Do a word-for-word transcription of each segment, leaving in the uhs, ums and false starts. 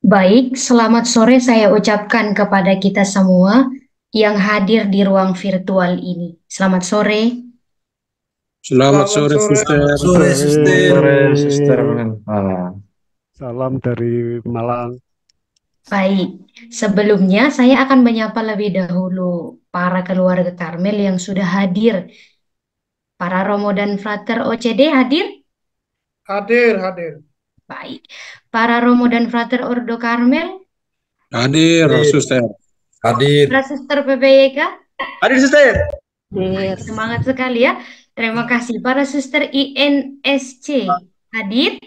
Baik, selamat sore saya ucapkan kepada kita semua yang hadir di ruang virtual ini. Selamat sore. Selamat Selamat sore, sore. Suster. Sore, suster. Sore, Suster Malang. Salam dari Malang. Baik, sebelumnya saya akan menyapa lebih dahulu para keluarga Karmel yang sudah hadir. Para Romo dan Frater O C D hadir? Hadir, hadir. Baik. Para Romo dan Frater Ordo Karmel? Hadir, Hadir. Suster. Hadir. Para Suster P P Y K? Hadir, Suster. Hadir. Semangat sekali ya. Terima kasih. Para Suster I N S C hadir?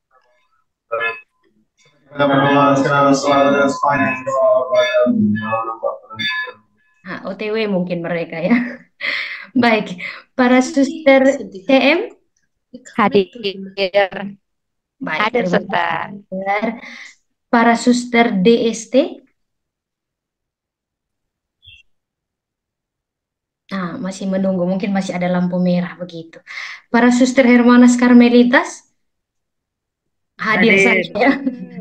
Nah, O T W mungkin mereka ya. Baik, para Suster C M Hadir. baik, Hadir, terima Suster. kasih. Para Suster D S T. Nah, masih menunggu, mungkin masih ada lampu merah begitu. Para Suster Hermanas Karmelitas hadir Hadir. saja.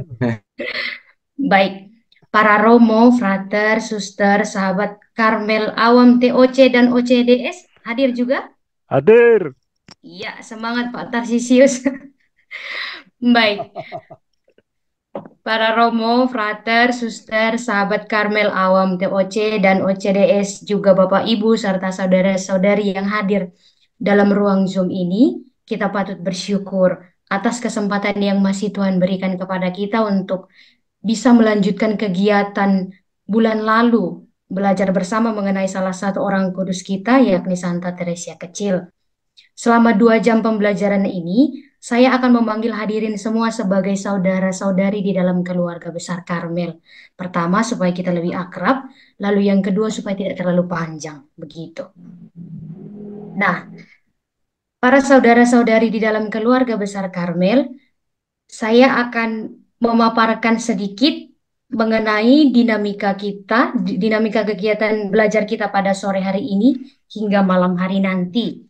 Baik, para Romo, Frater, Suster, sahabat Karmel Awam T O C dan O C D S hadir juga? Hadir. Iya, semangat Pak Tarsisius. Baik. Para Romo, Frater, Suster, sahabat Karmel Awam T O C dan O C D S, juga Bapak Ibu serta saudara-saudari yang hadir dalam ruang Zoom ini, kita patut bersyukur atas kesempatan yang masih Tuhan berikan kepada kita untuk bisa melanjutkan kegiatan bulan lalu, belajar bersama mengenai salah satu orang kudus kita, yakni Santa Teresia Kecil. Selama dua jam pembelajaran ini, saya akan memanggil hadirin semua sebagai saudara-saudari di dalam keluarga besar Karmel. Pertama, supaya kita lebih akrab, lalu yang kedua, supaya tidak terlalu panjang. Begitu. Nah, para saudara-saudari di dalam keluarga besar Karmel, saya akan memaparkan sedikit mengenai dinamika kita, dinamika kegiatan belajar kita pada sore hari ini hingga malam hari nanti.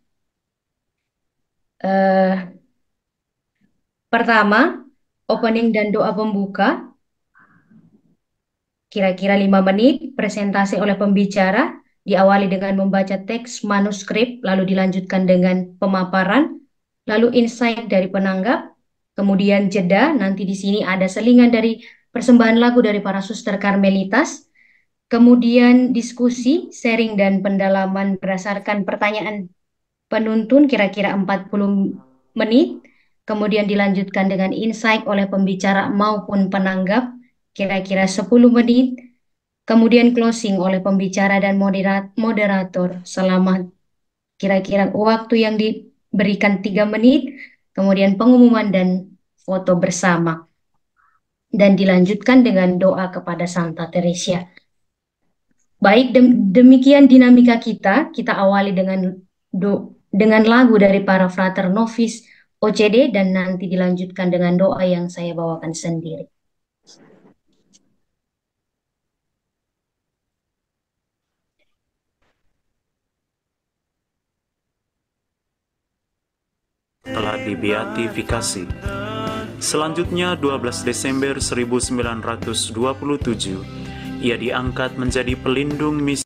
Uh, pertama, opening dan doa pembuka, kira-kira lima menit, presentasi oleh pembicara, diawali dengan membaca teks manuskrip, lalu dilanjutkan dengan pemaparan, lalu insight dari penanggap, kemudian jeda, nanti di sini ada selingan dari persembahan lagu dari para suster Karmelitas, kemudian diskusi, sharing dan pendalaman berdasarkan pertanyaan penuntun kira-kira empat puluh menit, kemudian dilanjutkan dengan insight oleh pembicara maupun penanggap kira-kira sepuluh menit, kemudian closing oleh pembicara dan moderator selama kira-kira waktu yang diberikan tiga menit, kemudian pengumuman dan foto bersama, dan dilanjutkan dengan doa kepada Santa Teresia. Baik, demikian dinamika kita. Kita awali dengan do dengan lagu dari para frater novis O C D dan nanti dilanjutkan dengan doa yang saya bawakan sendiri. Telah dibeatifikasi. Selanjutnya dua belas Desember seribu sembilan ratus dua puluh tujuh, ia diangkat menjadi pelindung misi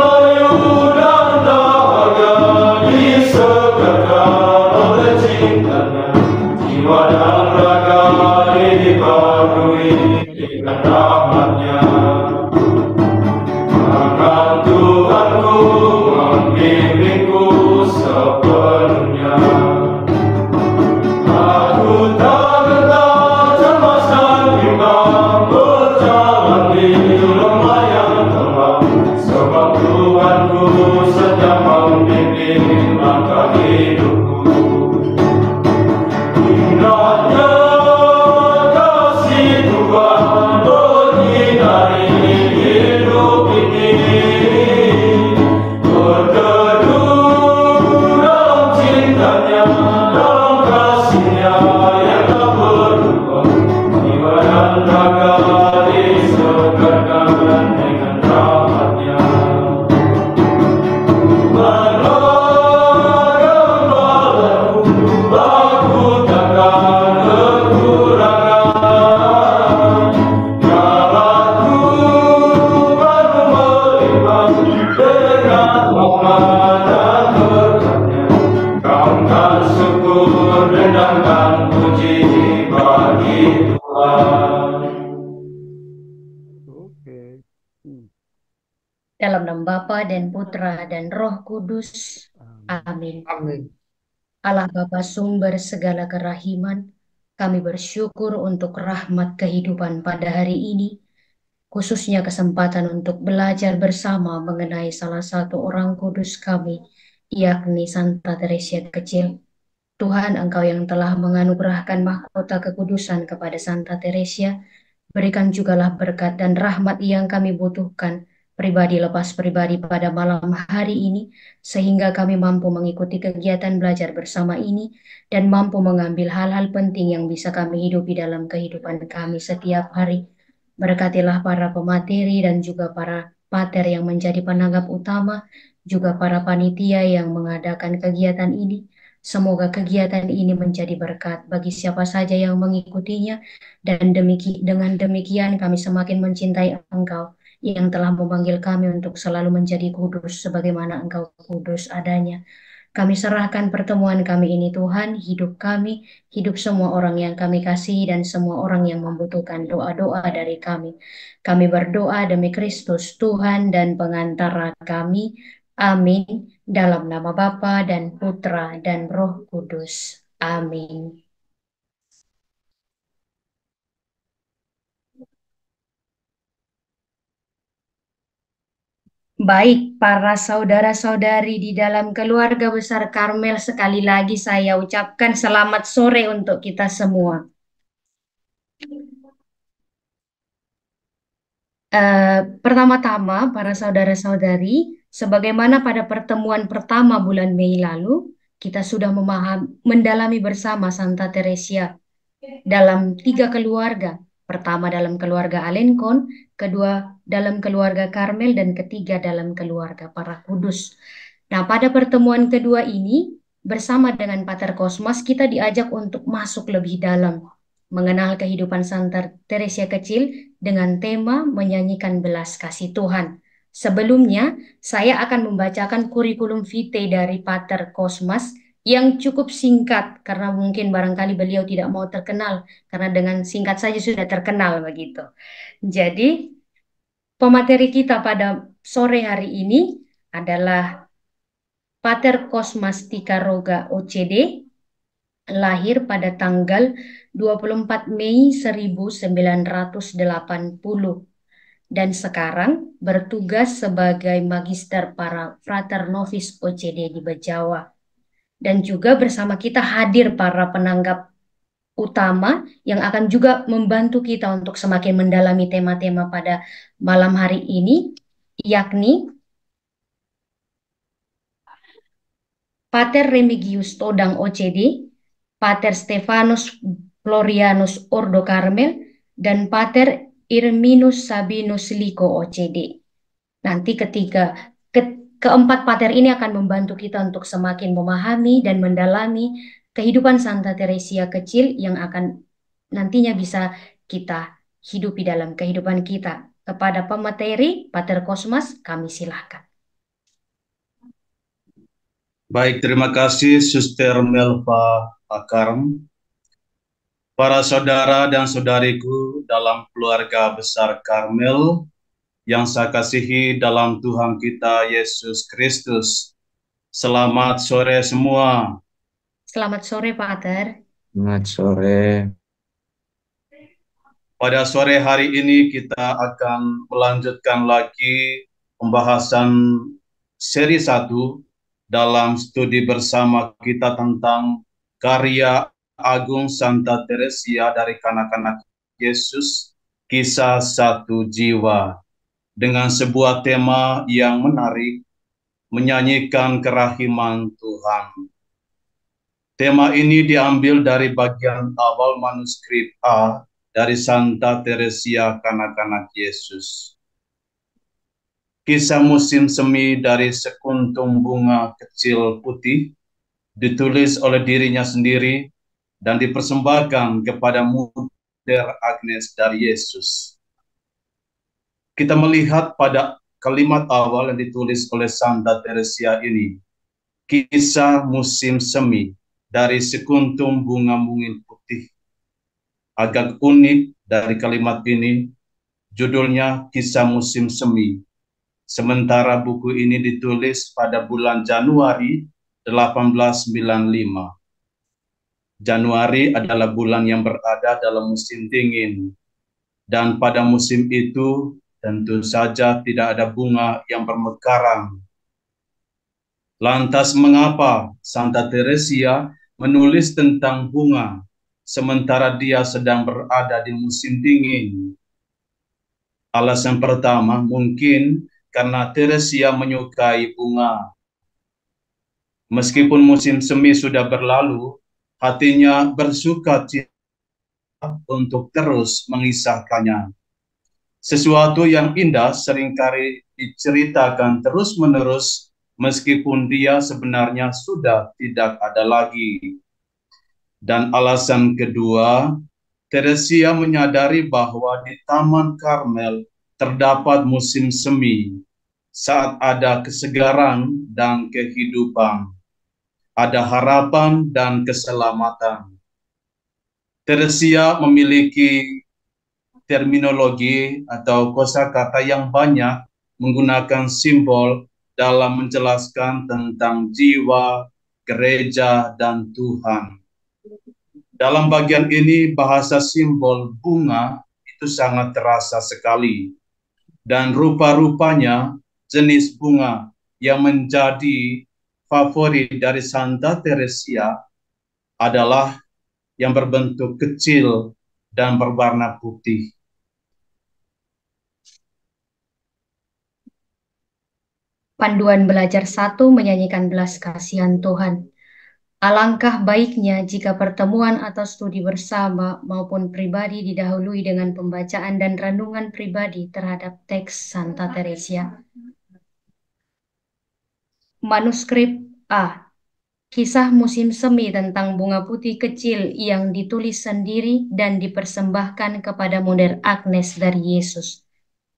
Cinta Oke. Hmm. Dalam nama Bapa dan Putra dan Roh Kudus. Amin. Amin. Allah Bapa sumber segala kerahiman, kami bersyukur untuk rahmat kehidupan pada hari ini, khususnya kesempatan untuk belajar bersama mengenai salah satu orang kudus kami, yakni Santa Teresia Kecil. Tuhan, Engkau yang telah menganugerahkan mahkota kekudusan kepada Santa Teresia, berikan jugalah berkat dan rahmat yang kami butuhkan, pribadi lepas pribadi pada malam hari ini, sehingga kami mampu mengikuti kegiatan belajar bersama ini, dan mampu mengambil hal-hal penting yang bisa kami hidupi dalam kehidupan kami setiap hari. Berkatilah para pemateri dan juga para pater yang menjadi penanggap utama, juga para panitia yang mengadakan kegiatan ini. Semoga kegiatan ini menjadi berkat bagi siapa saja yang mengikutinya, dan demiki, dengan demikian kami semakin mencintai Engkau yang telah memanggil kami untuk selalu menjadi kudus sebagaimana Engkau kudus adanya. Kami serahkan pertemuan kami ini Tuhan, hidup kami, hidup semua orang yang kami kasihi dan semua orang yang membutuhkan doa-doa dari kami. Kami berdoa demi Kristus Tuhan dan pengantara kami. Amin. Dalam nama Bapa dan Putra dan Roh Kudus. Amin. Baik, para saudara-saudari di dalam keluarga besar Karmel, sekali lagi saya ucapkan selamat sore untuk kita semua. Uh, pertama-tama, para saudara-saudari, sebagaimana pada pertemuan pertama bulan Mei lalu, kita sudah memahami, mendalami bersama Santa Teresia dalam tiga keluarga. Pertama dalam keluarga Alencon, kedua dalam keluarga Karmel, dan ketiga dalam keluarga para kudus. Nah, pada pertemuan kedua ini, bersama dengan Pater Kosmas, kita diajak untuk masuk lebih dalam, mengenal kehidupan Santa Teresia Kecil dengan tema menyanyikan belas kasih Tuhan. Sebelumnya, saya akan membacakan kurikulum vitae dari Pater Kosmas yang cukup singkat, karena mungkin barangkali beliau tidak mau terkenal, karena dengan singkat saja sudah terkenal begitu. Jadi, pemateri kita pada sore hari ini adalah Pater Kosmas Tikaroga O C D, lahir pada tanggal dua puluh empat Mei seribu sembilan ratus delapan puluh, dan sekarang bertugas sebagai magister para Frater Novis O C D di Bejawa. Dan juga bersama kita hadir para penanggap utama yang akan juga membantu kita untuk semakin mendalami tema-tema pada malam hari ini, yakni Pater Remigius Todang O C D, Pater Stefanus Florianus Ordo Karmel, dan Pater Irminus Sabinus Liko O C D. Nanti ketiga ke Keempat pater ini akan membantu kita untuk semakin memahami dan mendalami kehidupan Santa Teresia Kecil yang akan nantinya bisa kita hidupi dalam kehidupan kita. Kepada pemateri, Pater Kosmas, kami silahkan. Baik, terima kasih Suster Melva Akarm. Para saudara dan saudariku dalam keluarga besar Karmel, yang saya kasihi dalam Tuhan kita Yesus Kristus. Selamat sore semua. Selamat sore, Pater. Selamat sore. Pada sore hari ini kita akan melanjutkan lagi pembahasan seri satu dalam studi bersama kita tentang karya agung Santa Teresia dari kanak-kanak Yesus, kisah satu jiwa. Dengan sebuah tema yang menarik, menyanyikan kerahiman Tuhan. Tema ini diambil dari bagian awal manuskrip A dari Santa Teresia kanak-kanak Yesus. Kisah musim semi dari sekuntum bunga kecil putih, ditulis oleh dirinya sendiri dan dipersembahkan kepada Munder Agnes dari Yesus. Kita melihat pada kalimat awal yang ditulis oleh Santa Teresia ini, kisah musim semi dari sekuntum bunga mungil putih. Agak unik dari kalimat ini, judulnya kisah musim semi. Sementara buku ini ditulis pada bulan Januari delapan belas sembilan puluh lima. Januari adalah bulan yang berada dalam musim dingin. Dan pada musim itu tentu saja tidak ada bunga yang bermekaran. Lantas mengapa Santa Teresia menulis tentang bunga sementara dia sedang berada di musim dingin? Alasan pertama mungkin karena Teresia menyukai bunga. Meskipun musim semi sudah berlalu, hatinya bersuka cita untuk terus mengisahkannya. Sesuatu yang indah seringkali diceritakan terus-menerus meskipun dia sebenarnya sudah tidak ada lagi. Dan alasan kedua, Teresia menyadari bahwa di Taman Karmel terdapat musim semi, saat ada kesegaran dan kehidupan, ada harapan dan keselamatan. Teresia memiliki terminologi atau kosakata yang banyak menggunakan simbol dalam menjelaskan tentang jiwa, gereja, dan Tuhan. Dalam bagian ini, bahasa simbol bunga itu sangat terasa sekali. Dan rupa-rupanya jenis bunga yang menjadi favorit dari Santa Teresia adalah yang berbentuk kecil dan berwarna putih. Panduan belajar satu menyanyikan belas kasihan Tuhan. Alangkah baiknya jika pertemuan atau studi bersama maupun pribadi didahului dengan pembacaan dan renungan pribadi terhadap teks Santa Teresia. Manuskrip A. Kisah musim semi tentang bunga putih kecil yang ditulis sendiri dan dipersembahkan kepada model Agnes dari Yesus.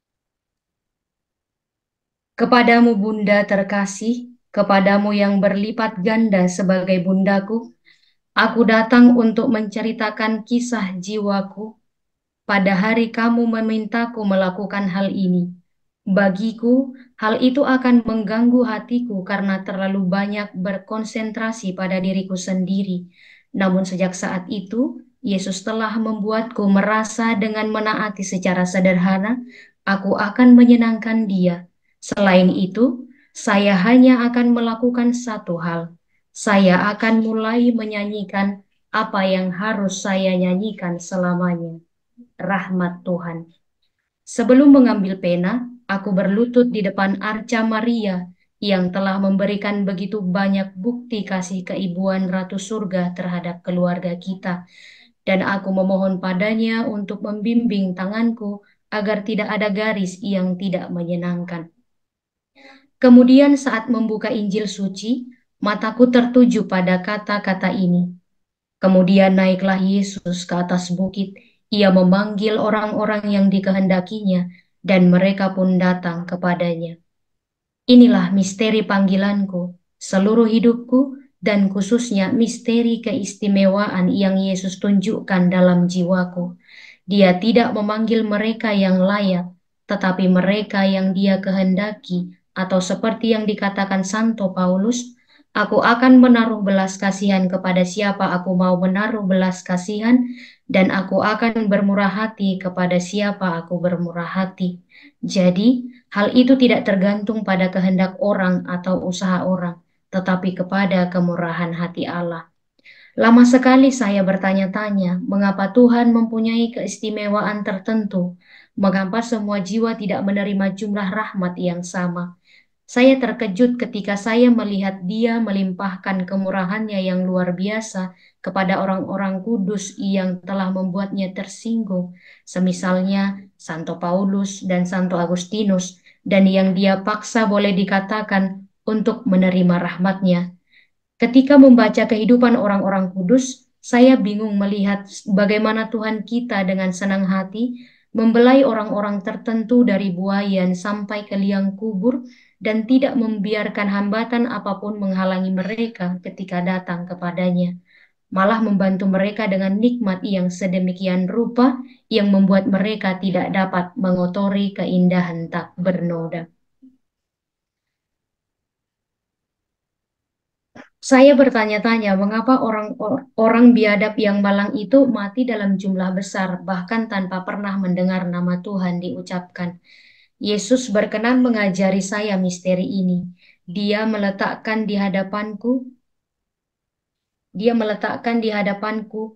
Kepadamu Bunda terkasih, kepadamu yang berlipat ganda sebagai bundaku, aku datang untuk menceritakan kisah jiwaku. Pada hari kamu memintaku melakukan hal ini. Bagiku, hal itu akan mengganggu hatiku karena terlalu banyak berkonsentrasi pada diriku sendiri. Namun sejak saat itu, Yesus telah membuatku merasa dengan menaati secara sederhana, aku akan menyenangkan Dia. Selain itu, saya hanya akan melakukan satu hal. Saya akan mulai menyanyikan apa yang harus saya nyanyikan selamanya. Rahmat Tuhan. Sebelum mengambil pena, aku berlutut di depan arca Maria yang telah memberikan begitu banyak bukti kasih keibuan Ratu Surga terhadap keluarga kita. Dan aku memohon padanya untuk membimbing tanganku agar tidak ada garis yang tidak menyenangkan. Kemudian saat membuka Injil suci, mataku tertuju pada kata-kata ini. Kemudian naiklah Yesus ke atas bukit, Ia memanggil orang-orang yang dikehendakinya, dan mereka pun datang kepadanya. Inilah misteri panggilanku, seluruh hidupku, dan khususnya misteri keistimewaan yang Yesus tunjukkan dalam jiwaku. Dia tidak memanggil mereka yang layak, tetapi mereka yang Dia kehendaki, atau seperti yang dikatakan Santo Paulus, aku akan menaruh belas kasihan kepada siapa aku mau menaruh belas kasihan, dan aku akan bermurah hati kepada siapa aku bermurah hati. Jadi, hal itu tidak tergantung pada kehendak orang atau usaha orang, tetapi kepada kemurahan hati Allah. Lama sekali saya bertanya-tanya, mengapa Tuhan mempunyai keistimewaan tertentu? Mengapa semua jiwa tidak menerima jumlah rahmat yang sama? Saya terkejut ketika saya melihat Dia melimpahkan kemurahannya yang luar biasa kepada orang-orang kudus yang telah membuatnya tersinggung, semisalnya Santo Paulus dan Santo Agustinus, dan yang Dia paksa boleh dikatakan untuk menerima rahmatnya. Ketika membaca kehidupan orang-orang kudus, saya bingung melihat bagaimana Tuhan kita dengan senang hati membelai orang-orang tertentu dari buayan sampai ke liang kubur, dan tidak membiarkan hambatan apapun menghalangi mereka ketika datang kepadanya, malah membantu mereka dengan nikmat yang sedemikian rupa yang membuat mereka tidak dapat mengotori keindahan tak bernoda. Saya bertanya-tanya mengapa orang orang biadab yang malang itu mati dalam jumlah besar, bahkan tanpa pernah mendengar nama Tuhan diucapkan. Yesus berkenan mengajari saya misteri ini. Dia meletakkan di hadapanku, dia meletakkan di hadapanku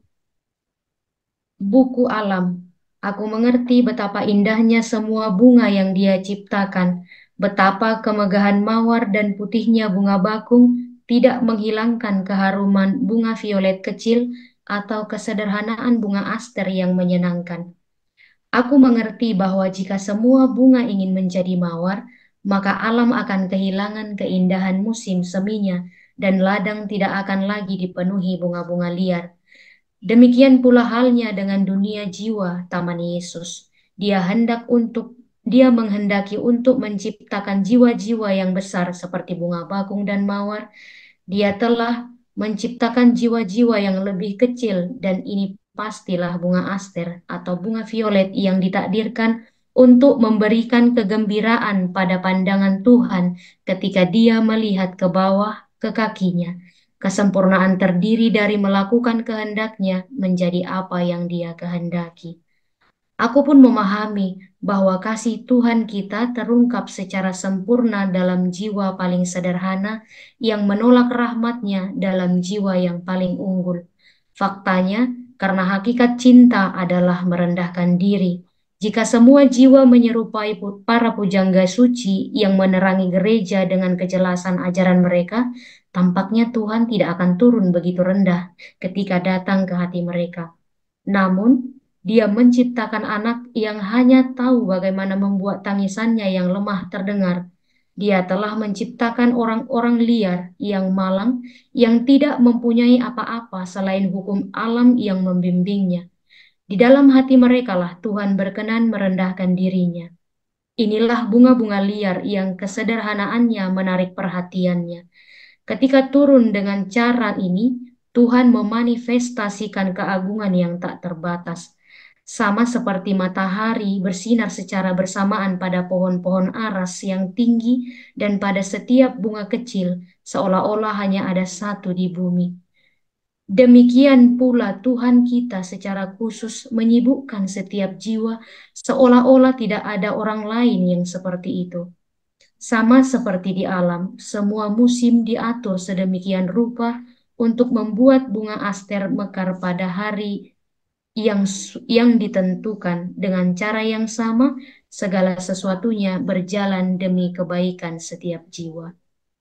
buku alam. Aku mengerti betapa indahnya semua bunga yang Dia ciptakan, betapa kemegahan mawar dan putihnya bunga bakung tidak menghilangkan keharuman bunga violet kecil atau kesederhanaan bunga aster yang menyenangkan. Aku mengerti bahwa jika semua bunga ingin menjadi mawar, maka alam akan kehilangan keindahan musim seminya dan ladang tidak akan lagi dipenuhi bunga-bunga liar. Demikian pula halnya dengan dunia jiwa Taman Yesus. Dia hendak untuk Dia menghendaki untuk menciptakan jiwa-jiwa yang besar seperti bunga bakung dan mawar. Dia telah menciptakan jiwa-jiwa yang lebih kecil, dan ini pastilah bunga aster atau bunga violet yang ditakdirkan untuk memberikan kegembiraan pada pandangan Tuhan ketika Dia melihat ke bawah ke kakinya. Kesempurnaan terdiri dari melakukan kehendaknya menjadi apa yang Dia kehendaki. Aku pun memahami bahwa kasih Tuhan kita terungkap secara sempurna dalam jiwa paling sederhana yang menolak rahmat-Nya dalam jiwa yang paling unggul. Faktanya, karena hakikat cinta adalah merendahkan diri. Jika semua jiwa menyerupai para pujangga suci yang menerangi gereja dengan kejelasan ajaran mereka, tampaknya Tuhan tidak akan turun begitu rendah ketika datang ke hati mereka. Namun, Dia menciptakan anak yang hanya tahu bagaimana membuat tangisannya yang lemah terdengar. Dia telah menciptakan orang-orang liar yang malang, yang tidak mempunyai apa-apa selain hukum alam yang membimbingnya. Di dalam hati merekalah Tuhan berkenan merendahkan dirinya. Inilah bunga-bunga liar yang kesederhanaannya menarik perhatiannya. Ketika turun dengan cara ini, Tuhan memanifestasikan keagungan yang tak terbatas. Sama seperti matahari bersinar secara bersamaan pada pohon-pohon aras yang tinggi dan pada setiap bunga kecil, seolah-olah hanya ada satu di bumi. Demikian pula Tuhan kita secara khusus menyibukkan setiap jiwa, seolah-olah tidak ada orang lain yang seperti itu. Sama seperti di alam, semua musim diatur sedemikian rupa untuk membuat bunga aster mekar pada hari yang yang ditentukan. Dengan cara yang sama, segala sesuatunya berjalan demi kebaikan setiap jiwa.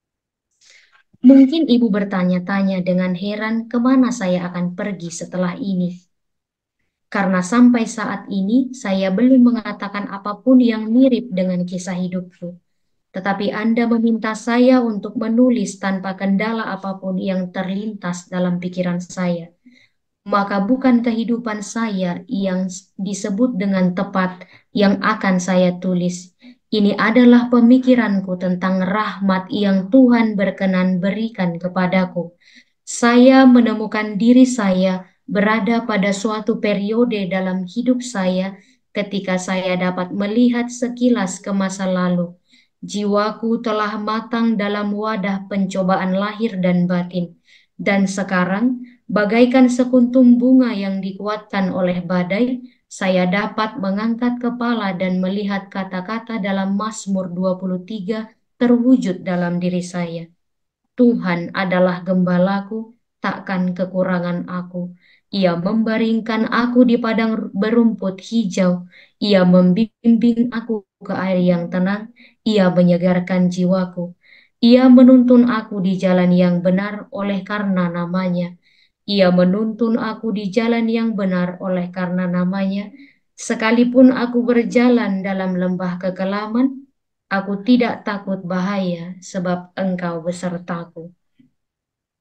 Mungkin ibu bertanya-tanya dengan heran kemana saya akan pergi setelah ini. Karena sampai saat ini saya belum mengatakan apapun yang mirip dengan kisah hidupku. Tetapi Anda meminta saya untuk menulis tanpa kendala apapun yang terlintas dalam pikiran saya. Maka bukan kehidupan saya yang disebut dengan tepat yang akan saya tulis. Ini adalah pemikiranku tentang rahmat yang Tuhan berkenan berikan kepadaku. Saya menemukan diri saya berada pada suatu periode dalam hidup saya ketika saya dapat melihat sekilas ke masa lalu. Jiwaku telah matang dalam wadah pencobaan lahir dan batin. Dan sekarang, bagaikan sekuntum bunga yang dikuatkan oleh badai, saya dapat mengangkat kepala dan melihat kata-kata dalam Mazmur dua puluh tiga terwujud dalam diri saya. Tuhan adalah gembalaku, takkan kekurangan aku. Ia membaringkan aku di padang berumput hijau. Ia membimbing aku ke air yang tenang. Ia menyegarkan jiwaku. Ia menuntun aku di jalan yang benar oleh karena namanya. Ia menuntun aku di jalan yang benar oleh karena namanya. Sekalipun aku berjalan dalam lembah kekelaman, aku tidak takut bahaya sebab Engkau besertaku.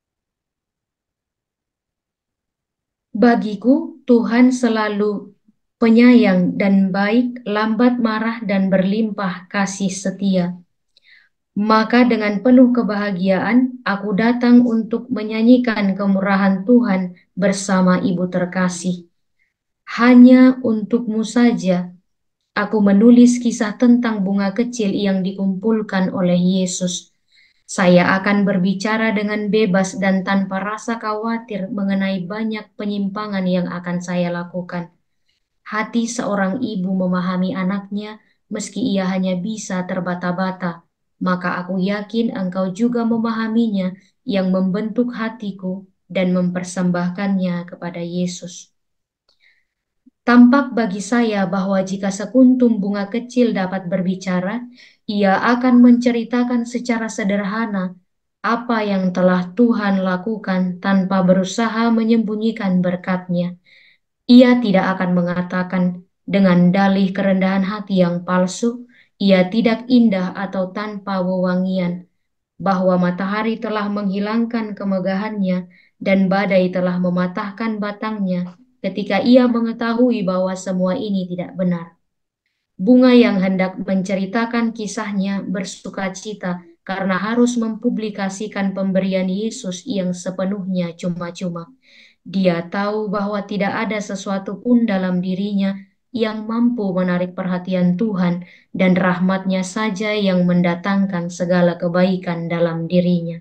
Bagiku, Tuhan selalu penyayang dan baik, lambat marah dan berlimpah kasih setia. Maka dengan penuh kebahagiaan, aku datang untuk menyanyikan kemurahan Tuhan bersama ibu terkasih. Hanya untukmu saja, aku menulis kisah tentang bunga kecil yang dikumpulkan oleh Yesus. Saya akan berbicara dengan bebas dan tanpa rasa khawatir mengenai banyak penyimpangan yang akan saya lakukan. Hati seorang ibu memahami anaknya, meski ia hanya bisa terbata-bata. Maka aku yakin engkau juga memahaminya yang membentuk hatiku dan mempersembahkannya kepada Yesus. Tampak bagi saya bahwa jika sekuntum bunga kecil dapat berbicara, ia akan menceritakan secara sederhana apa yang telah Tuhan lakukan tanpa berusaha menyembunyikan berkat-Nya. Ia tidak akan mengatakan dengan dalih kerendahan hati yang palsu, ia tidak indah atau tanpa wewangian, bahwa matahari telah menghilangkan kemegahannya dan badai telah mematahkan batangnya, ketika ia mengetahui bahwa semua ini tidak benar. Bunga yang hendak menceritakan kisahnya bersukacita karena harus mempublikasikan pemberian Yesus yang sepenuhnya cuma-cuma. Dia tahu bahwa tidak ada sesuatu pun dalam dirinya yang mampu menarik perhatian Tuhan, dan rahmat-Nya saja yang mendatangkan segala kebaikan dalam dirinya.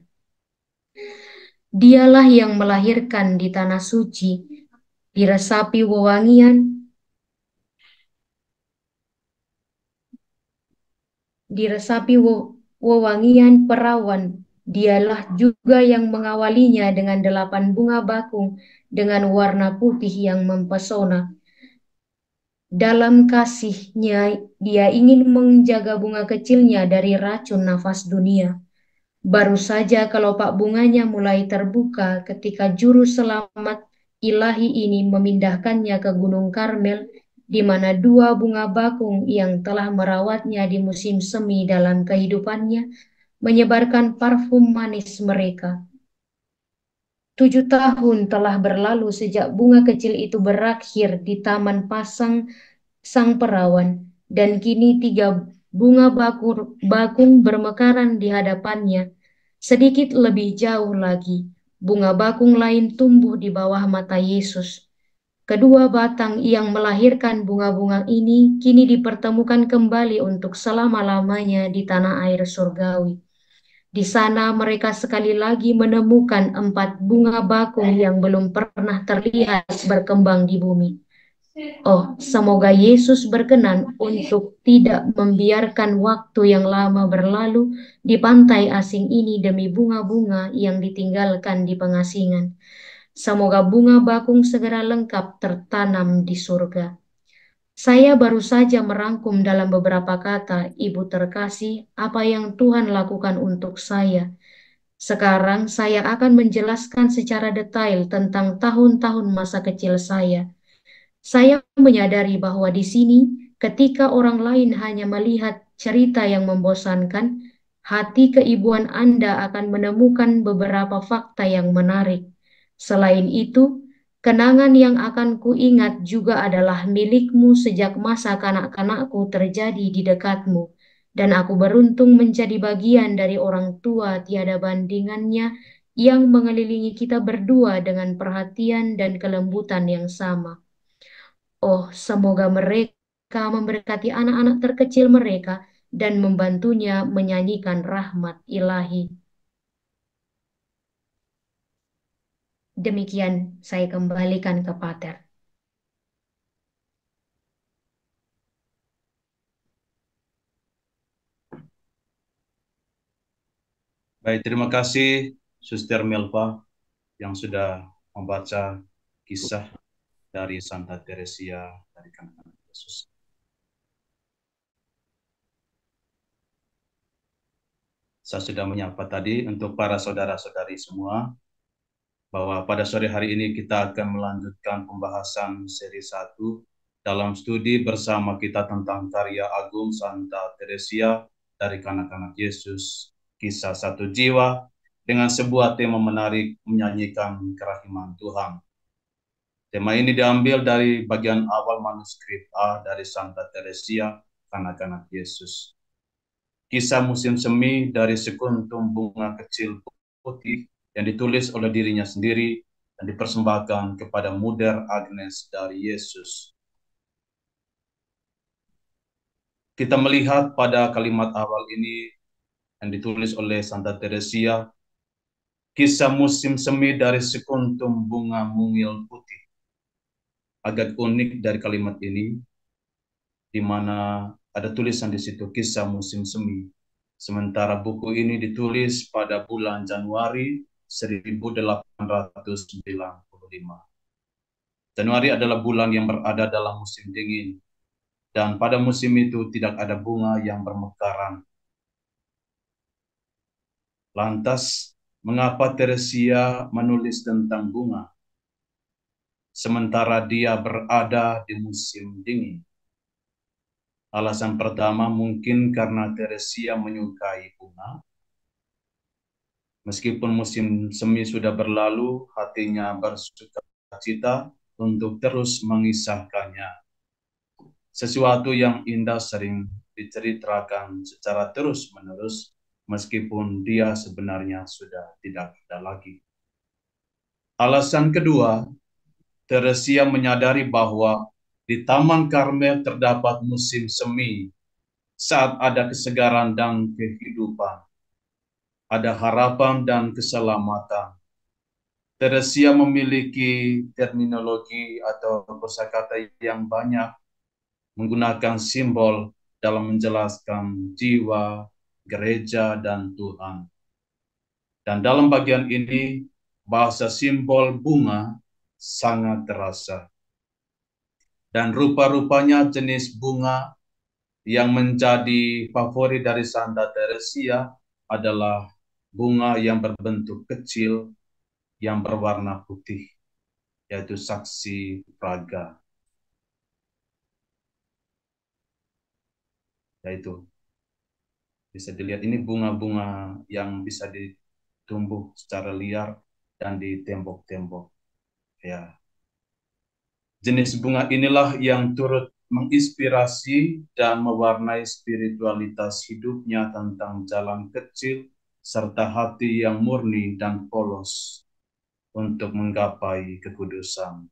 Dialah yang melahirkan di tanah suci, diresapi wewangian, diresapi wewangian perawan. Dialah juga yang mengawalinya dengan delapan bunga bakung dengan warna putih yang mempesona. Dalam kasih-Nya, Dia ingin menjaga bunga kecilnya dari racun nafas dunia. Baru saja kelopak bunganya mulai terbuka ketika juru selamat ilahi ini memindahkannya ke Gunung Karmel, di mana dua bunga bakung yang telah merawatnya di musim semi dalam kehidupannya menyebarkan parfum manis mereka. Tujuh tahun telah berlalu sejak bunga kecil itu berakhir di taman pasang sang perawan, dan kini tiga bunga bakung, bakung bermekaran di hadapannya. Sedikit lebih jauh lagi, bunga bakung lain tumbuh di bawah mata Yesus. Kedua batang yang melahirkan bunga-bunga ini kini dipertemukan kembali untuk selama-lamanya di tanah air surgawi. Di sana mereka sekali lagi menemukan empat bunga bakung yang belum pernah terlihat berkembang di bumi. Oh, semoga Yesus berkenan untuk tidak membiarkan waktu yang lama berlalu di pantai asing ini demi bunga-bunga yang ditinggalkan di pengasingan. Semoga bunga bakung segera lengkap tertanam di surga. Saya baru saja merangkum dalam beberapa kata, Ibu terkasih, apa yang Tuhan lakukan untuk saya. Sekarang saya akan menjelaskan secara detail tentang tahun-tahun masa kecil saya. Saya menyadari bahwa di sini, ketika orang lain hanya melihat cerita yang membosankan, hati keibuan Anda akan menemukan beberapa fakta yang menarik. Selain itu, kenangan yang akan kuingat juga adalah milikmu sejak masa kanak-kanakku terjadi di dekatmu, dan aku beruntung menjadi bagian dari orang tua tiada bandingannya yang mengelilingi kita berdua dengan perhatian dan kelembutan yang sama. Oh, semoga mereka memberkati anak-anak terkecil mereka dan membantunya menyanyikan rahmat ilahi. Demikian saya kembalikan ke Pater. Baik, terima kasih Suster Melva yang sudah membaca kisah dari Santa Teresia dari kanak-kanak Yesus. Saya sudah menyapa tadi untuk para saudara-saudari semua, bahwa pada sore hari ini kita akan melanjutkan pembahasan seri satu dalam studi bersama kita tentang karya agung Santa Teresia dari kanak-kanak Yesus, kisah satu jiwa, dengan sebuah tema menarik, menyanyikan kerahiman Tuhan. Tema ini diambil dari bagian awal manuskrip A dari Santa Teresia, Kanak-kanak Yesus. Kisah musim semi dari sekuntum bunga kecil putih yang ditulis oleh dirinya sendiri dan dipersembahkan kepada Mother Agnes dari Yesus. Kita melihat pada kalimat awal ini yang ditulis oleh Santa Teresia, kisah musim semi dari sekuntum bunga mungil putih. Agak unik dari kalimat ini, di mana ada tulisan di situ kisah musim semi. Sementara buku ini ditulis pada bulan Januari seribu delapan ratus sembilan puluh lima. Januari adalah bulan yang berada dalam musim dingin, dan pada musim itu tidak ada bunga yang bermekaran. Lantas, mengapa Teresia menulis tentang bunga, sementara dia berada di musim dingin? Alasan pertama mungkin karena Teresia menyukai bunga. Meskipun musim semi sudah berlalu, hatinya bersukacita untuk terus mengisahkannya. Sesuatu yang indah sering diceritakan secara terus-menerus, meskipun dia sebenarnya sudah tidak ada lagi. Alasan kedua, Teresia menyadari bahwa di Taman Karmel terdapat musim semi, saat ada kesegaran dan kehidupan, ada harapan dan keselamatan. Teresia memiliki terminologi atau kosakata yang banyak, menggunakan simbol dalam menjelaskan jiwa, gereja, dan Tuhan. Dan dalam bagian ini, bahasa simbol bunga sangat terasa. Dan rupa-rupanya jenis bunga yang menjadi favorit dari Santa Teresia adalah bunga yang berbentuk kecil, yang berwarna putih, yaitu saksi praga. Yaitu, bisa dilihat ini bunga-bunga yang bisa ditumbuh secara liar dan di tembok-tembok. Ya. Jenis bunga inilah yang turut menginspirasi dan mewarnai spiritualitas hidupnya tentang jalan kecil serta hati yang murni dan polos untuk menggapai kekudusan.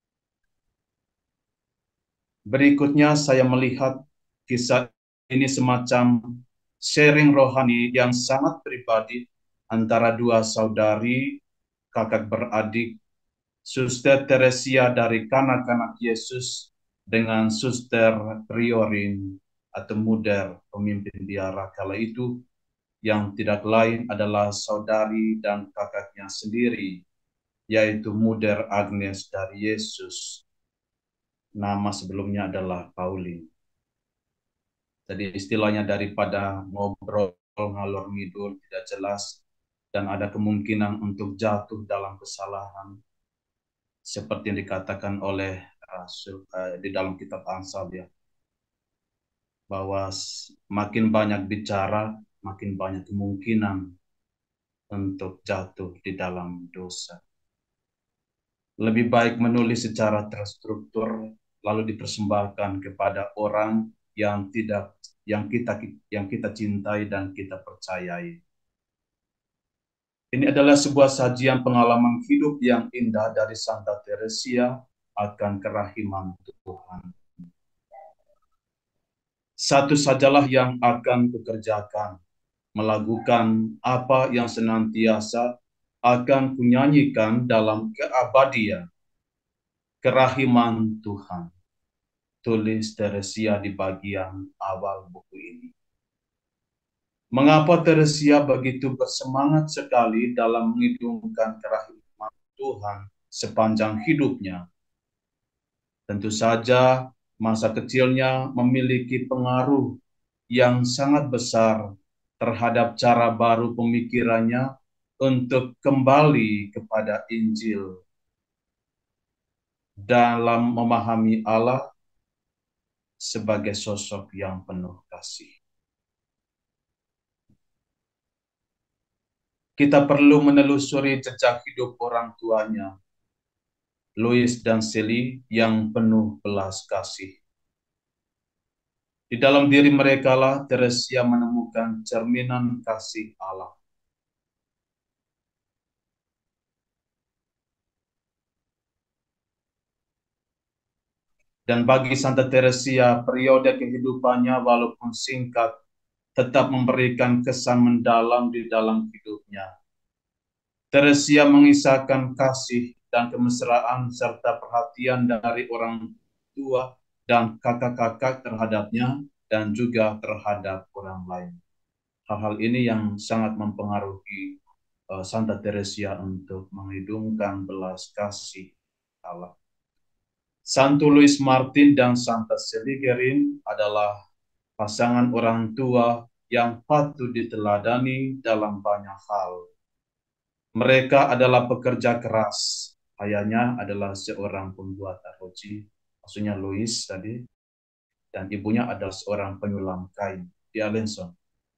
Berikutnya saya melihat kisah ini semacam sharing rohani yang sangat pribadi antara dua saudari, kakak beradik, Suster Teresia dari Kanak-kanak Yesus dengan Suster Priorin atau Mother pemimpin biara kala itu, yang tidak lain adalah saudari dan kakaknya sendiri, yaitu Mother Agnes dari Yesus. Nama sebelumnya adalah Pauline. Jadi istilahnya daripada ngobrol ngalor ngidul tidak jelas dan ada kemungkinan untuk jatuh dalam kesalahan, seperti yang dikatakan oleh Rasul uh, di dalam kitab Amsal, ya, bahwa makin banyak bicara, makin banyak kemungkinan untuk jatuh di dalam dosa. Lebih baik menulis secara terstruktur lalu dipersembahkan kepada orang yang tidak yang kita yang kita cintai dan kita percayai. Ini adalah sebuah sajian pengalaman hidup yang indah dari Santa Teresia akan kerahiman Tuhan. Satu sajalah yang akan kukerjakan, melakukan apa yang senantiasa akan kunyanyikan dalam keabadian, kerahiman Tuhan. Tulis Teresia di bagian awal buku ini. Mengapa Teresia begitu bersemangat sekali dalam mengidungkan kerahiman Tuhan sepanjang hidupnya? Tentu saja masa kecilnya memiliki pengaruh yang sangat besar terhadap cara baru pemikirannya untuk kembali kepada Injil dalam memahami Allah sebagai sosok yang penuh kasih. Kita perlu menelusuri jejak hidup orang tuanya Louis dan Sally yang penuh belas kasih. Di dalam diri mereka lah Teresia menemukan cerminan kasih Allah. Dan bagi Santa Teresia, periode kehidupannya walaupun singkat, tetap memberikan kesan mendalam di dalam hidupnya. Teresia mengisahkan kasih dan kemesraan serta perhatian dari orang tua dan kakak-kakak terhadapnya dan juga terhadap orang lain. Hal-hal ini yang sangat mempengaruhi uh, Santa Teresia untuk menghidupkan belas kasih Allah. Santo Louis Martin dan Santa Seligerin adalah pasangan orang tua yang patut diteladani dalam banyak hal. Mereka adalah pekerja keras. Ayahnya adalah seorang pembuat arloji, maksudnya Louis tadi, dan ibunya adalah seorang penyulam kain di Alençon.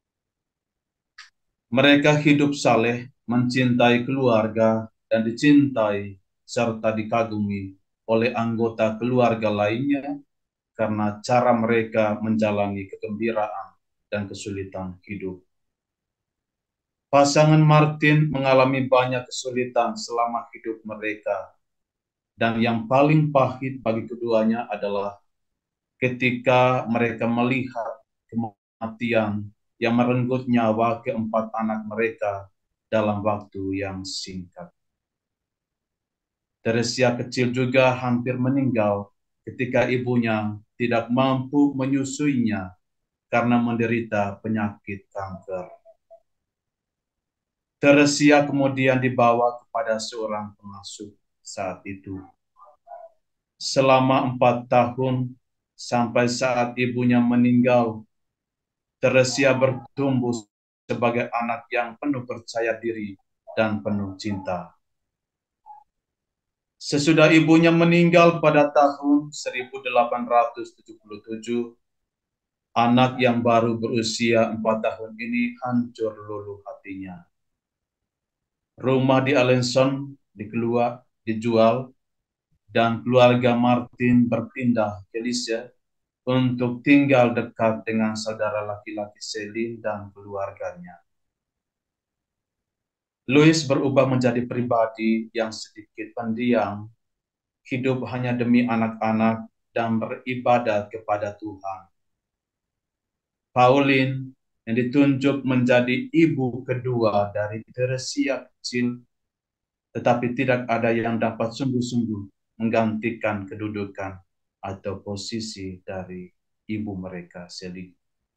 Mereka hidup saleh, mencintai keluarga, dan dicintai serta dikagumi oleh anggota keluarga lainnya karena cara mereka menjalani kegembiraan dan kesulitan hidup. Pasangan Martin mengalami banyak kesulitan selama hidup mereka, dan yang paling pahit bagi keduanya adalah ketika mereka melihat kematian yang merenggut nyawa keempat anak mereka dalam waktu yang singkat. Teresia kecil juga hampir meninggal ketika ibunya tidak mampu menyusuinya karena menderita penyakit kanker. Teresia kemudian dibawa kepada seorang pengasuh saat itu. Selama empat tahun sampai saat ibunya meninggal, Teresia bertumbuh sebagai anak yang penuh percaya diri dan penuh cinta. Sesudah ibunya meninggal pada tahun seribu delapan ratus tujuh puluh tujuh, anak yang baru berusia empat tahun ini hancur luluh hatinya. Rumah di Alençon dikeluar, dijual, dan keluarga Martin berpindah ke Lisieux untuk tinggal dekat dengan saudara laki-laki Céline dan keluarganya. Louis berubah menjadi pribadi yang sedikit pendiam, hidup hanya demi anak-anak dan beribadat kepada Tuhan. Pauline yang ditunjuk menjadi ibu kedua dari Teresia kecil, tetapi tidak ada yang dapat sungguh-sungguh menggantikan kedudukan atau posisi dari ibu mereka Céline.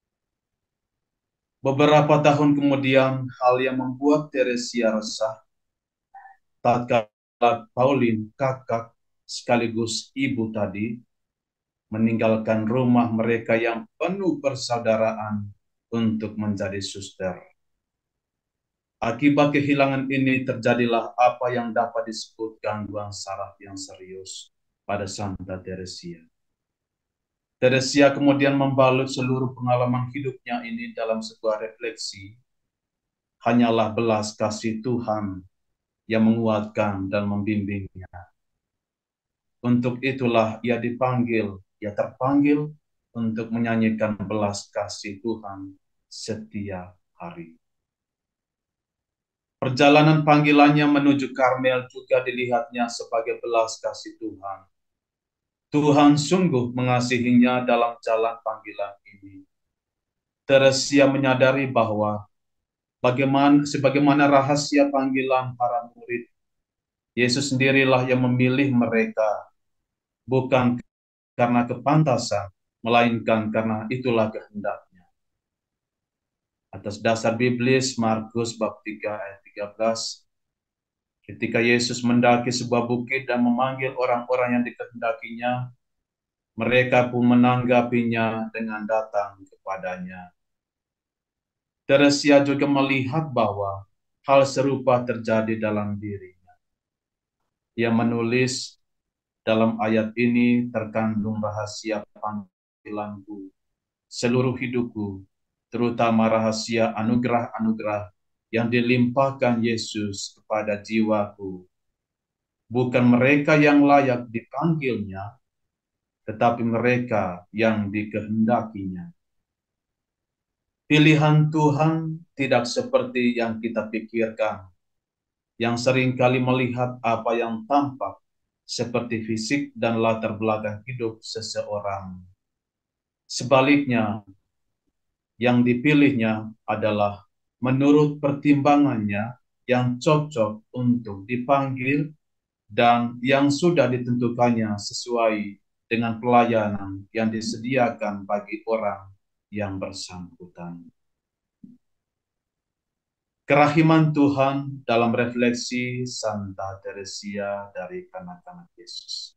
Beberapa tahun kemudian, hal yang membuat Teresia resah, tatkala Pauline, kakak sekaligus ibu tadi, meninggalkan rumah mereka yang penuh persaudaraan untuk menjadi suster. Akibat kehilangan ini terjadilah apa yang dapat disebut gangguan saraf yang serius pada Santa Teresia. Teresia kemudian membalut seluruh pengalaman hidupnya ini dalam sebuah refleksi. Hanyalah belas kasih Tuhan yang menguatkan dan membimbingnya. Untuk itulah ia dipanggil, ia terpanggil untuk menyanyikan belas kasih Tuhan setiap hari. Perjalanan panggilannya menuju Karmel juga dilihatnya sebagai belas kasih Tuhan. Tuhan sungguh mengasihinya dalam jalan panggilan ini. Teresia menyadari bahwa bagaimana sebagaimana rahasia panggilan para murid, Yesus sendirilah yang memilih mereka, bukan karena kepantasan, melainkan karena itulah kehendaknya. Atas dasar biblis, Markus bab tiga ayat tiga belas, ketika Yesus mendaki sebuah bukit dan memanggil orang-orang yang dikehendakinya, mereka pun menanggapinya dengan datang kepadanya. Teresia juga melihat bahwa hal serupa terjadi dalam dirinya. Ia menulis, dalam ayat ini terkandung rahasia panggilanku, seluruh hidupku, terutama rahasia anugerah-anugerah yang dilimpahkan Yesus kepada jiwaku. bukan mereka yang layak dipanggilnya, tetapi mereka yang dikehendakinya. Pilihan Tuhan tidak seperti yang kita pikirkan, yang seringkali melihat apa yang tampak seperti fisik dan latar belakang hidup seseorang. Sebaliknya, yang dipilihnya adalah menurut pertimbangannya yang cocok untuk dipanggil dan yang sudah ditentukannya sesuai dengan pelayanan yang disediakan bagi orang yang bersangkutan. Kerahiman Tuhan dalam refleksi Santa Teresia dari Kanak-kanak Yesus.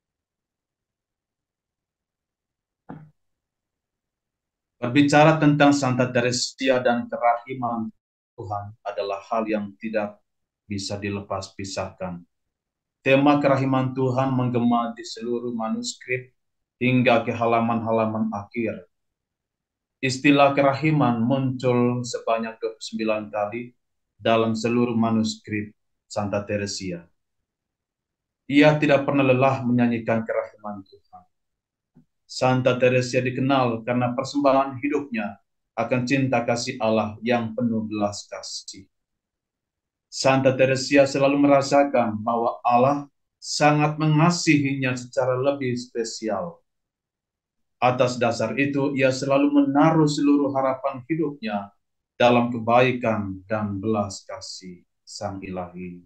Berbicara tentang Santa Teresia dan kerahiman Tuhan adalah hal yang tidak bisa dilepas pisahkan. Tema kerahiman Tuhan menggema di seluruh manuskrip hingga ke halaman-halaman akhir. Istilah kerahiman muncul sebanyak dua puluh sembilan kali dalam seluruh manuskrip Santa Teresia. Ia tidak pernah lelah menyanyikan kerahiman Tuhan. Santa Teresia dikenal karena persembahan hidupnya akan cinta kasih Allah yang penuh belas kasih. Santa Teresia selalu merasakan bahwa Allah sangat mengasihinya secara lebih spesial. Atas dasar itu, ia selalu menaruh seluruh harapan hidupnya dalam kebaikan dan belas kasih Sang Ilahi.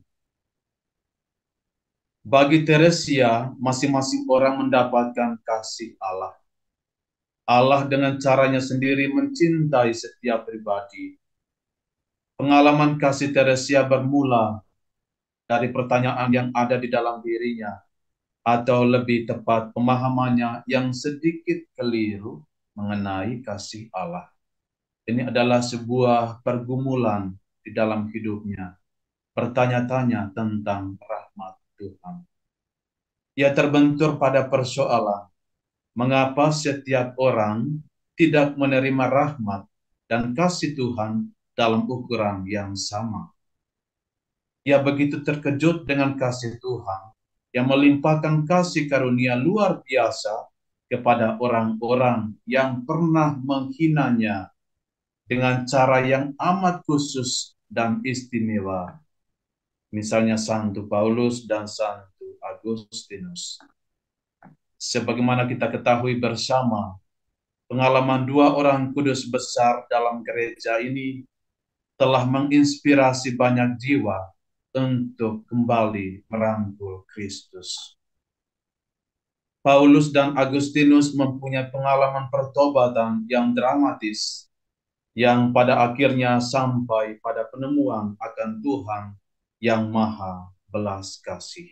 Bagi Teresia, masing-masing orang mendapatkan kasih Allah. Allah dengan caranya sendiri mencintai setiap pribadi. Pengalaman kasih Teresia bermula dari pertanyaan yang ada di dalam dirinya, atau lebih tepat pemahamannya yang sedikit keliru mengenai kasih Allah. Ini adalah sebuah pergumulan di dalam hidupnya, bertanya-tanya tentang rahmat Tuhan. Ia terbentur pada persoalan, mengapa setiap orang tidak menerima rahmat dan kasih Tuhan dalam ukuran yang sama. Ia begitu terkejut dengan kasih Tuhan yang melimpahkan kasih karunia luar biasa kepada orang-orang yang pernah menghinanya dengan cara yang amat khusus dan istimewa. Misalnya Santo Paulus dan Santo Agustinus. Sebagaimana kita ketahui bersama, pengalaman dua orang kudus besar dalam gereja ini telah menginspirasi banyak jiwa untuk kembali merangkul Kristus. Paulus dan Agustinus mempunyai pengalaman pertobatan yang dramatis, yang pada akhirnya sampai pada penemuan akan Tuhan yang maha belas kasih.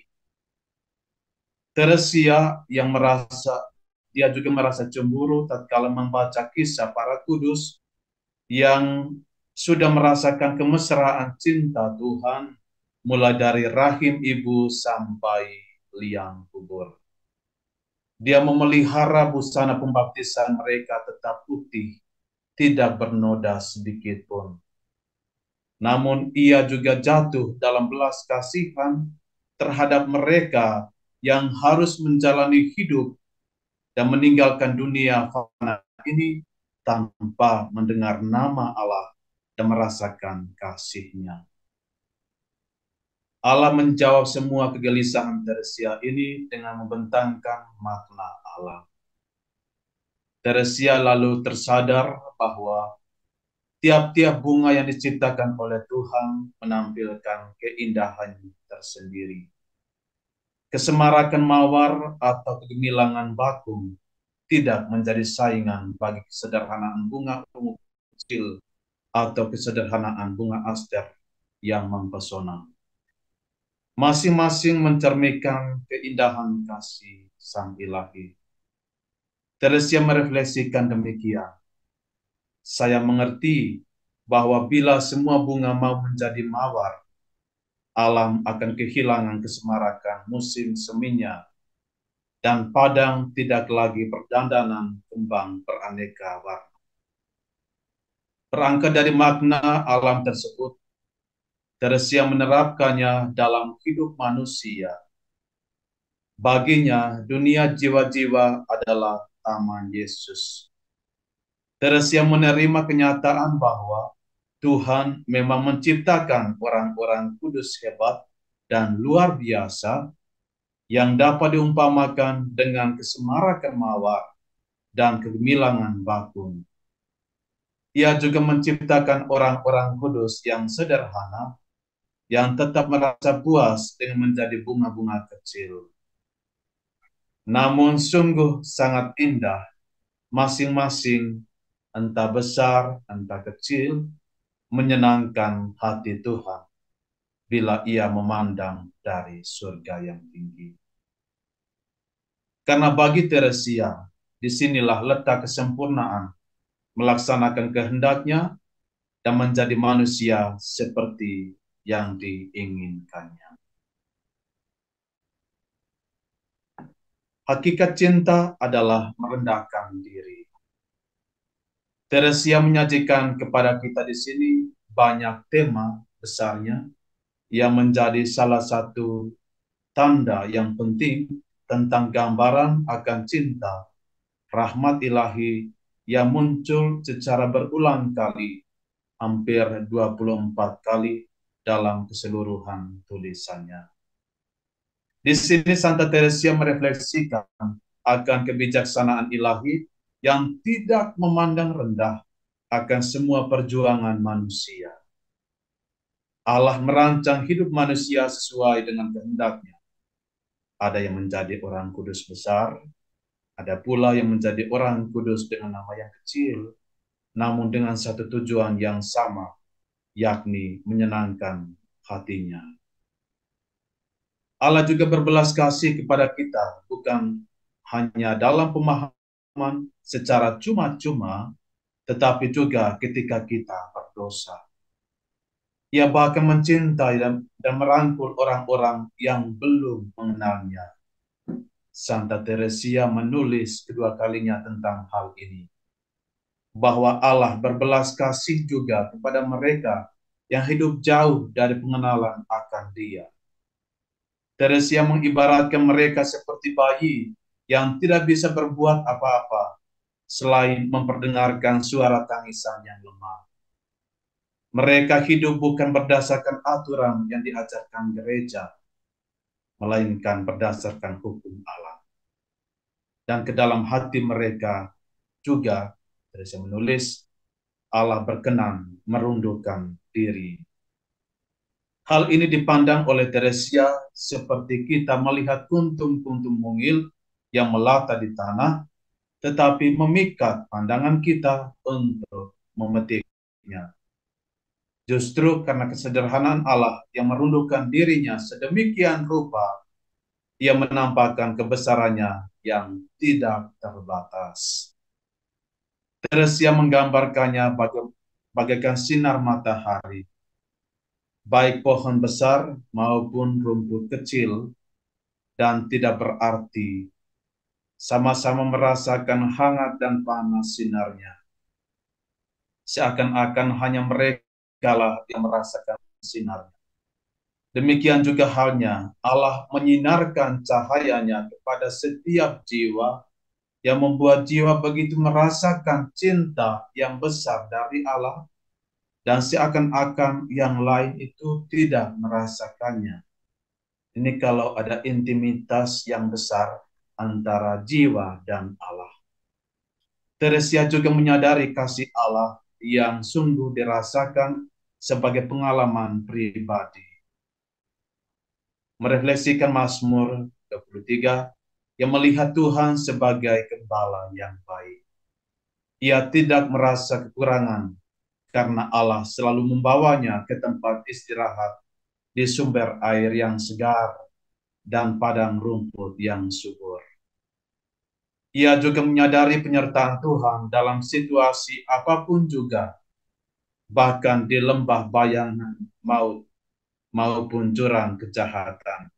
Teresia yang merasa, dia juga merasa cemburu tatkala membaca kisah para kudus yang sudah merasakan kemesraan cinta Tuhan, mulai dari rahim ibu sampai liang kubur. Dia memelihara busana pembaptisan mereka tetap putih, tidak bernoda sedikit pun. Namun ia juga jatuh dalam belas kasihan terhadap mereka yang harus menjalani hidup dan meninggalkan dunia fana ini tanpa mendengar nama Allah dan merasakan kasih-Nya. Allah menjawab semua kegelisahan Teresia ini dengan membentangkan makna Allah. Teresia lalu tersadar bahwa tiap-tiap bunga yang diciptakan oleh Tuhan menampilkan keindahan tersendiri. Kesemarakan mawar atau kegemilangan bakung tidak menjadi saingan bagi kesederhanaan bunga ungu kecil atau kesederhanaan bunga aster yang mempesona. Masing-masing mencerminkan keindahan kasih Sang Ilahi. Teresia merefleksikan demikian. Saya mengerti bahwa bila semua bunga mau menjadi mawar, alam akan kehilangan kesemarakan musim seminya, dan padang tidak lagi berdandanan kembang beraneka warna. Berangkat dari makna alam tersebut, Teresia menerapkannya dalam hidup manusia. Baginya, dunia jiwa-jiwa adalah taman Yesus. Teresia menerima kenyataan bahwa Tuhan memang menciptakan orang-orang kudus hebat dan luar biasa yang dapat diumpamakan dengan kesemarakan mawar dan kegemilangan bakung. Ia juga menciptakan orang-orang kudus yang sederhana, yang tetap merasa puas dengan menjadi bunga-bunga kecil. Namun sungguh sangat indah, masing-masing entah besar, entah kecil, menyenangkan hati Tuhan bila ia memandang dari surga yang tinggi. Karena bagi Teresia, disinilah letak kesempurnaan, melaksanakan kehendaknya dan menjadi manusia seperti yang diinginkannya. Hakikat cinta adalah merendahkan diri. Teresia menyajikan kepada kita di sini banyak tema besarnya yang menjadi salah satu tanda yang penting tentang gambaran akan cinta, rahmat ilahi yang muncul secara berulang kali, hampir dua puluh empat kali dalam keseluruhan tulisannya. Di sini Santa Teresia merefleksikan akan kebijaksanaan ilahi yang tidak memandang rendah akan semua perjuangan manusia. Allah merancang hidup manusia sesuai dengan kehendaknya. Ada yang menjadi orang kudus besar, ada pula yang menjadi orang kudus dengan nama yang kecil, namun dengan satu tujuan yang sama, yakni menyenangkan hatinya. Allah juga berbelas kasih kepada kita, bukan hanya dalam pemahaman secara cuma-cuma, tetapi juga ketika kita berdosa. Ia bahkan mencintai dan, dan merangkul orang-orang yang belum mengenalnya. Santa Teresia menulis kedua kalinya tentang hal ini, bahwa Allah berbelas kasih juga kepada mereka yang hidup jauh dari pengenalan akan Dia. Teresia mengibaratkan mereka seperti bayi yang tidak bisa berbuat apa-apa selain memperdengarkan suara tangisan yang lemah. Mereka hidup bukan berdasarkan aturan yang diajarkan gereja, melainkan berdasarkan hukum Allah. Dan ke dalam hati mereka juga, Teresia menulis, Allah berkenan merundukkan diri. Hal ini dipandang oleh Teresia seperti kita melihat kuntum-kuntum mungil yang melata di tanah, tetapi memikat pandangan kita untuk memetiknya. Justru karena kesederhanaan Allah yang merundukkan dirinya sedemikian rupa, Ia menampakkan kebesarannya yang tidak terbatas. Teresia menggambarkannya bagaikan sinar matahari. Baik pohon besar maupun rumput kecil, dan tidak berarti, sama-sama merasakan hangat dan panas sinarnya. Seakan-akan hanya mereka lah yang merasakan sinarnya. Demikian juga halnya, Allah menyinarkan cahayanya kepada setiap jiwa yang membuat jiwa begitu merasakan cinta yang besar dari Allah, dan seakan-akan yang lain itu tidak merasakannya. Ini kalau ada intimitas yang besar antara jiwa dan Allah. Teresia juga menyadari kasih Allah yang sungguh dirasakan sebagai pengalaman pribadi. Merefleksikan Mazmur dua puluh tiga yang melihat Tuhan sebagai gembala yang baik. Ia tidak merasa kekurangan, karena Allah selalu membawanya ke tempat istirahat di sumber air yang segar dan padang rumput yang subur. Ia juga menyadari penyertaan Tuhan dalam situasi apapun juga, bahkan di lembah bayangan maut maupun jurang kejahatan.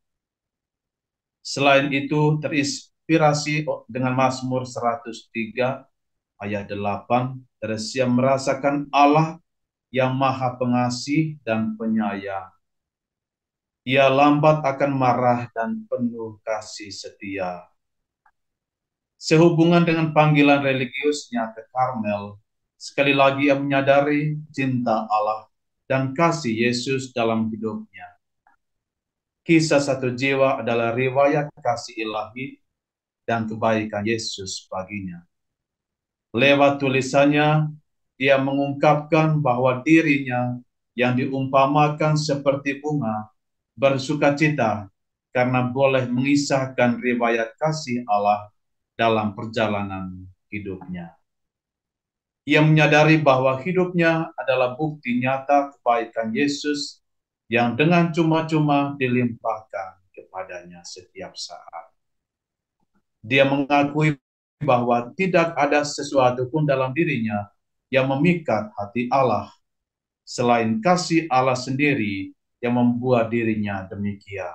Selain itu, terinspirasi dengan Mazmur seratus tiga ayat delapan, Teresia merasakan Allah yang maha pengasih dan penyayang. Ia lambat akan marah dan penuh kasih setia. Sehubungan dengan panggilan religiusnya ke Karmel, sekali lagi ia menyadari cinta Allah dan kasih Yesus dalam hidupnya. Kisah satu jiwa adalah riwayat kasih ilahi dan kebaikan Yesus baginya. Lewat tulisannya, ia mengungkapkan bahwa dirinya yang diumpamakan seperti bunga bersukacita karena boleh mengisahkan riwayat kasih Allah dalam perjalanan hidupnya. Ia menyadari bahwa hidupnya adalah bukti nyata kebaikan Yesus yang dengan cuma-cuma dilimpahkan kepadanya setiap saat. Dia mengakui bahwa tidak ada sesuatu pun dalam dirinya yang memikat hati Allah, selain kasih Allah sendiri yang membuat dirinya demikian.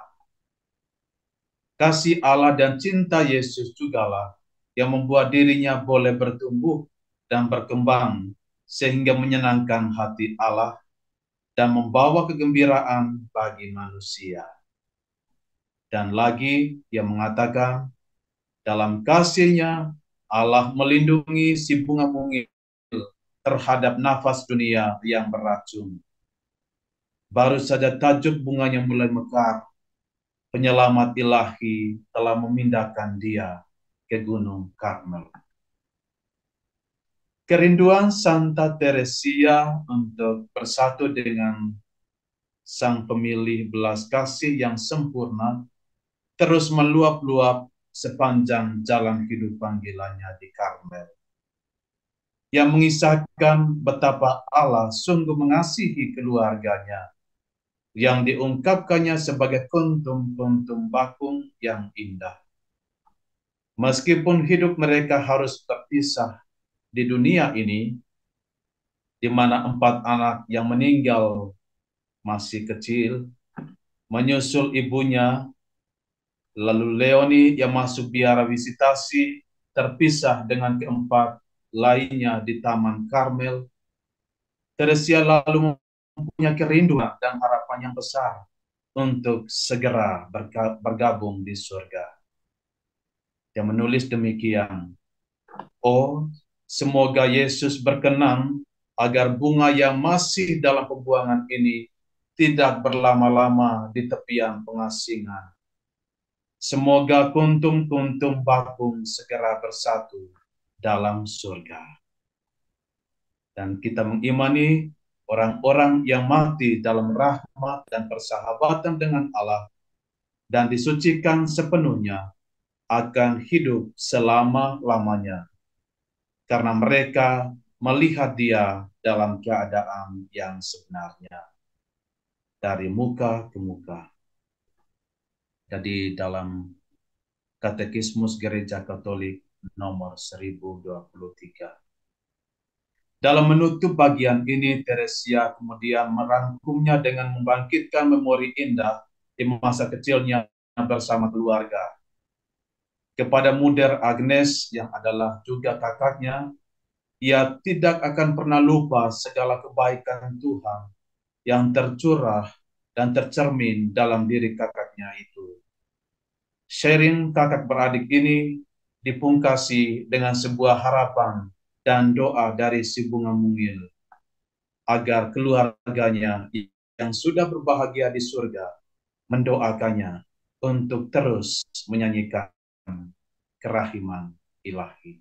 Kasih Allah dan cinta Yesus jugalah yang membuat dirinya boleh bertumbuh dan berkembang sehingga menyenangkan hati Allah dan membawa kegembiraan bagi manusia. Dan lagi ia mengatakan, dalam kasih-Nya Allah melindungi si bunga mungil terhadap nafas dunia yang beracun. Baru saja tajuk bunganya mulai mekar, penyelamat ilahi telah memindahkan dia ke Gunung Karmel. Kerinduan Santa Teresia untuk bersatu dengan Sang Pemilih belas kasih yang sempurna terus meluap-luap sepanjang jalan hidup panggilannya di Karmel. Yang mengisahkan betapa Allah sungguh mengasihi keluarganya, yang diungkapkannya sebagai kuntum-kuntum bakung yang indah. Meskipun hidup mereka harus terpisah di dunia ini, di mana empat anak yang meninggal masih kecil, menyusul ibunya, lalu Leoni yang masuk biara visitasi, terpisah dengan keempat lainnya di Taman Karmel, Teresia lalu mempunyai kerinduan dan harapan yang besar untuk segera bergabung di surga. Dia menulis demikian, "Oh, semoga Yesus berkenan agar bunga yang masih dalam pembuangan ini tidak berlama-lama di tepian pengasingan. Semoga kuntum-kuntum bakung segera bersatu dalam surga." Dan kita mengimani orang-orang yang mati dalam rahmat dan persahabatan dengan Allah dan disucikan sepenuhnya akan hidup selama-lamanya, karena mereka melihat Dia dalam keadaan yang sebenarnya, dari muka ke muka. Jadi dalam Katekismus Gereja Katolik nomor seribu dua puluh tiga. Dalam menutup bagian ini, Teresia kemudian merangkumnya dengan membangkitkan memori indah di masa kecilnya bersama keluarga. Kepada Muder Agnes yang adalah juga kakaknya, ia tidak akan pernah lupa segala kebaikan Tuhan yang tercurah dan tercermin dalam diri kakaknya itu. Sharing kakak beradik ini dipungkasi dengan sebuah harapan dan doa dari si bunga mungil, agar keluarganya yang sudah berbahagia di surga mendoakannya untuk terus menyanyikan kerahiman ilahi.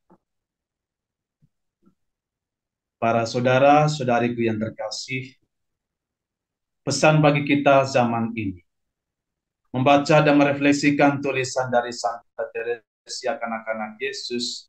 Para saudara-saudariku yang terkasih, pesan bagi kita zaman ini, membaca dan merefleksikan tulisan dari Santa Teresia kanak-kanak Yesus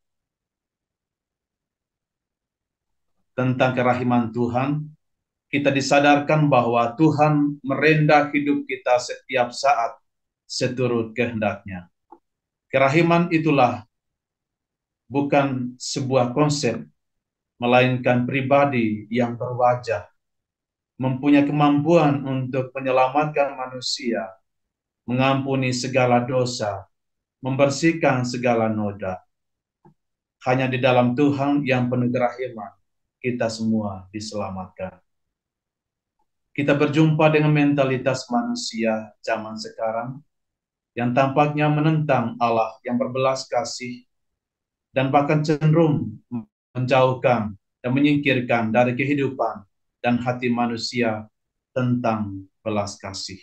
tentang kerahiman Tuhan, kita disadarkan bahwa Tuhan merendah hidup kita setiap saat seturut kehendak-Nya. Kerahiman itulah bukan sebuah konsep, melainkan pribadi yang berwajah, mempunyai kemampuan untuk menyelamatkan manusia, mengampuni segala dosa, membersihkan segala noda. Hanya di dalam Tuhan yang penuh kerahiman, kita semua diselamatkan. Kita berjumpa dengan mentalitas manusia zaman sekarang yang tampaknya menentang Allah yang berbelas kasih dan bahkan cenderung menjauhkan dan menyingkirkan dari kehidupan dan hati manusia tentang belas kasih.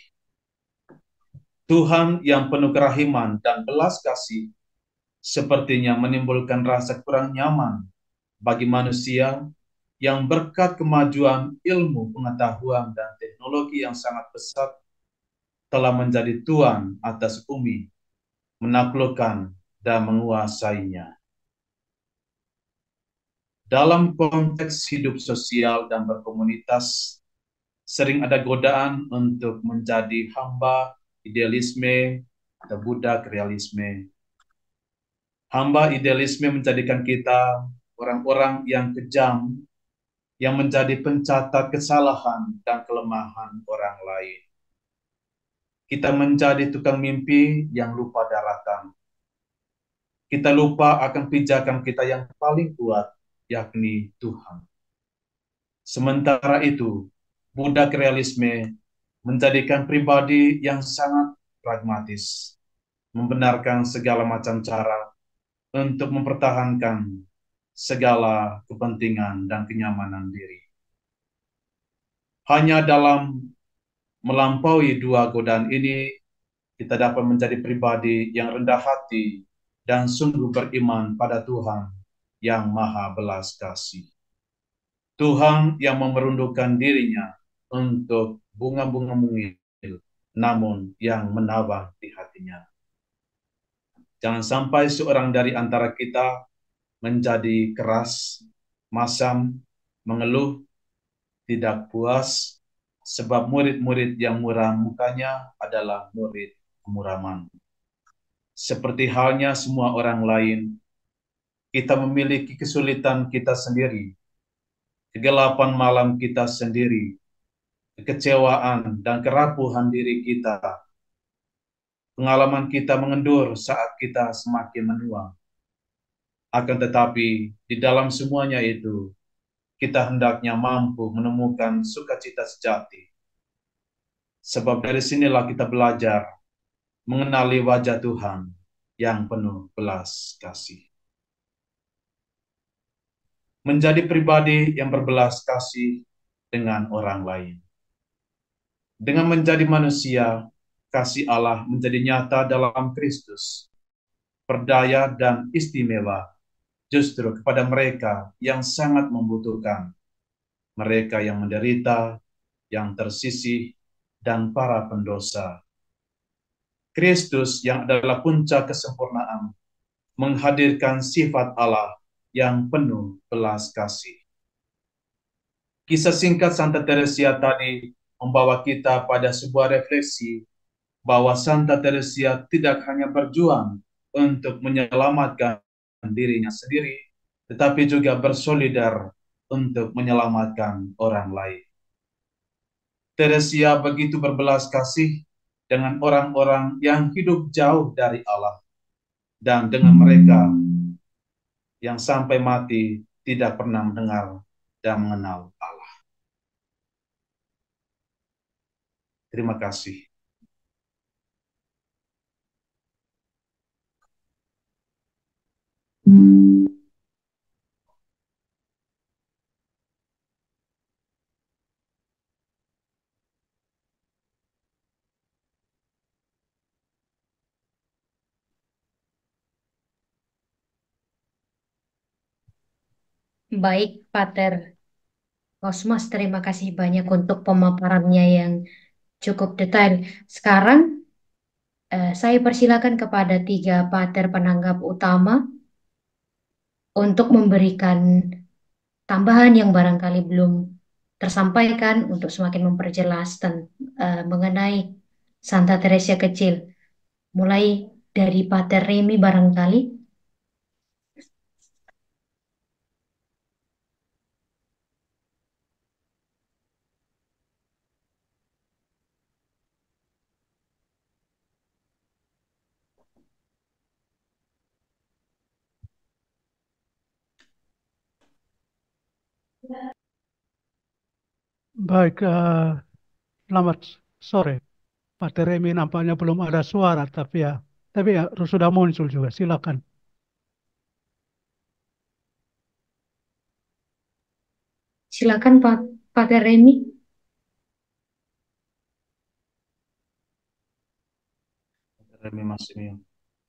Tuhan yang penuh kerahiman dan belas kasih sepertinya menimbulkan rasa kurang nyaman bagi manusia yang berkat kemajuan ilmu, pengetahuan, dan teknologi yang sangat pesat telah menjadi tuan atas bumi, menaklukkan dan menguasainya. Dalam konteks hidup sosial dan berkomunitas, sering ada godaan untuk menjadi hamba idealisme atau budak realisme. Hamba idealisme menjadikan kita orang-orang yang kejam, yang menjadi pencatat kesalahan dan kelemahan orang lain. Kita menjadi tukang mimpi yang lupa daratan. Kita lupa akan pijakan kita yang paling kuat, yakni Tuhan. Sementara itu, budak realisme menjadikan pribadi yang sangat pragmatis, membenarkan segala macam cara untuk mempertahankan segala kepentingan dan kenyamanan diri. Hanya dalam melampaui dua godaan ini, kita dapat menjadi pribadi yang rendah hati dan sungguh beriman pada Tuhan yang maha belas kasih. Tuhan yang memerundukan dirinya untuk bunga-bunga mungil, namun yang menawar di hatinya. Jangan sampai seorang dari antara kita menjadi keras, masam, mengeluh, tidak puas, sebab murid-murid yang muram mukanya adalah murid kemuraman. Seperti halnya semua orang lain, kita memiliki kesulitan kita sendiri, kegelapan malam kita sendiri, kekecewaan dan kerapuhan diri kita. Pengalaman kita mengendur saat kita semakin menua. Akan tetapi, di dalam semuanya itu, kita hendaknya mampu menemukan sukacita sejati. Sebab dari sinilah kita belajar mengenali wajah Tuhan yang penuh belas kasih. Menjadi pribadi yang berbelas kasih dengan orang lain. Dengan menjadi manusia, kasih Allah menjadi nyata dalam Kristus, berdaya dan istimewa justru kepada mereka yang sangat membutuhkan, mereka yang menderita, yang tersisih, dan para pendosa. Kristus yang adalah puncak kesempurnaan, menghadirkan sifat Allah yang penuh belas kasih. Kisah singkat Santa Teresia tadi membawa kita pada sebuah refleksi bahwa Santa Teresia tidak hanya berjuang untuk menyelamatkan dirinya sendiri, tetapi juga bersolidar untuk menyelamatkan orang lain. Teresia begitu berbelas kasih dengan orang-orang yang hidup jauh dari Allah dan dengan mereka yang sampai mati tidak pernah mendengar dan mengenal Allah. Terima kasih. Baik, Pater Kosmas, terima kasih banyak untuk pemaparannya yang cukup detail. Sekarang eh, saya persilakan kepada tiga Pater penanggap utama untuk memberikan tambahan yang barangkali belum tersampaikan untuk semakin memperjelas ten- eh, mengenai Santa Teresa kecil. Mulai dari Pater Remi barangkali. Baik, eh, selamat sore. Pak Teremi nampaknya belum ada suara, tapi ya, tapi ya sudah muncul juga. Silakan. Silakan Pak Pak Teremi. Remi masih mute.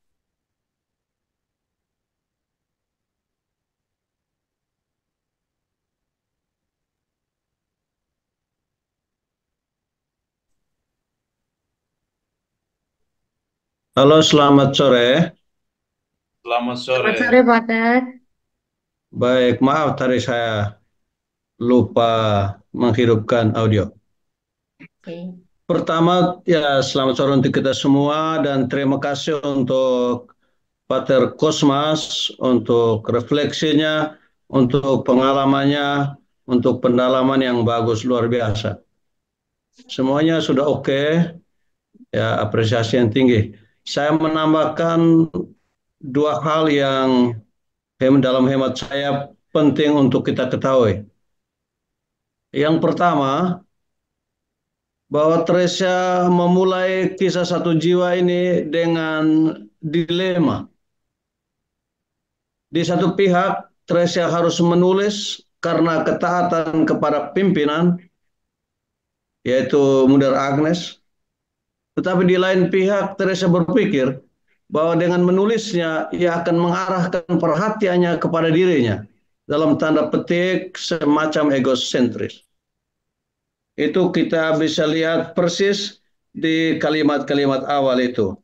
Halo, selamat sore. Selamat sore. Selamat sore Pak Ter. Baik, maaf tadi saya lupa menghidupkan audio. Oke. Pertama, ya selamat sore untuk kita semua dan terima kasih untuk Pater Kosmas untuk refleksinya, untuk pengalamannya, untuk pendalaman yang bagus, luar biasa. Semuanya sudah oke, ya apresiasi yang tinggi. Saya menambahkan dua hal yang dalam hemat saya penting untuk kita ketahui. Yang pertama, bahwa Tresia memulai kisah satu jiwa ini dengan dilema. Di satu pihak, Tresia harus menulis karena ketaatan kepada pimpinan, yaitu Mundar Agnes. Tetapi di lain pihak, Tresia berpikir bahwa dengan menulisnya, ia akan mengarahkan perhatiannya kepada dirinya. Dalam tanda petik, semacam egosentris. Itu kita bisa lihat persis di kalimat-kalimat awal itu.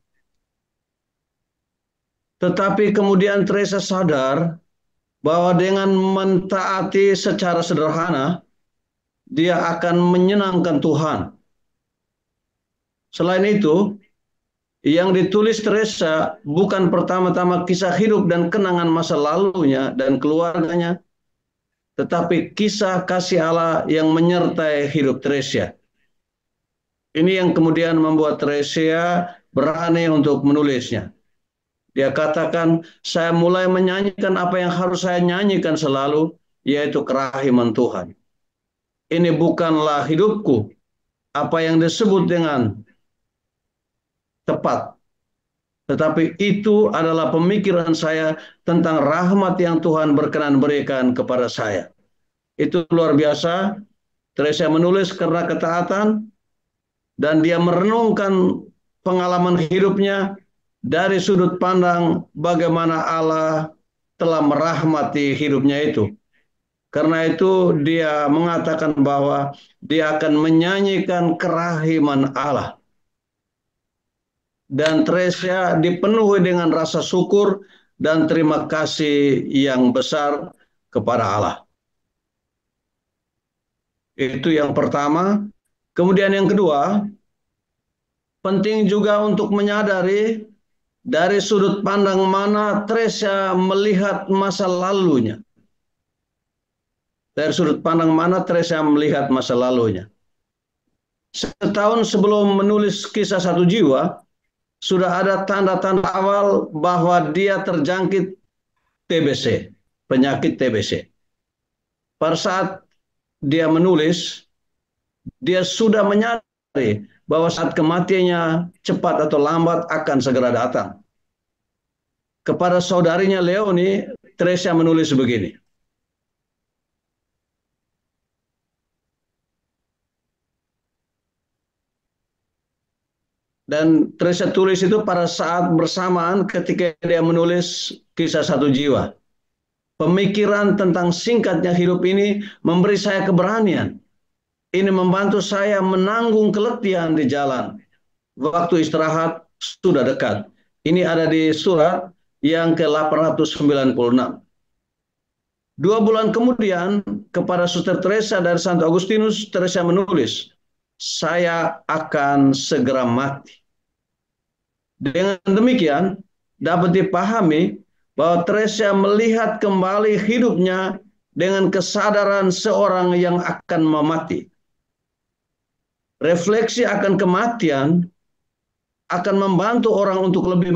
Tetapi kemudian Tresia sadar bahwa dengan mentaati secara sederhana, dia akan menyenangkan Tuhan. Selain itu, yang ditulis Tresia bukan pertama-tama kisah hidup dan kenangan masa lalunya dan keluarganya, tetapi kisah kasih Allah yang menyertai hidup Tresia. Ini yang kemudian membuat Tresia berani untuk menulisnya. Dia katakan, saya mulai menyanyikan apa yang harus saya nyanyikan selalu, yaitu kerahiman Tuhan. Ini bukanlah hidupku, apa yang disebut dengan tepat. Tetapi itu adalah pemikiran saya tentang rahmat yang Tuhan berkenan berikan kepada saya. Itu luar biasa. Tresia menulis karena ketaatan, dan dia merenungkan pengalaman hidupnya dari sudut pandang bagaimana Allah telah merahmati hidupnya itu. Karena itu dia mengatakan bahwa dia akan menyanyikan kerahiman Allah. Dan Tresia dipenuhi dengan rasa syukur dan terima kasih yang besar kepada Allah. Itu yang pertama. Kemudian yang kedua, penting juga untuk menyadari dari sudut pandang mana Tresia melihat masa lalunya. Dari sudut pandang mana Tresia melihat masa lalunya. Setahun sebelum menulis kisah satu jiwa, sudah ada tanda-tanda awal bahwa dia terjangkit T B C, penyakit T B C. Pada saat dia menulis, dia sudah menyadari bahwa saat kematiannya cepat atau lambat akan segera datang. Kepada saudarinya Leonie, Tresia menulis begini. Dan Tresia tulis itu pada saat bersamaan ketika dia menulis kisah satu jiwa. Pemikiran tentang singkatnya hidup ini memberi saya keberanian. Ini membantu saya menanggung keletihan di jalan. Waktu istirahat sudah dekat. Ini ada di surat yang ke delapan ratus sembilan puluh enam. Dua bulan kemudian, kepada Suster Tresia dari Santo Agustinus, Tresia menulis, saya akan segera mati. Dengan demikian, dapat dipahami bahwa Tresia melihat kembali hidupnya dengan kesadaran seorang yang akan memati. Refleksi akan kematian akan membantu orang untuk lebih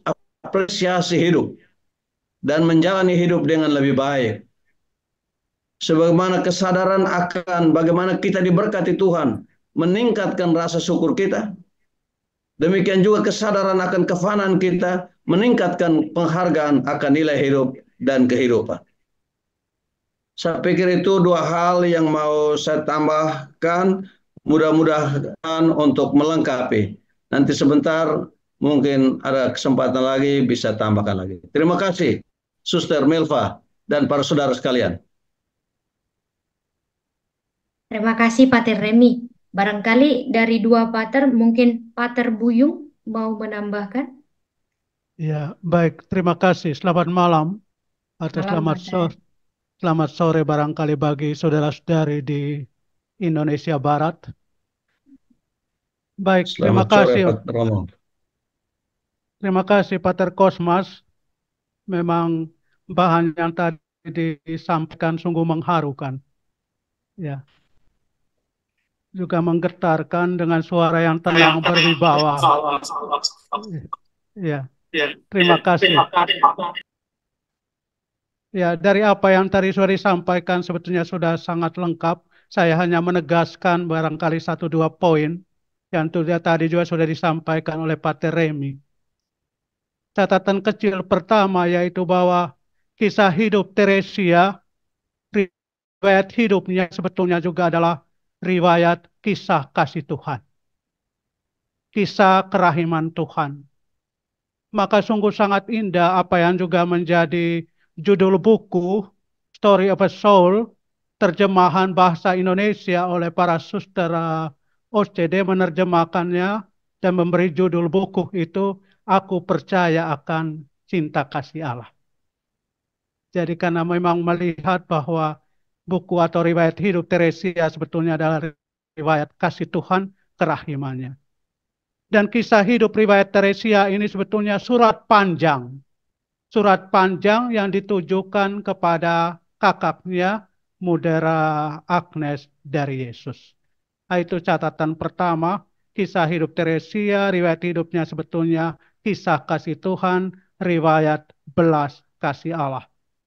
mengapresiasi hidup dan menjalani hidup dengan lebih baik. sebagaimana kesadaran akan bagaimana kita diberkati Tuhan, meningkatkan rasa syukur kita. Demikian juga kesadaran akan kefanaan kita, meningkatkan penghargaan akan nilai hidup dan kehidupan. Saya pikir itu dua hal yang mau saya tambahkan, mudah-mudahan untuk melengkapi. Nanti sebentar mungkin ada kesempatan lagi bisa tambahkan lagi. Terima kasih, Suster Milva dan para saudara sekalian. Terima kasih Pater Remi. Barangkali dari dua pater, mungkin Pater Buyung mau menambahkan? Ya, baik. Terima kasih. Selamat malam atau Malam, selamat Pater. sore, selamat sore barangkali bagi saudara-saudari di Indonesia Barat. Baik, terima Selamat sore, kasih. Pak Romo. Terima kasih Pater Kosmas. Memang bahan yang tadi disampaikan sungguh mengharukan. Ya. Juga menggetarkan dengan suara yang tenang berwibawa. Ya, terima kasih. Ya, dari apa yang tadi sudah disampaikan sebetulnya sudah sangat lengkap. Saya hanya menegaskan barangkali satu dua poin yang tadi juga sudah disampaikan oleh Pater Remi. Catatan kecil pertama yaitu bahwa kisah hidup Teresia, riwayat hidupnya sebetulnya juga adalah riwayat kisah kasih Tuhan. Kisah kerahiman Tuhan. Maka sungguh sangat indah apa yang juga menjadi judul buku Story of a Soul, terjemahan bahasa Indonesia oleh para suster O C D menerjemahkannya dan memberi judul buku itu Aku Percaya Akan Cinta Kasih Allah. Jadi karena memang melihat bahwa buku atau riwayat hidup Teresia sebetulnya adalah riwayat kasih Tuhan kerahimannya. Dan kisah hidup riwayat Teresia ini sebetulnya surat panjang. Surat panjang yang ditujukan kepada kakaknya Mudera Agnes dari Yesus. Nah, itu catatan pertama, kisah hidup Teresia, riwayat hidupnya sebetulnya kisah kasih Tuhan, riwayat belas kasih Allah.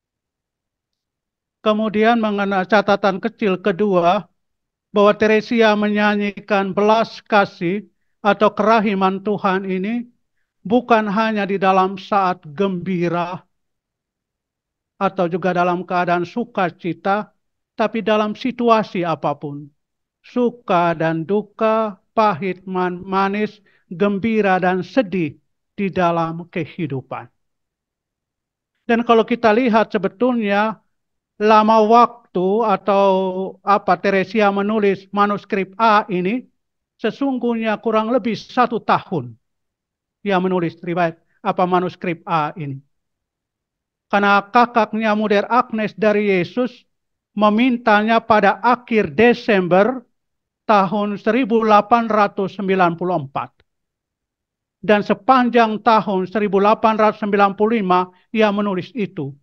Kemudian mengenai catatan kecil kedua, bahwa Teresia menyanyikan belas kasih atau kerahiman Tuhan ini bukan hanya di dalam saat gembira atau juga dalam keadaan sukacita, tapi dalam situasi apapun. Suka dan duka, pahit, man, manis, gembira dan sedih di dalam kehidupan. Dan kalau kita lihat sebetulnya lama waktu atau apa Teresia menulis manuskrip A ini sesungguhnya kurang lebih satu tahun dia menulis riwayat apa manuskrip A ini. Karena kakaknya Mudera Agnes dari Yesus memintanya pada akhir Desember tahun seribu delapan ratus sembilan puluh empat. Dan sepanjang tahun seribu delapan ratus sembilan puluh lima ia menulis itu.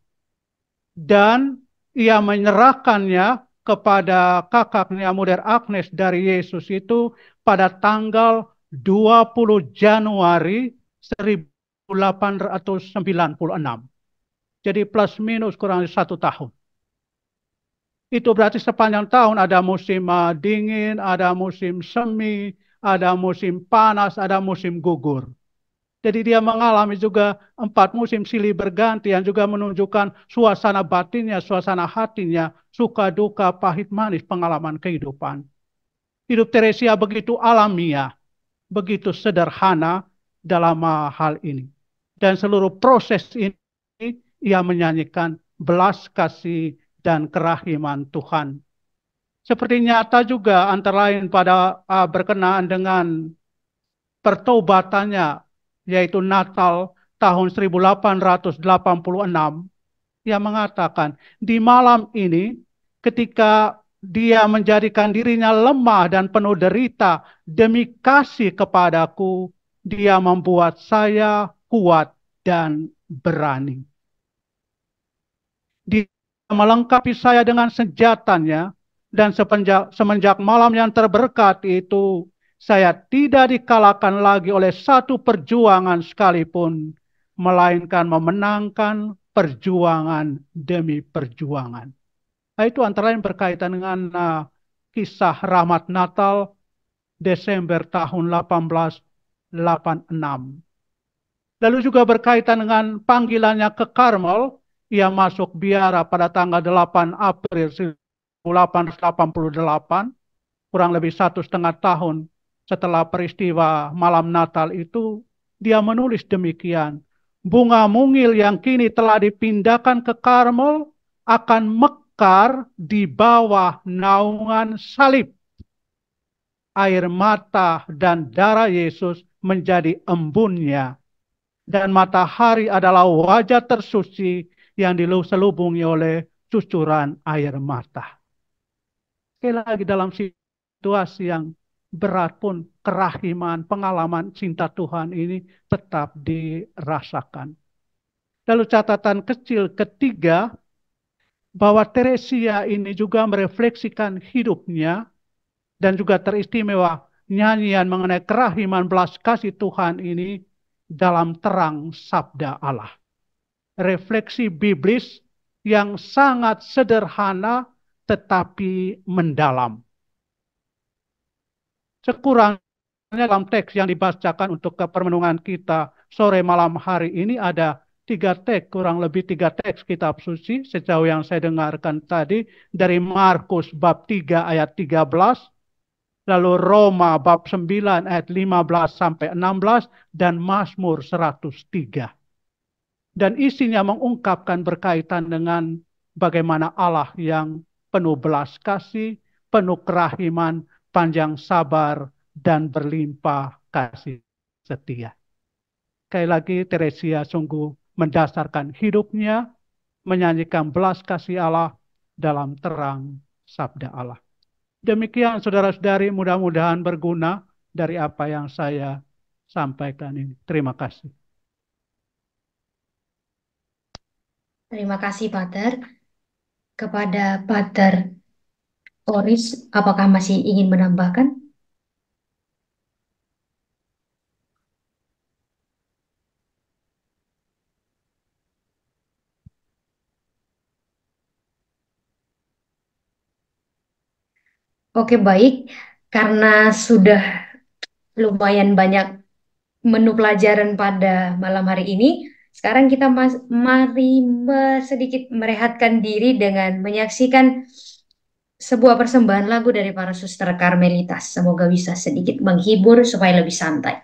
Dan ia menyerahkannya kepada kakaknya Mudera Agnes dari Yesus itu pada tanggal dua puluh Januari seribu delapan ratus sembilan puluh enam. Jadi plus minus kurang lebih satu tahun. Itu berarti sepanjang tahun ada musim uh, dingin, ada musim semi, ada musim panas, ada musim gugur. Jadi dia mengalami juga empat musim silih berganti yang juga menunjukkan suasana batinnya, suasana hatinya, suka duka, pahit manis pengalaman kehidupan. Hidup Teresia begitu alamiah, begitu sederhana dalam hal ini. Dan seluruh proses ini ia menyanyikan belas kasih dan kerahiman Tuhan. Seperti nyata juga antara lain pada uh, berkenaan dengan pertobatannya, yaitu Natal tahun seribu delapan ratus delapan puluh enam, ia mengatakan, di malam ini ketika dia menjadikan dirinya lemah dan penuh derita demi kasih kepadaku, dia membuat saya kuat dan berani. Dia melengkapi saya dengan senjatanya, dan semenjak, semenjak malam yang terberkat itu, saya tidak dikalahkan lagi oleh satu perjuangan sekalipun, melainkan memenangkan perjuangan demi perjuangan. Itu antara lain berkaitan dengan uh, kisah Rahmat Natal Desember tahun delapan belas delapan puluh enam. Lalu juga berkaitan dengan panggilannya ke Karmel, ia masuk biara pada tanggal delapan April seribu delapan ratus delapan puluh delapan, kurang lebih satu setengah tahun setelah peristiwa malam Natal itu, dia menulis demikian. Bunga mungil yang kini telah dipindahkan ke Karmel akan mekar di bawah naungan salib. Air mata dan darah Yesus menjadi embunnya. Dan matahari adalah wajah tersuci yang diselubungi oleh cucuran air mata. Sekali lagi dalam situasi yang berat pun kerahiman, pengalaman cinta Tuhan ini tetap dirasakan. Lalu catatan kecil ketiga, bahwa Teresia ini juga merefleksikan hidupnya dan juga teristimewa nyanyian mengenai kerahiman belas kasih Tuhan ini dalam terang sabda Allah. Refleksi biblis yang sangat sederhana tetapi mendalam. Sekurangnya dalam teks yang dibacakan untuk kepermenungan kita sore malam hari ini ada tiga teks, kurang lebih tiga teks kitab suci sejauh yang saya dengarkan tadi, dari Markus bab tiga ayat tiga belas, lalu Roma bab sembilan ayat lima belas sampai enam belas, dan Mazmur seratus tiga. Dan isinya mengungkapkan berkaitan dengan bagaimana Allah yang penuh belas kasih, penuh kerahiman, panjang sabar, dan berlimpah kasih setia. Sekali lagi, Teresia sungguh mendasarkan hidupnya, menyanyikan belas kasih Allah dalam terang sabda Allah. Demikian saudara-saudari, mudah-mudahan berguna dari apa yang saya sampaikan ini. Terima kasih. Terima kasih, Pater. Kepada Pater Oris, apakah masih ingin menambahkan? Oke, baik. Karena sudah lumayan banyak menu pelajaran pada malam hari ini, sekarang kita mas mari sedikit merehatkan diri dengan menyaksikan sebuah persembahan lagu dari para suster Karmelitas. Semoga bisa sedikit menghibur supaya lebih santai.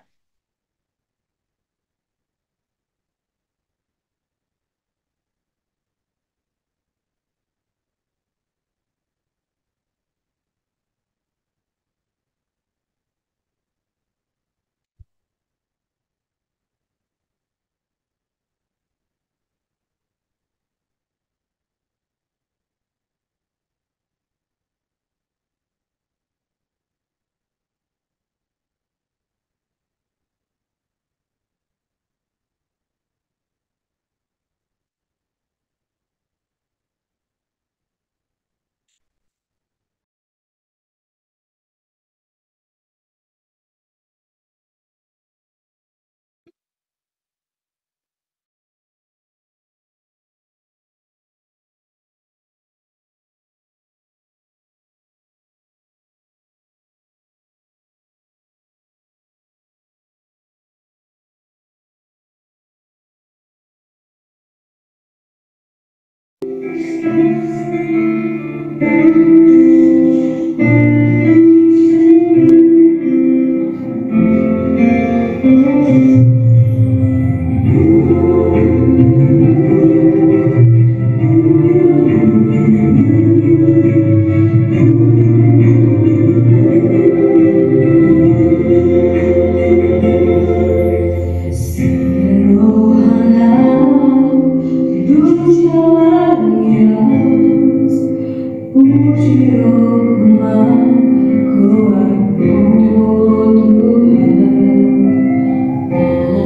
Oh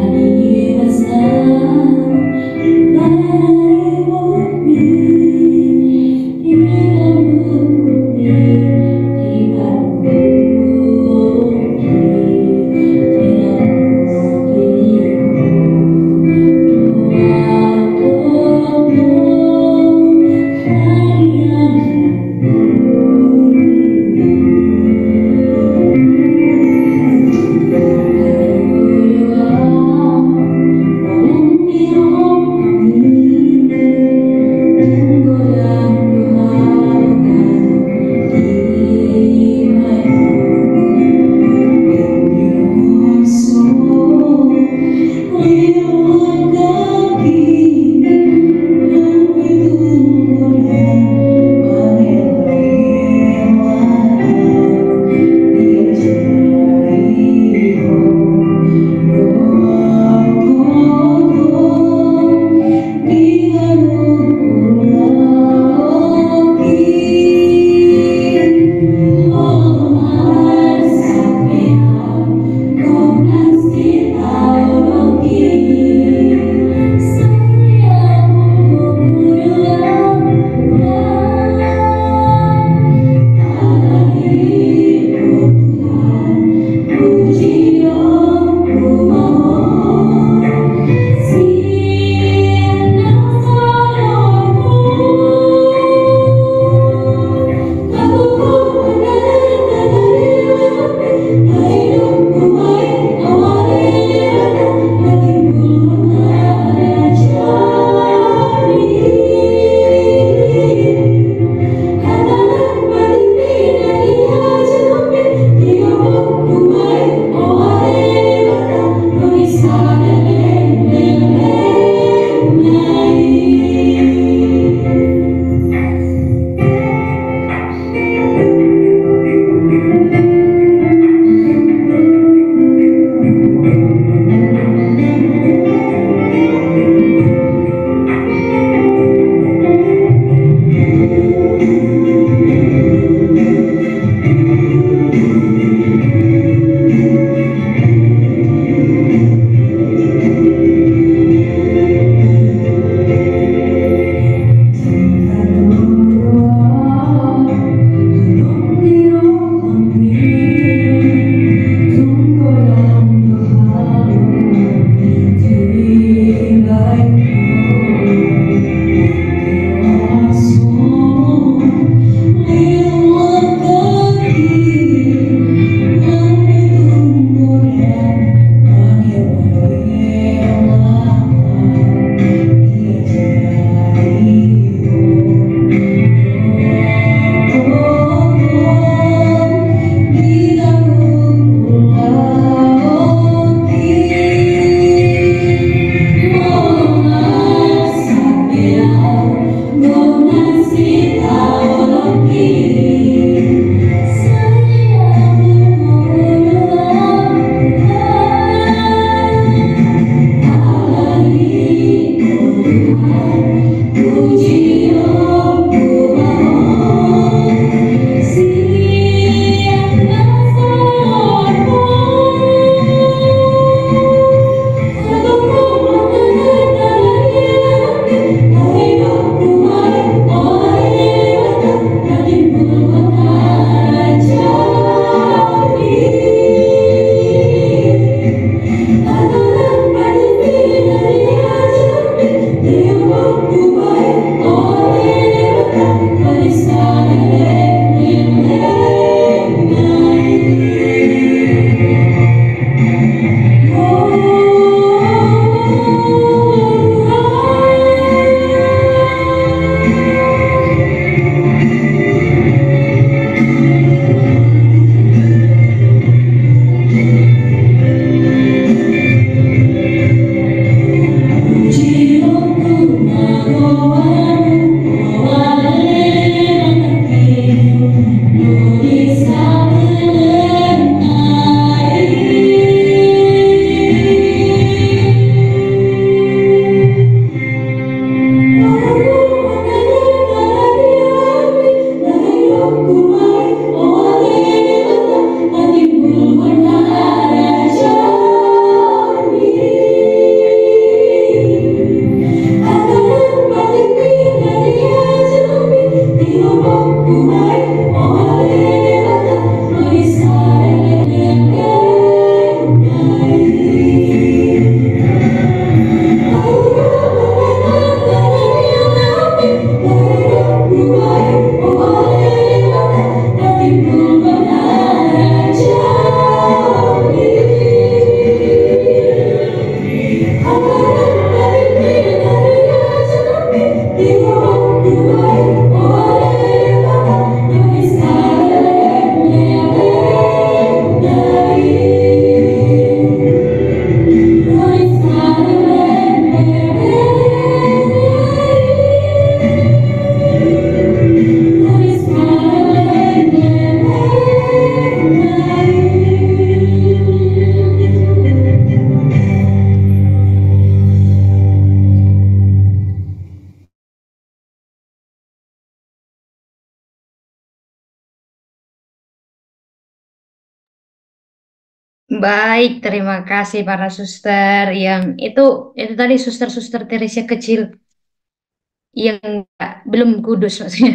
Baik, terima kasih para suster yang itu itu tadi suster-suster Teresia kecil yang nggak- belum kudus maksudnya.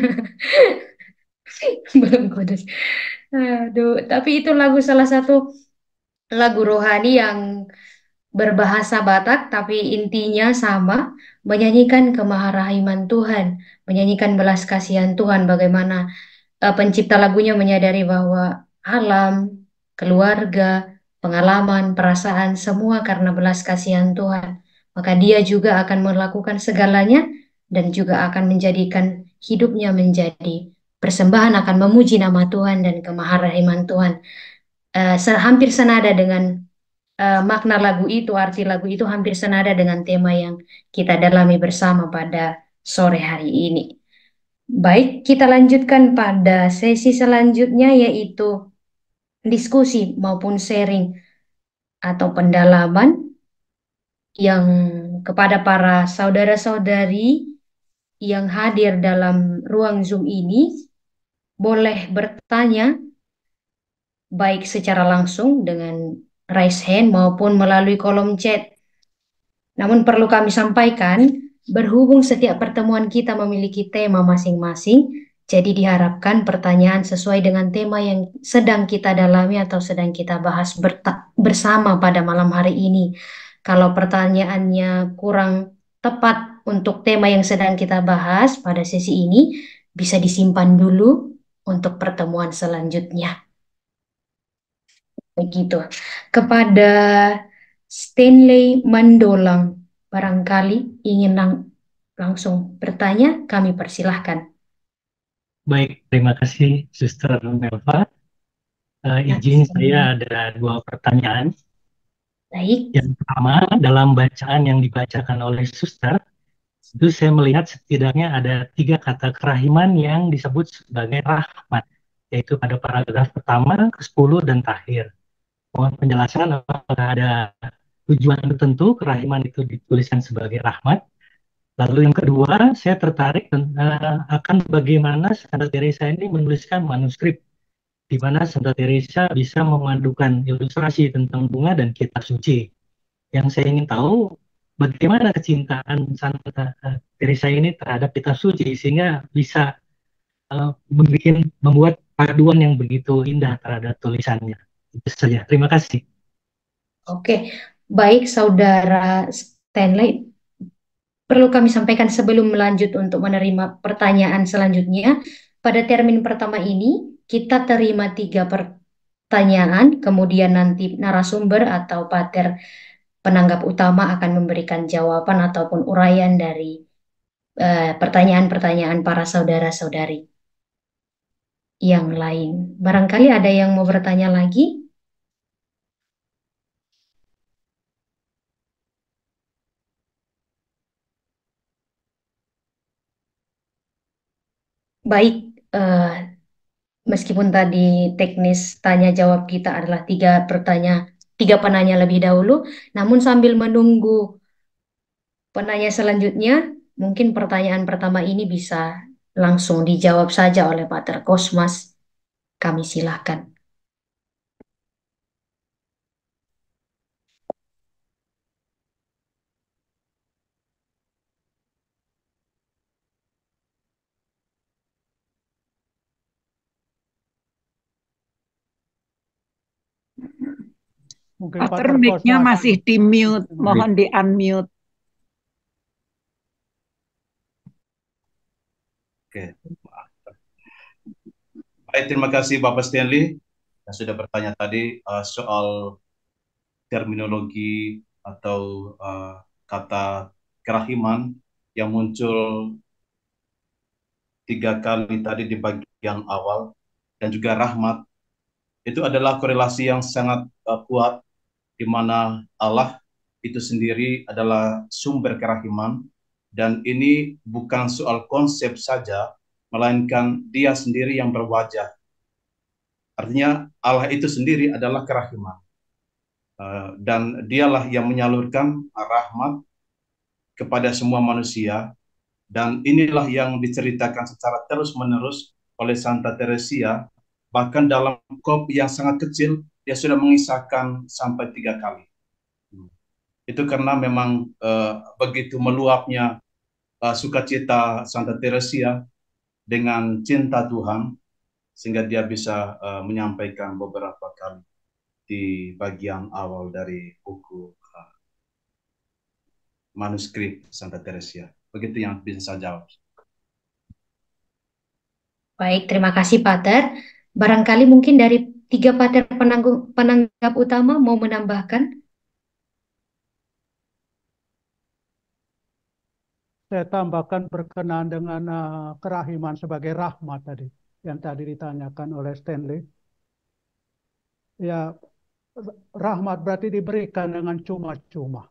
Belum kudus. Aduh, tapi itu lagu salah satu lagu rohani yang berbahasa Batak tapi intinya sama, menyanyikan kemaharahiman Tuhan, menyanyikan belas kasihan Tuhan, bagaimana eh, pencipta lagunya menyadari bahwa alam, keluarga, pengalaman, perasaan semua karena belas kasihan Tuhan. Maka dia juga akan melakukan segalanya dan juga akan menjadikan hidupnya menjadi persembahan, akan memuji nama Tuhan dan kemaharahiman Tuhan. Eh, se- hampir senada dengan eh, makna lagu itu, arti lagu itu hampir senada dengan tema yang kita dalami bersama pada sore hari ini. Baik, kita lanjutkan pada sesi selanjutnya yaitu diskusi maupun sharing atau pendalaman yang kepada para saudara-saudari yang hadir dalam ruang Zoom ini boleh bertanya baik secara langsung dengan raise hand maupun melalui kolom chat. Namun perlu kami sampaikan, berhubung setiap pertemuan kita memiliki tema masing-masing, jadi diharapkan pertanyaan sesuai dengan tema yang sedang kita dalami atau sedang kita bahas bersama pada malam hari ini. Kalau pertanyaannya kurang tepat untuk tema yang sedang kita bahas pada sesi ini, bisa disimpan dulu untuk pertemuan selanjutnya. Begitu. Kepada Stanley Mandolang, barangkali ingin lang langsung bertanya, kami persilahkan. Baik, terima kasih Suster Melva. Uh, izin saya ada dua pertanyaan. Baik. Yang pertama, dalam bacaan yang dibacakan oleh Suster, itu saya melihat setidaknya ada tiga kata kerahiman yang disebut sebagai rahmat, yaitu pada paragraf pertama, ke sepuluh, dan terakhir. Mohon penjelasan apakah ada tujuan tertentu kerahiman itu dituliskan sebagai rahmat. Lalu yang kedua, saya tertarik uh, akan bagaimana Santa Teresa ini menuliskan manuskrip, di mana Santa Teresa bisa memadukan ilustrasi tentang bunga dan kitab suci. Yang saya ingin tahu, bagaimana kecintaan Santa Teresa ini terhadap kitab suci, sehingga bisa uh, membuat, membuat paduan yang begitu indah terhadap tulisannya. Itu saja. Terima kasih. Oke, baik Saudara Stanley. Perlu kami sampaikan sebelum melanjut untuk menerima pertanyaan selanjutnya. Pada termin pertama ini, kita terima tiga pertanyaan, kemudian nanti narasumber atau pater penanggap utama akan memberikan jawaban ataupun uraian dari pertanyaan-pertanyaan uh, para saudara-saudari yang lain. Barangkali ada yang mau bertanya lagi? Baik, uh, meskipun tadi teknis tanya jawab kita adalah tiga pertanyaan, tiga penanya lebih dahulu, namun sambil menunggu penanya selanjutnya, mungkin pertanyaan pertama ini bisa langsung dijawab saja oleh Pater Kosmas. Kami silahkan. Mungkin Pater, Pater mic-nya Kosmas. masih di mute, mohon di unmute. Oke, baik, terima kasih Bapak Stanley yang sudah bertanya tadi uh, soal terminologi atau uh, kata kerahiman yang muncul tiga kali tadi di bagian awal, dan juga rahmat. Itu adalah korelasi yang sangat uh, kuat, di mana Allah itu sendiri adalah sumber kerahiman, dan ini bukan soal konsep saja, melainkan dia sendiri yang berwajah. Artinya Allah itu sendiri adalah kerahiman, uh, dan dialah yang menyalurkan rahmat kepada semua manusia, dan inilah yang diceritakan secara terus-menerus oleh Santa Teresia, bahkan dalam kop yang sangat kecil dia sudah mengisahkan sampai tiga kali. Itu karena memang uh, begitu meluapnya uh, sukacita Santa Teresia dengan cinta Tuhan, sehingga dia bisa uh, menyampaikan beberapa kali di bagian awal dari buku uh, manuskrip Santa Teresia. Begitu yang bisa saya jawab. Baik, terima kasih Pater. Barangkali mungkin dari tiga Pater penanggung, penanggap utama mau menambahkan? Saya tambahkan berkenaan dengan uh, kerahiman sebagai rahmat tadi, yang tadi ditanyakan oleh Stanley. Ya, rahmat berarti diberikan dengan cuma-cuma.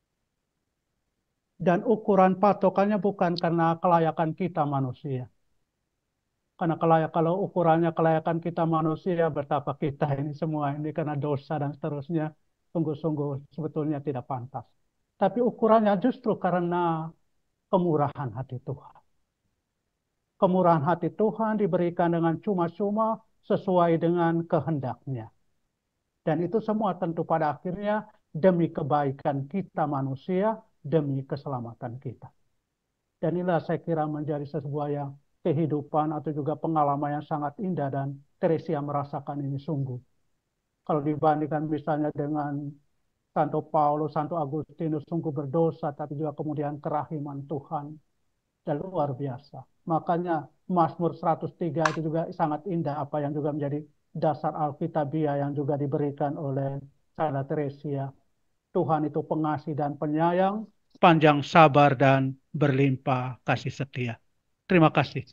Dan ukuran patokannya bukan karena kelayakan kita manusia. Karena kelayak, kalau ukurannya kelayakan kita manusia, betapa kita ini semua ini karena dosa dan seterusnya, sungguh-sungguh sebetulnya tidak pantas. Tapi ukurannya justru karena kemurahan hati Tuhan. Kemurahan hati Tuhan diberikan dengan cuma-cuma sesuai dengan kehendaknya. Dan itu semua tentu pada akhirnya demi kebaikan kita manusia, demi keselamatan kita. Dan inilah saya kira menjadi sebuah yang kehidupan atau juga pengalaman yang sangat indah, dan Teresia merasakan ini sungguh. Kalau dibandingkan misalnya dengan Santo Paulus, Santo Agustinus sungguh berdosa, tapi juga kemudian kerahiman Tuhan dan luar biasa. Makanya Mazmur seratus tiga itu juga sangat indah, apa yang juga menjadi dasar Alkitabiah yang juga diberikan oleh Santa Teresia. Tuhan itu pengasih dan penyayang, panjang sabar dan berlimpah kasih setia. Terima kasih.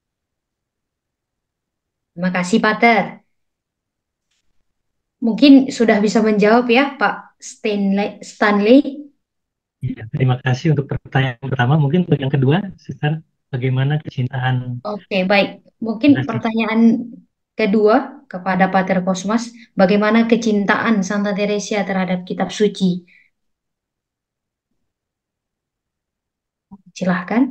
Terima kasih Pater. Mungkin sudah bisa menjawab ya Pak Stanley. Stanley. Ya, terima kasih untuk pertanyaan pertama. Mungkin untuk yang kedua, Sister, bagaimana kecintaan? Oke, baik. Mungkin pertanyaan kedua kepada Pater Kosmas, bagaimana kecintaan Santa Teresia terhadap kitab suci? Silahkan.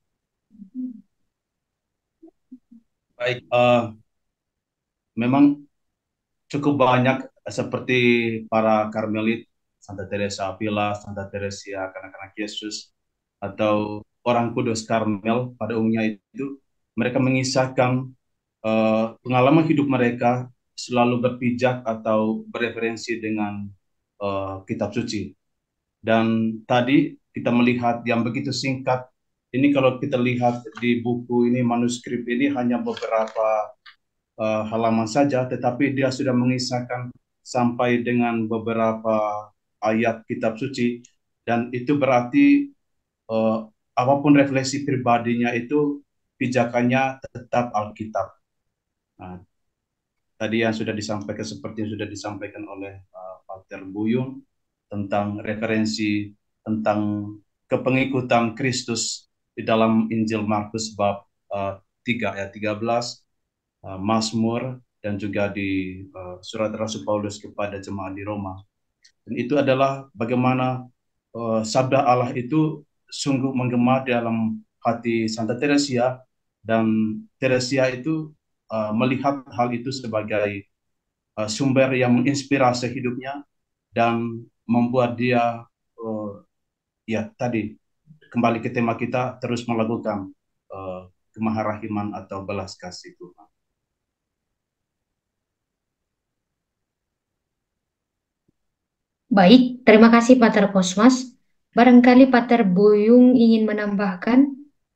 Baik, uh, memang cukup banyak seperti para Karmelit, Santa Teresa Avila, Santa Teresia Kanak-kanak Yesus, atau orang kudus Karmel pada umumnya itu, mereka mengisahkan uh, pengalaman hidup mereka selalu berpijak atau bereferensi dengan uh, kitab suci. Dan tadi kita melihat yang begitu singkat, ini kalau kita lihat di buku ini, manuskrip ini hanya beberapa uh, halaman saja, tetapi dia sudah mengisahkan sampai dengan beberapa ayat kitab suci, dan itu berarti uh, apapun refleksi pribadinya itu pijakannya tetap Alkitab. Nah, tadi yang sudah disampaikan seperti yang sudah disampaikan oleh uh, Pater Buyung tentang referensi tentang kepengikutan Kristus di dalam Injil Markus bab uh, tiga ayat tiga belas, uh, Mazmur, dan juga di uh, surat Rasul Paulus kepada jemaat di Roma. Dan itu adalah bagaimana uh, sabda Allah itu sungguh menggema dalam hati Santa Teresia, dan Teresia itu uh, melihat hal itu sebagai uh, sumber yang menginspirasi hidupnya dan membuat dia uh, ya tadi kembali ke tema kita, terus melakukan uh, kemaharahiman atau belas kasih Tuhan. Baik, terima kasih Pater Kosmas. Barangkali Pater Buyung ingin menambahkan?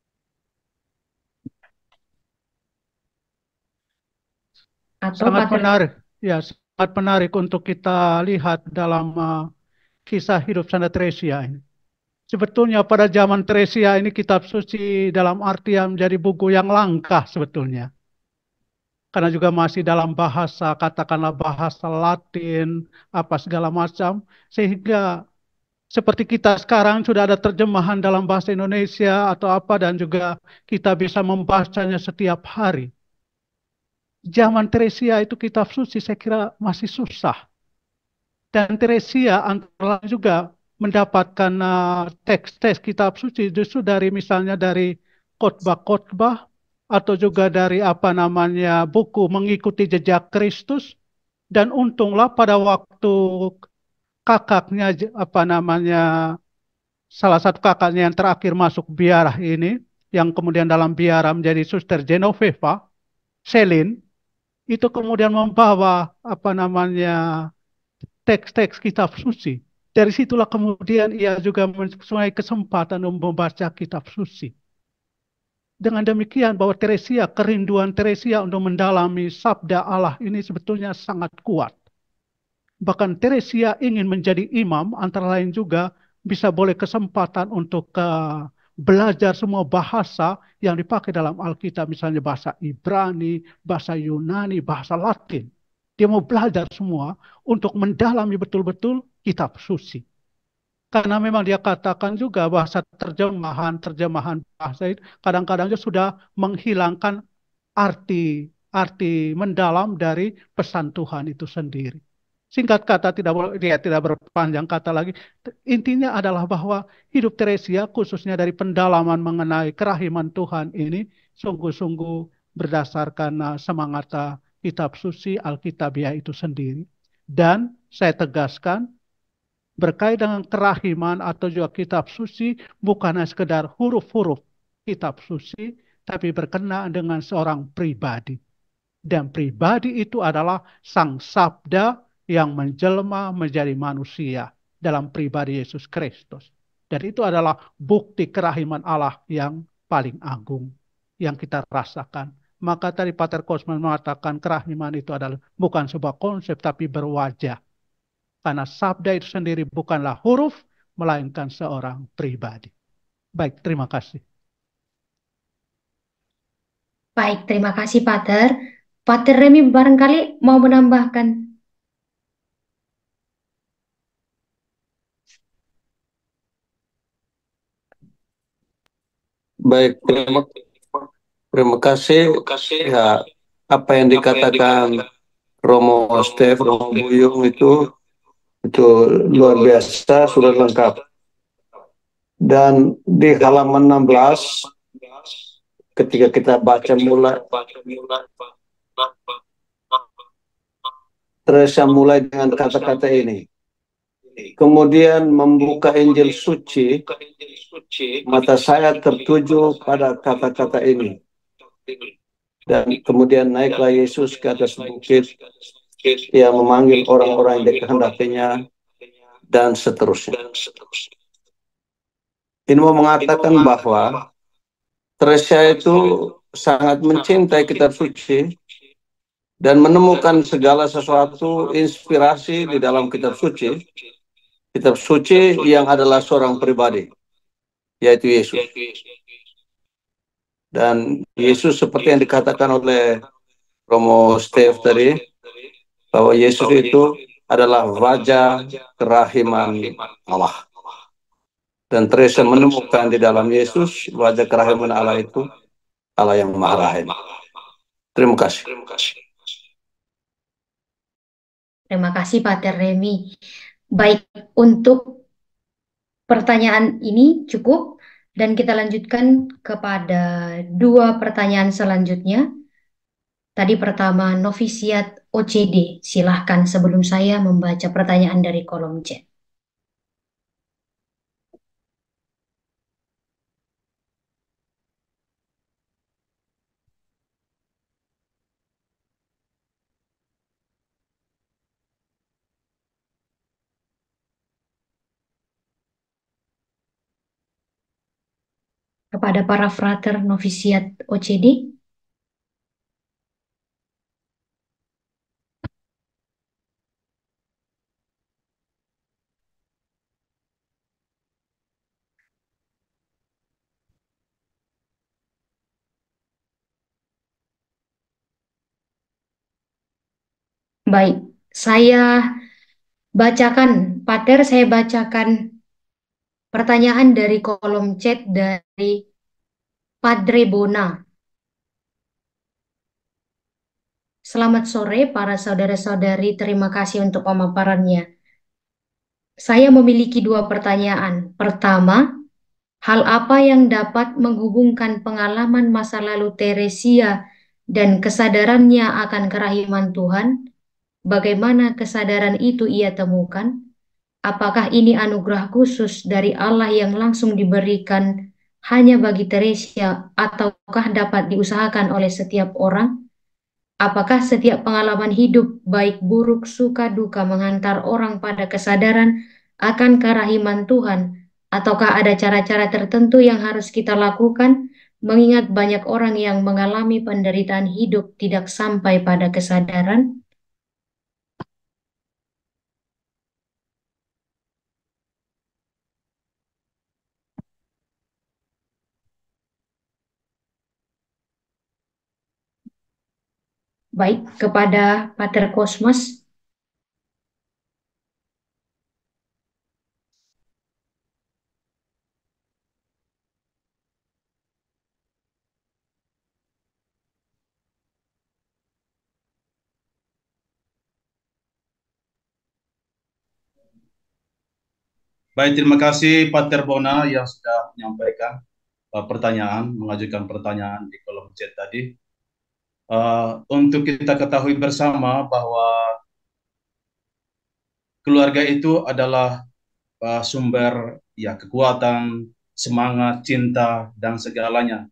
Atau Sangat Pater... menarik, ya sangat menarik untuk kita lihat dalam uh, kisah hidup Santa Teresia ini. Sebetulnya pada zaman Teresia ini kitab suci dalam artian menjadi buku yang langka sebetulnya. Karena juga masih dalam bahasa, katakanlah bahasa Latin, apa segala macam. Sehingga seperti kita sekarang sudah ada terjemahan dalam bahasa Indonesia atau apa, dan juga kita bisa membacanya setiap hari. Zaman Teresia itu kitab suci saya kira masih susah. Dan Teresia antara lain juga mendapatkan teks-teks uh, kitab suci justru dari misalnya dari khotbah-khotbah, atau juga dari apa namanya buku mengikuti jejak Kristus, Dan untunglah pada waktu kakaknya, apa namanya, salah satu kakaknya yang terakhir masuk biara ini, yang kemudian dalam biara menjadi Suster Genoveva, Selin, itu kemudian membawa apa namanya teks-teks kitab suci. Dari situlah kemudian ia juga mempunyai kesempatan untuk membaca kitab suci. Dengan demikian bahwa Teresia, kerinduan Teresia untuk mendalami sabda Allah ini sebetulnya sangat kuat. Bahkan Teresia ingin menjadi imam, antara lain juga bisa boleh kesempatan untuk uh, belajar semua bahasa yang dipakai dalam Alkitab, misalnya bahasa Ibrani, bahasa Yunani, bahasa Latin. Dia mau belajar semua untuk mendalami betul-betul kitab suci. Karena memang dia katakan juga bahasa terjemahan-terjemahan bahasa itu kadang-kadang sudah menghilangkan arti arti mendalam dari pesan Tuhan itu sendiri. Singkat kata, tidak dia tidak berpanjang kata lagi. Intinya adalah bahwa hidup Teresia khususnya dari pendalaman mengenai kerahiman Tuhan ini sungguh-sungguh berdasarkan semangat kitab suci Alkitabiah itu sendiri. Dan saya tegaskan, berkait dengan kerahiman atau juga kitab suci bukan hanya sekedar huruf-huruf kitab suci, tapi berkenaan dengan seorang pribadi. Dan pribadi itu adalah Sang Sabda yang menjelma menjadi manusia dalam pribadi Yesus Kristus. Dan itu adalah bukti kerahiman Allah yang paling agung yang kita rasakan. Maka tadi Pater Kosmas mengatakan kerahiman itu adalah bukan sebuah konsep tapi berwajah. Karena sabda itu sendiri bukanlah huruf, melainkan seorang pribadi. Baik, terima kasih. Baik, terima kasih Pater. Pater Remi barangkali mau menambahkan. Baik, terima, terima kasih. Ya, apa yang dikatakan Romo Stef, Romo Buyung itu itu luar biasa, sudah lengkap. Dan di halaman enam belas, ketika kita baca mulai, Teresia mulai dengan kata-kata ini. Kemudian membuka Injil suci, mata saya tertuju pada kata-kata ini. Dan kemudian naiklah Yesus ke atas bukit, ia memanggil orang-orang yang dikehendakinya, dan seterusnya. Ini mau mengatakan bahwa Teresia itu sangat mencintai kitab suci dan menemukan segala sesuatu inspirasi di dalam kitab suci. Kitab suci yang adalah seorang pribadi, yaitu Yesus. Dan Yesus seperti yang dikatakan oleh Romo Stef tadi, bahwa Yesus itu adalah wajah kerahiman Allah. Dan Teresia menemukan di dalam Yesus wajah kerahiman Allah itu Allah yang Maha Rahim. Terima kasih. Terima kasih Pater Remi. Baik, untuk pertanyaan ini cukup dan kita lanjutkan kepada dua pertanyaan selanjutnya. Tadi pertama novisiat O C D. Silahkan sebelum saya membaca pertanyaan dari kolom chat. Kepada para frater novisiat O C D. Baik, saya bacakan, Pater, saya bacakan pertanyaan dari kolom chat dari Padre Bona. Selamat sore para saudara-saudari, terima kasih untuk pemaparannya. Saya memiliki dua pertanyaan. Pertama, hal apa yang dapat menghubungkan pengalaman masa lalu Teresia dan kesadarannya akan kerahiman Tuhan bagaimana kesadaran itu ia temukan? Apakah ini anugerah khusus dari Allah yang langsung diberikan hanya bagi Teresia, ataukah dapat diusahakan oleh setiap orang? Apakah setiap pengalaman hidup, baik buruk, suka, duka, menghantar orang pada kesadaran akan kerahiman Tuhan? Ataukah ada cara-cara tertentu yang harus kita lakukan, mengingat banyak orang yang mengalami penderitaan hidup tidak sampai pada kesadaran? Baik, kepada Pater Kosmas. Baik, terima kasih Pater Bona yang sudah menyampaikan uh, pertanyaan, mengajukan pertanyaan di kolom chat tadi. Uh, untuk kita ketahui bersama bahwa keluarga itu adalah uh, sumber ya kekuatan, semangat, cinta, dan segalanya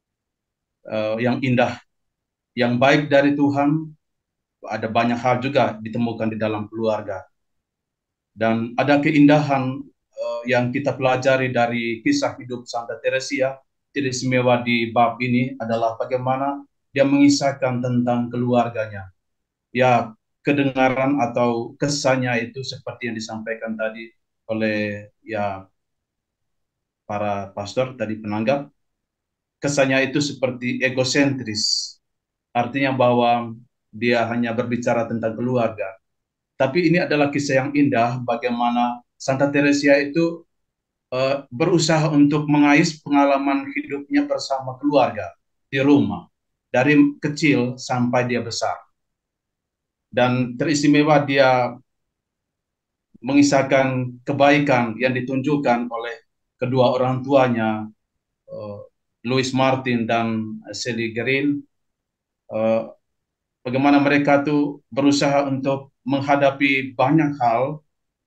uh, yang indah, yang baik dari Tuhan. Ada banyak hal juga ditemukan di dalam keluarga. Dan ada keindahan uh, yang kita pelajari dari kisah hidup Santa Teresia. Tidak istimewa di bab ini adalah bagaimana dia mengisahkan tentang keluarganya. Ya, kedengaran atau kesannya itu seperti yang disampaikan tadi oleh ya para pastor tadi penanggap. Kesannya itu seperti egosentris. Artinya bahwa dia hanya berbicara tentang keluarga. Tapi ini adalah kisah yang indah bagaimana Santa Teresia itu uh, berusaha untuk mengais pengalaman hidupnya bersama keluarga di rumah. Dari kecil sampai dia besar. Dan teristimewa dia mengisahkan kebaikan yang ditunjukkan oleh kedua orang tuanya, uh, Louis Martin dan Sally Green. Uh, bagaimana mereka tuh berusaha untuk menghadapi banyak hal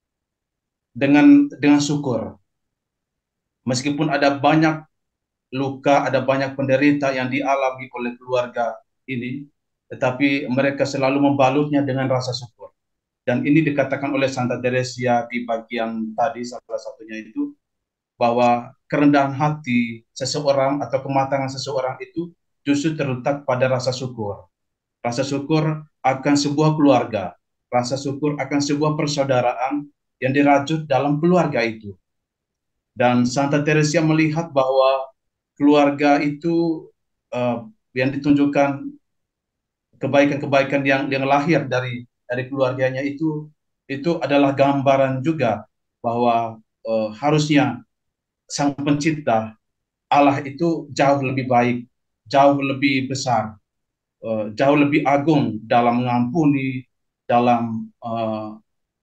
dengan dengan syukur. Meskipun ada banyak luka, ada banyak penderita yang dialami oleh keluarga ini, tetapi mereka selalu membalutnya dengan rasa syukur. Dan ini dikatakan oleh Santa Teresia di bagian tadi, salah satunya itu, bahwa kerendahan hati seseorang atau kematangan seseorang itu justru terletak pada rasa syukur. Rasa syukur akan sebuah keluarga, rasa syukur akan sebuah persaudaraan yang dirajut dalam keluarga itu. Dan Santa Teresia melihat bahwa keluarga itu uh, yang ditunjukkan kebaikan-kebaikan yang yang lahir dari dari keluarganya itu itu adalah gambaran juga bahwa uh, harusnya Sang Pencipta Allah itu jauh lebih baik, jauh lebih besar, uh, jauh lebih agung dalam mengampuni, dalam uh,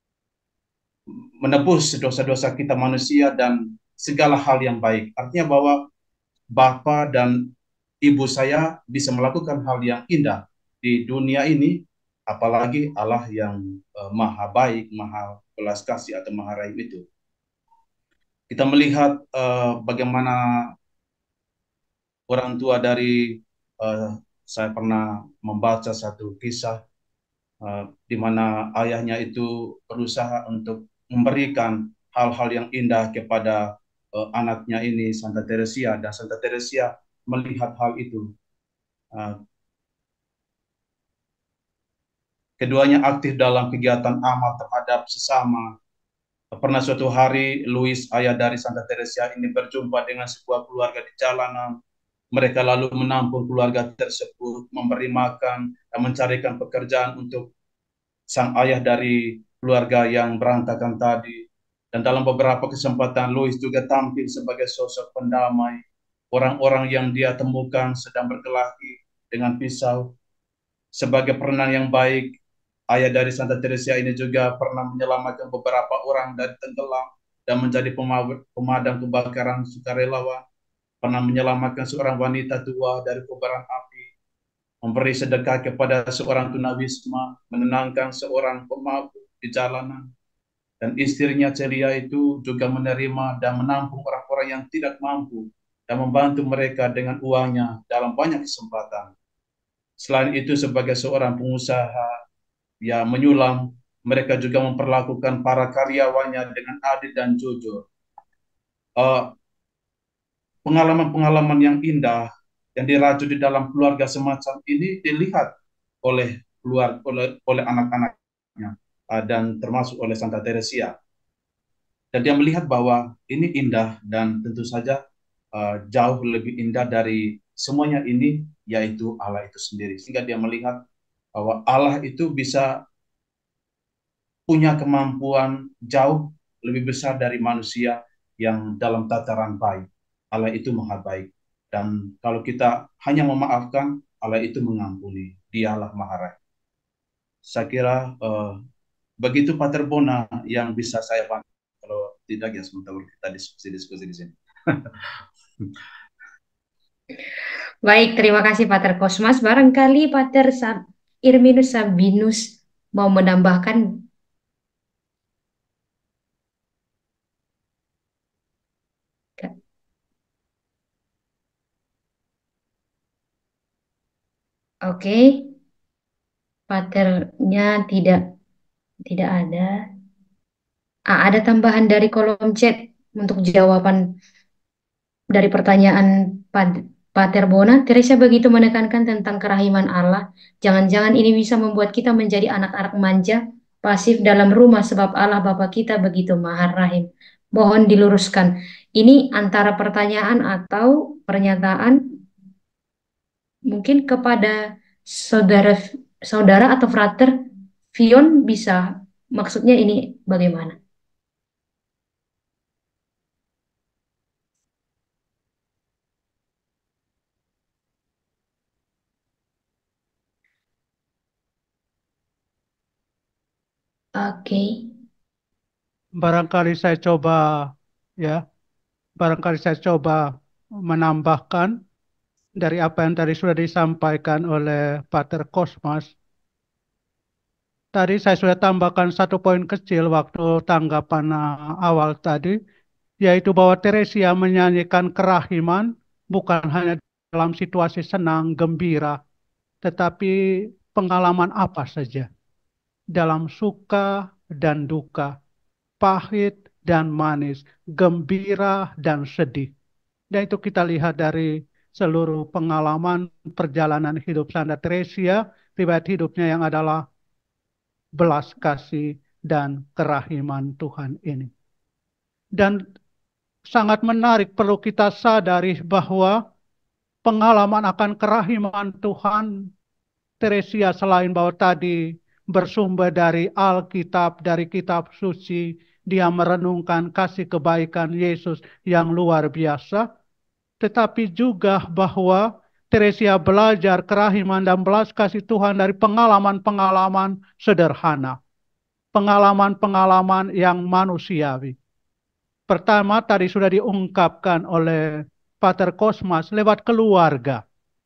menebus dosa-dosa kita manusia dan segala hal yang baik. Artinya bahwa Bapa dan Ibu saya bisa melakukan hal yang indah di dunia ini, apalagi Allah yang uh, maha baik, maha belas kasih atau maha rahim itu. Kita melihat uh, bagaimana orang tua dari, uh, saya pernah membaca satu kisah uh, di mana ayahnya itu berusaha untuk memberikan hal-hal yang indah kepada uh, anaknya ini, Santa Teresia, dan Santa Teresia melihat hal itu. Uh, keduanya aktif dalam kegiatan amal terhadap sesama. Pernah suatu hari, Louis, ayah dari Santa Teresia ini, berjumpa dengan sebuah keluarga di jalanan. Mereka lalu menampung keluarga tersebut, memberi makan, dan mencarikan pekerjaan untuk sang ayah dari keluarga yang berantakan tadi. Dan dalam beberapa kesempatan, Louis juga tampil sebagai sosok pendamai. Orang-orang yang dia temukan sedang berkelahi dengan pisau. Sebagai perenang yang baik, ayah dari Santa Teresia ini juga pernah menyelamatkan beberapa orang dari tenggelam dan menjadi pemadam kebakaran sukarelawan. Pernah menyelamatkan seorang wanita tua dari kobaran api. memberi sedekah kepada seorang tunawisma, menenangkan seorang pemabuk di jalanan, dan istrinya Celia itu juga menerima dan menampung orang-orang yang tidak mampu dan membantu mereka dengan uangnya dalam banyak kesempatan. Selain itu, sebagai seorang pengusaha yang menyulam, mereka juga memperlakukan para karyawannya dengan adil dan jujur. Uh, Pengalaman-pengalaman yang indah yang dirajut di dalam keluarga semacam ini dilihat oleh keluar oleh oleh anak-anaknya uh, dan termasuk oleh Santa Teresia. Dan dia melihat bahwa ini indah dan tentu saja uh, jauh lebih indah dari semuanya ini, yaitu Allah itu sendiri. Sehingga dia melihat bahwa Allah itu bisa punya kemampuan jauh lebih besar dari manusia yang dalam tataran baik. Allah itu maha baik. Dan kalau kita hanya memaafkan, Allah itu mengampuni. Dialah maha rahim. Saya kira uh, begitu Pater Bona yang bisa saya bantu. Kalau tidak ya sementara kita diskusi-diskusi di sini. Baik, terima kasih Pater Kosmas. Barangkali Pater Sab Irminus Sabinus mau menambahkan. Oke, Paternya tidak tidak ada. Ah, ada tambahan dari kolom chat untuk jawaban dari pertanyaan Pad- Pater Bona. Teresa begitu menekankan tentang kerahiman Allah. Jangan-jangan ini bisa membuat kita menjadi anak-anak manja, pasif dalam rumah sebab Allah Bapa kita begitu maha rahim. Mohon diluruskan. Ini antara pertanyaan atau pernyataan mungkin kepada saudara saudara atau frater Vion bisa maksudnya ini bagaimana? Oke. Barangkali saya coba ya, barangkali saya coba menambahkan dari apa yang tadi sudah disampaikan oleh Pater Kosmas. Tadi saya sudah tambahkan satu poin kecil waktu tanggapan uh, awal tadi, yaitu bahwa Teresia menyanyikan kerahiman bukan hanya dalam situasi senang, gembira, tetapi pengalaman apa saja, dalam suka dan duka, pahit dan manis, gembira dan sedih. Dan itu kita lihat dari seluruh pengalaman perjalanan hidup Santa Teresia, riwayat hidupnya yang adalah belas kasih dan kerahiman Tuhan ini. Dan sangat menarik perlu kita sadari bahwa pengalaman akan kerahiman Tuhan Teresia selain bahwa tadi bersumber dari Alkitab, dari kitab suci, dia merenungkan kasih kebaikan Yesus yang luar biasa, tetapi juga bahwa Teresia belajar kerahiman dan belas kasih Tuhan dari pengalaman-pengalaman sederhana, pengalaman-pengalaman yang manusiawi. Pertama tadi sudah diungkapkan oleh Pater Kosmas lewat keluarga.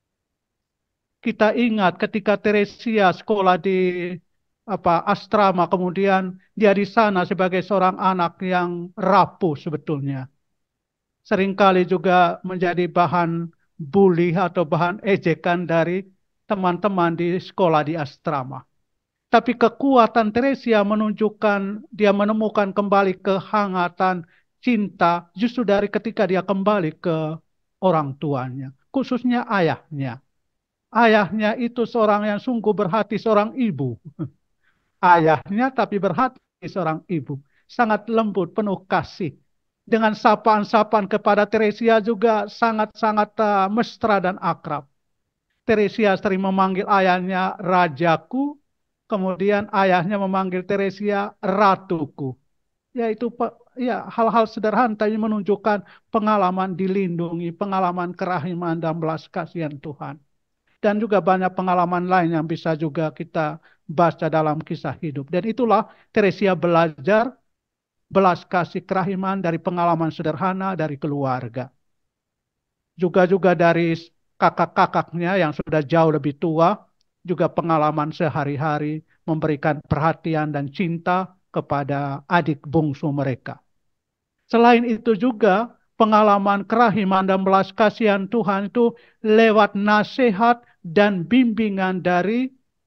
Kita ingat ketika Teresia sekolah di apa asrama, kemudian dia di sana sebagai seorang anak yang rapuh sebetulnya. Seringkali juga menjadi bahan bully atau bahan ejekan dari teman-teman di sekolah di asrama. Tapi kekuatan Teresia menunjukkan dia menemukan kembali kehangatan cinta justru dari ketika dia kembali ke orang tuanya, khususnya ayahnya. Ayahnya itu seorang yang sungguh berhati seorang ibu. Ayahnya tapi berhati seorang ibu. Sangat lembut, penuh kasih. Dengan sapaan-sapaan kepada Teresia juga sangat-sangat uh, mesra dan akrab. Teresia sering memanggil ayahnya rajaku, kemudian ayahnya memanggil Teresia ratuku. Yaitu ya hal-hal sederhana yang menunjukkan pengalaman dilindungi, pengalaman kerahiman dan belas kasihan Tuhan. Dan juga banyak pengalaman lain yang bisa juga kita baca dalam kisah hidup. Dan itulah Teresia belajar belas kasih kerahiman dari pengalaman sederhana dari keluarga. Juga-juga dari kakak-kakaknya yang sudah jauh lebih tua, juga pengalaman sehari-hari memberikan perhatian dan cinta kepada adik bungsu mereka. Selain itu juga pengalaman kerahiman dan belas kasihan Tuhan itu lewat nasihat dan bimbingan dari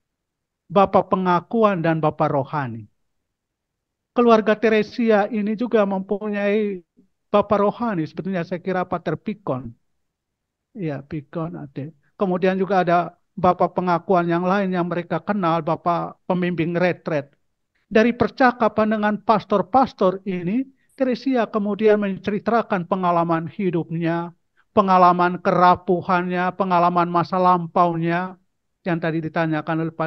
Bapak pengakuan dan Bapak rohani. Keluarga Teresia ini juga mempunyai Bapak rohani, sebetulnya saya kira Pater Pikon. Ya, Pikon ada. Kemudian juga ada Bapak pengakuan yang lain yang mereka kenal, Bapak pembimbing retret. Dari percakapan dengan pastor-pastor ini, Teresia kemudian menceritakan pengalaman hidupnya, pengalaman kerapuhannya, pengalaman masa lampaunya, yang tadi ditanyakan oleh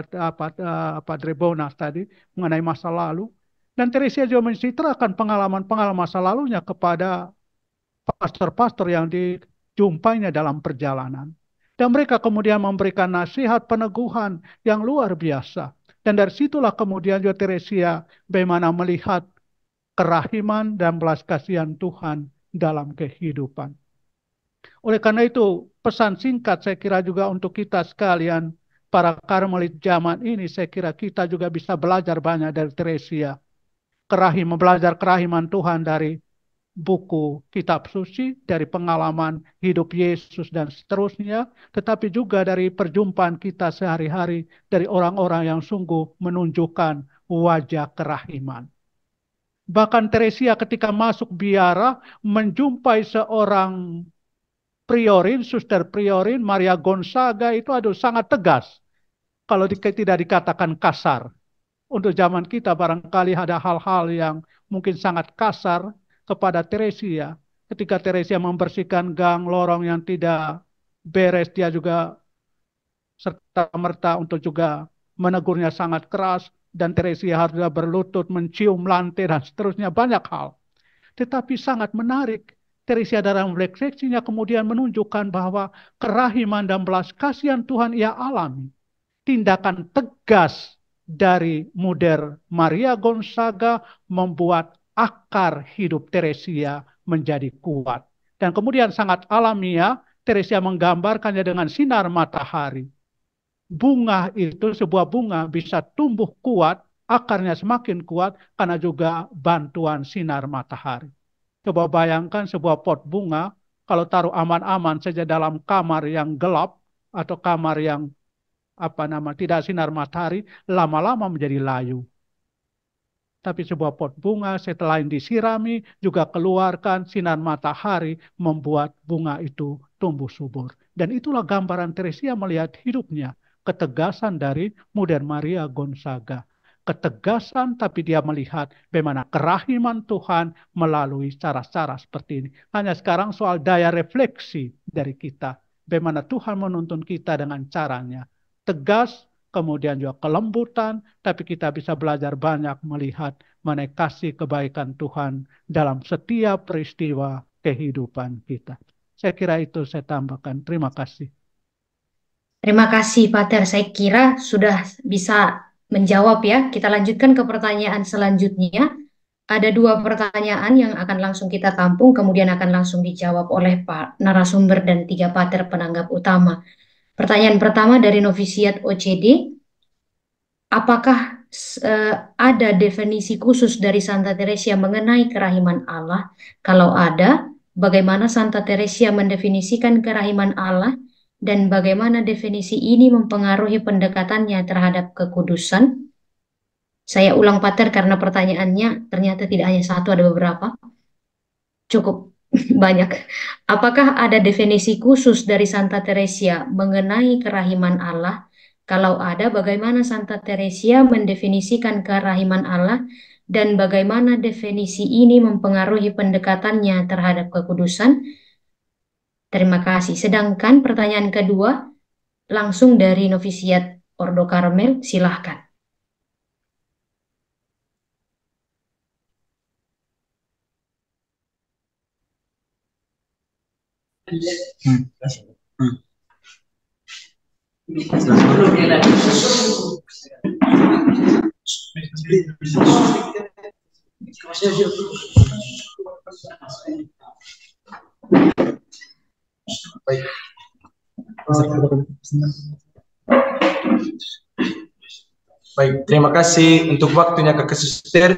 Padre Bonas tadi, mengenai masa lalu. Dan Teresia juga menceritakan pengalaman-pengalaman masa lalunya kepada pastor-pastor yang dijumpainya dalam perjalanan. Dan mereka kemudian memberikan nasihat peneguhan yang luar biasa. Dan dari situlah kemudian juga Teresia bagaimana melihat kerahiman dan belas kasihan Tuhan dalam kehidupan. Oleh karena itu, pesan singkat saya kira juga untuk kita sekalian, para Karmelit zaman ini, saya kira kita juga bisa belajar banyak dari Teresia. Kerahim, belajar kerahiman Tuhan dari buku kitab suci, dari pengalaman hidup Yesus dan seterusnya, tetapi juga dari perjumpaan kita sehari-hari dari orang-orang yang sungguh menunjukkan wajah kerahiman. Bahkan Teresia ketika masuk biara menjumpai seorang priorin, suster priorin, Maria Gonzaga, itu aduh sangat tegas. Kalau di, tidak dikatakan kasar. Untuk zaman kita barangkali ada hal-hal yang mungkin sangat kasar kepada Teresia. Ketika Teresia membersihkan gang lorong yang tidak beres, dia juga serta-merta untuk juga menegurnya sangat keras. Dan Teresia harus berlutut, mencium lantai dan seterusnya, banyak hal. Tetapi sangat menarik, Teresia dalam refleksinya kemudian menunjukkan bahwa kerahiman dan belas kasihan Tuhan ia alami. Tindakan tegas dari Muder Maria Gonzaga membuat akar hidup Teresia menjadi kuat. Dan kemudian sangat alamiah, Teresia menggambarkannya dengan sinar matahari. Bunga itu, sebuah bunga bisa tumbuh kuat, akarnya semakin kuat karena juga bantuan sinar matahari. Coba bayangkan sebuah pot bunga, kalau taruh aman-aman saja dalam kamar yang gelap atau kamar yang apa nama tidak sinar matahari, lama-lama menjadi layu. Tapi sebuah pot bunga setelah disirami juga keluarkan sinar matahari membuat bunga itu tumbuh subur. Dan itulah gambaran Teresia melihat hidupnya. Ketegasan dari Muder Maria Gonzaga. Ketegasan tapi dia melihat bagaimana kerahiman Tuhan melalui cara-cara seperti ini. Hanya sekarang soal daya refleksi dari kita. Bagaimana Tuhan menuntun kita dengan caranya. Tegas, kemudian juga kelembutan, tapi kita bisa belajar banyak melihat mengenai kasih kebaikan Tuhan dalam setiap peristiwa kehidupan kita. Saya kira itu saya tambahkan. Terima kasih. Terima kasih, Pater. Saya kira sudah bisa menjawab ya. Kita lanjutkan ke pertanyaan selanjutnya. Ada dua pertanyaan yang akan langsung kita tampung, kemudian akan langsung dijawab oleh Pak narasumber dan tiga Pater penanggap utama. Pertanyaan pertama dari novisiat O C D. Apakah uh, ada definisi khusus dari Santa Teresia mengenai kerahiman Allah? Kalau ada, bagaimana Santa Teresia mendefinisikan kerahiman Allah? Dan bagaimana definisi ini mempengaruhi pendekatannya terhadap kekudusan? Saya ulang, Pater, karena pertanyaannya ternyata tidak hanya satu, ada beberapa. Cukup banyak. Apakah ada definisi khusus dari Santa Teresia mengenai kerahiman Allah? Kalau ada, bagaimana Santa Teresia mendefinisikan kerahiman Allah? Dan bagaimana definisi ini mempengaruhi pendekatannya terhadap kekudusan? Terima kasih. Sedangkan pertanyaan kedua langsung dari novisiat Ordo Karmel, silahkan. Hmm. Hmm. Baik, terima kasih untuk waktunya Kakak Suster.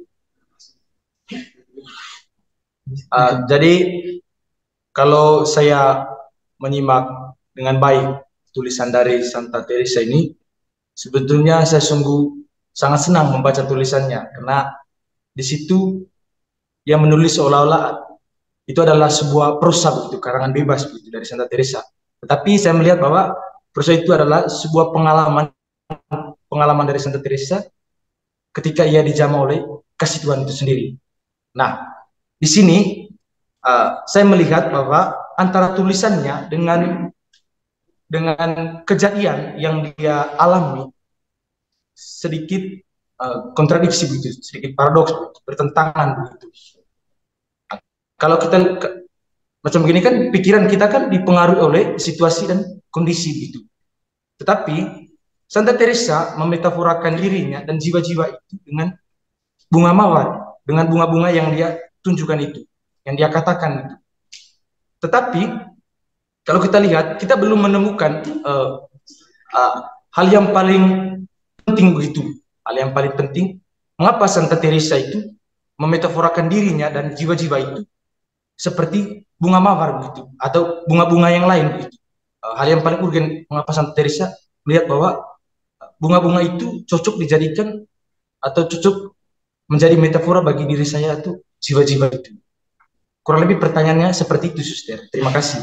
Uh, jadi kalau saya menyimak dengan baik tulisan dari Santa Teresa ini, sebetulnya saya sungguh sangat senang membaca tulisannya karena di situ ia menulis seolah-olah itu adalah sebuah prosa begitu, karangan bebas begitu dari Santa Teresa. Tetapi saya melihat bahwa prosa itu adalah sebuah pengalaman pengalaman dari Santa Teresa ketika ia dijamah oleh kasih Tuhan itu sendiri. Nah, di sini uh, saya melihat bahwa antara tulisannya dengan dengan kejadian yang dia alami sedikit uh, kontradiksi begitu, sedikit paradoks, begitu, bertentangan begitu. Nah, kalau kita ke, macam begini kan pikiran kita kan dipengaruhi oleh situasi dan kondisi begitu. Tetapi Santa Teresa memetaforakan dirinya dan jiwa-jiwa itu dengan bunga mawar, dengan bunga-bunga yang dia tunjukkan itu, yang dia katakan itu. Tetapi kalau kita lihat, kita belum menemukan uh, uh, hal yang paling penting begitu, hal yang paling penting, mengapa Santa Teresa itu memetaforakan dirinya dan jiwa-jiwa itu seperti bunga mawar begitu, atau bunga-bunga yang lain begitu. Uh, hal yang paling urgen, mengapa Santa Teresa melihat bahwa bunga-bunga itu cocok dijadikan atau cocok menjadi metafora bagi diri saya itu jiwa-jiwa itu. Kurang lebih pertanyaannya seperti itu, Suster. Terima kasih.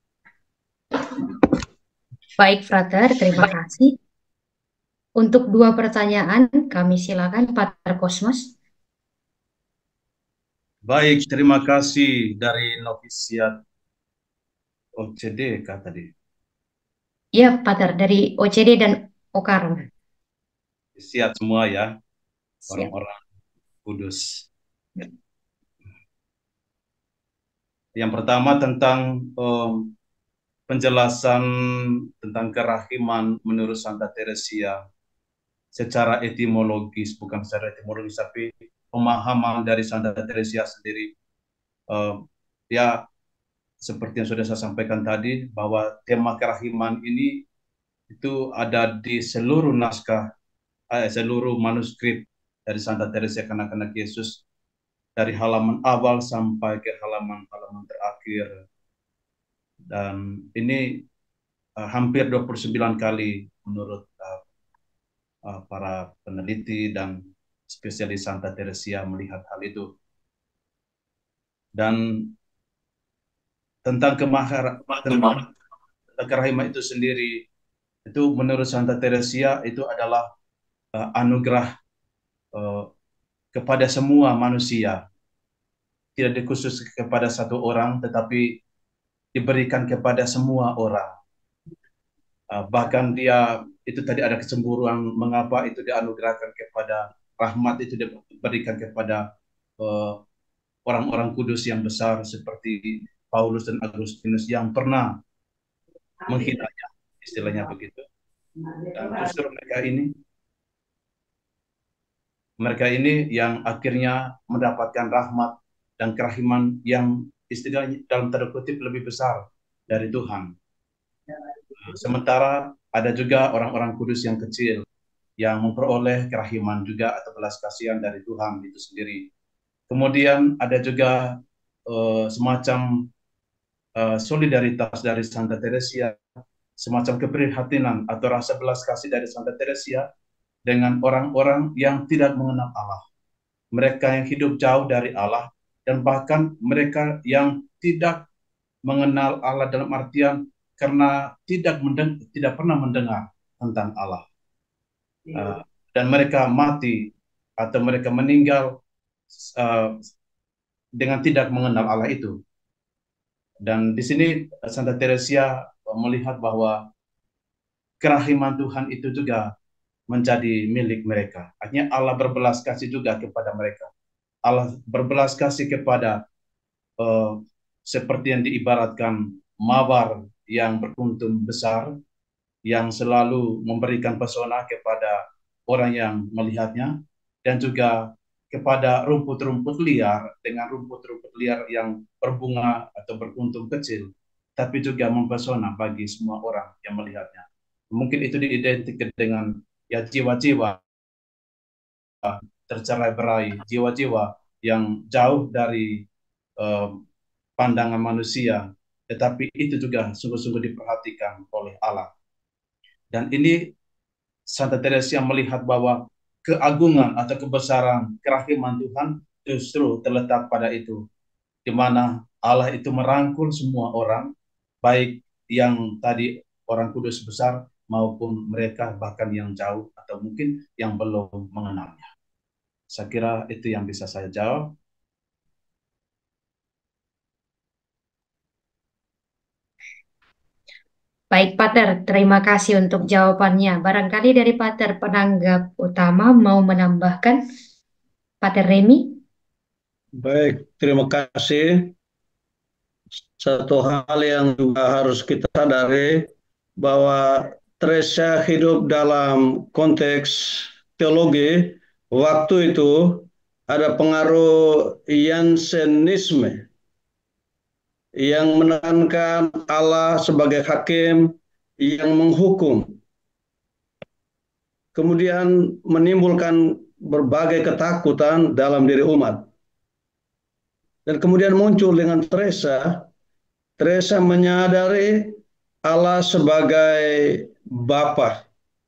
Baik, Frater, terima kasih. Untuk dua pertanyaan, kami silakan Pater Kosmas. Baik, terima kasih dari novisiat O C D kah tadi? Ya, Pater, dari O C D dan Okarma. Siap semua ya, orang-orang kudus. Yang pertama tentang um, penjelasan tentang kerahiman menurut Santa Teresa secara etimologis, bukan secara etimologis, tapi pemahaman dari Santa Teresa sendiri. Um, ya, seperti yang sudah saya sampaikan tadi, bahwa tema kerahiman ini itu ada di seluruh naskah, eh, seluruh manuskrip dari Santa Teresa Kanak-Kanak Yesus, dari halaman awal sampai ke halaman-halaman terakhir. Dan ini uh, hampir dua puluh sembilan kali menurut uh, uh, para peneliti dan spesialis Santa Teresa melihat hal itu. Dan tentang kemahar, tentang kerahiman itu sendiri, itu menurut Santa Teresa itu adalah uh, anugerah uh, kepada semua manusia, tidak dikhusus kepada satu orang, tetapi diberikan kepada semua orang. Uh, bahkan dia itu tadi ada kecemburuan, mengapa itu dianugerahkan kepada rahmat itu diberikan kepada orang-orang uh, kudus yang besar seperti Paulus dan Agustinus yang pernah menghinanya, istilahnya begitu. Dan justru mereka ini mereka ini yang akhirnya mendapatkan rahmat dan kerahiman yang istilahnya dalam tanda kutip lebih besar dari Tuhan. Sementara ada juga orang-orang kudus yang kecil yang memperoleh kerahiman juga atau belas kasihan dari Tuhan itu sendiri. Kemudian ada juga uh, semacam uh, solidaritas dari Santa Teresa, semacam keprihatinan atau rasa belas kasih dari Santa Teresa dengan orang-orang yang tidak mengenal Allah. Mereka yang hidup jauh dari Allah, dan bahkan mereka yang tidak mengenal Allah dalam artian karena tidak mendeng tidak pernah mendengar tentang Allah. Uh, dan mereka mati atau mereka meninggal uh, dengan tidak mengenal Allah itu. Dan di sini Santa Teresa melihat bahwa kerahiman Tuhan itu juga menjadi milik mereka. Artinya Allah berbelas kasih juga kepada mereka. Allah berbelas kasih kepada uh, seperti yang diibaratkan mawar yang berkuntum besar, yang selalu memberikan pesona kepada orang yang melihatnya, dan juga kepada rumput-rumput liar dengan rumput-rumput liar yang berbunga atau berkuntum kecil. tapi juga mempesona bagi semua orang yang melihatnya. Mungkin itu diidentikan dengan ya jiwa-jiwa tercerai-berai, jiwa-jiwa yang jauh dari uh, pandangan manusia, tetapi itu juga sungguh-sungguh diperhatikan oleh Allah. Dan ini Santa Teresia melihat bahwa keagungan atau kebesaran kerahiman Tuhan justru terletak pada itu, di mana Allah itu merangkul semua orang, baik yang tadi orang kudus besar maupun mereka bahkan yang jauh atau mungkin yang belum mengenalnya. Saya kira itu yang bisa saya jawab. Baik, Pater, terima kasih untuk jawabannya. Barangkali dari Pater penanggap utama mau menambahkan, Pater Remi? Baik, terima kasih. Satu hal yang juga harus kita sadari bahwa Teresia hidup dalam konteks teologi. Waktu itu ada pengaruh Jansenisme yang menekankan Allah sebagai hakim yang menghukum, kemudian menimbulkan berbagai ketakutan dalam diri umat. Dan kemudian muncul dengan Teresa. Teresa menyadari Allah sebagai Bapa,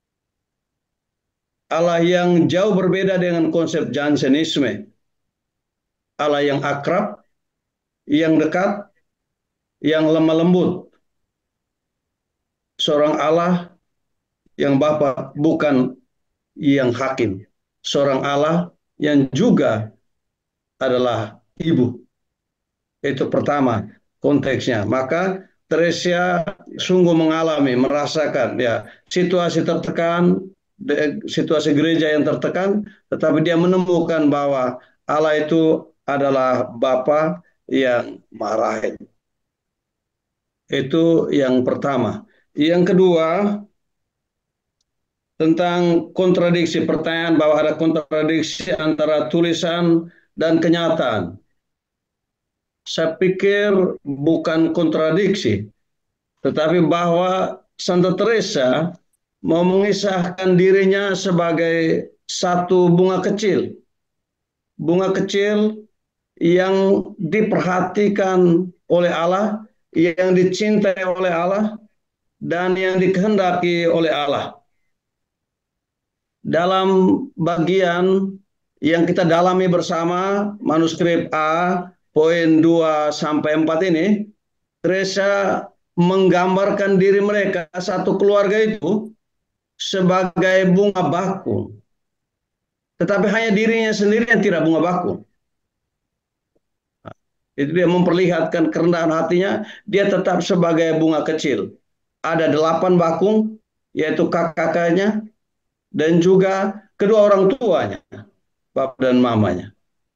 Allah yang jauh berbeda dengan konsep Jansenisme, Allah yang akrab, yang dekat, yang lemah lembut, seorang Allah yang Bapa, bukan yang hakim, seorang Allah yang juga adalah ibu. Itu pertama konteksnya. Maka Teresia sungguh mengalami, merasakan ya situasi tertekan, situasi gereja yang tertekan, tetapi dia menemukan bahwa Allah itu adalah Bapa yang Maha Rahim. Itu yang pertama. Yang kedua, tentang kontradiksi, pertanyaan bahwa ada kontradiksi antara tulisan dan kenyataan. Saya pikir bukan kontradiksi, tetapi bahwa Santa Teresa mau mengisahkan dirinya sebagai satu bunga kecil. Bunga kecil yang diperhatikan oleh Allah, yang dicintai oleh Allah, dan yang dikehendaki oleh Allah. Dalam bagian yang kita dalami bersama, manuskrip A, poin dua sampai empat ini, Teresa menggambarkan diri mereka, satu keluarga itu, sebagai bunga bakung. Tetapi hanya dirinya sendiri yang tidak bunga bakung. Itu dia memperlihatkan kerendahan hatinya, dia tetap sebagai bunga kecil. Ada delapan bakung, yaitu kakak-kakaknya, dan juga kedua orang tuanya, bapak dan mamanya.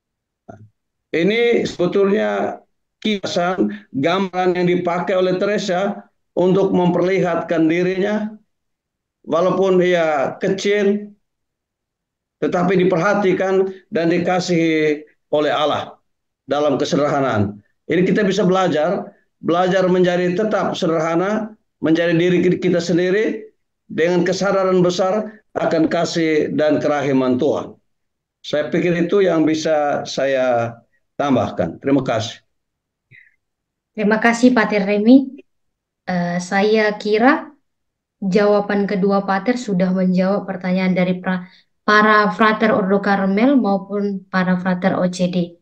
Ini sebetulnya kiasan, gambaran yang dipakai oleh Teresa untuk memperlihatkan dirinya, walaupun ia kecil, tetapi diperhatikan dan dikasihi oleh Allah dalam kesederhanaan. Ini kita bisa belajar, belajar menjadi tetap sederhana, menjadi diri kita sendiri, dengan kesadaran besar akan kasih dan kerahiman Tuhan. Saya pikir itu yang bisa saya tambahkan. Terima kasih. Terima kasih, Pater Remi. Uh, saya kira jawaban kedua Pater sudah menjawab pertanyaan dari pra, para Frater Ordo Karmel maupun para Frater O C D.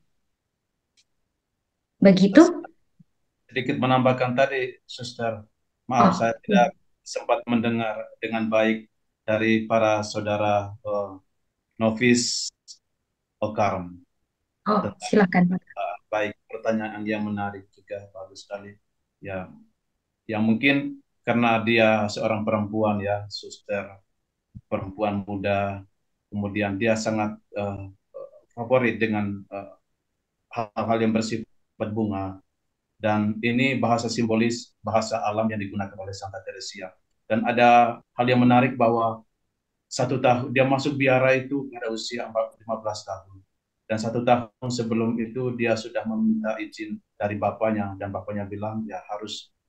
Begitu? Sedikit menambahkan tadi, Suster. Maaf, oh. saya tidak sempat mendengar dengan baik dari para saudara uh, novis Okarm. Oh, silakan. Uh, baik, pertanyaan yang menarik juga, bagus sekali. Ya, yang mungkin karena dia seorang perempuan ya, Suster, perempuan muda, kemudian dia sangat uh, favorit dengan hal-hal uh, yang bersifat bunga. Dan ini bahasa simbolis, bahasa alam yang digunakan oleh Santa Teresia. Dan ada hal yang menarik bahwa satu tahun dia masuk biara itu pada usia lima belas tahun. Dan satu tahun sebelum itu dia sudah meminta izin dari bapaknya. Dan bapaknya bilang ya harus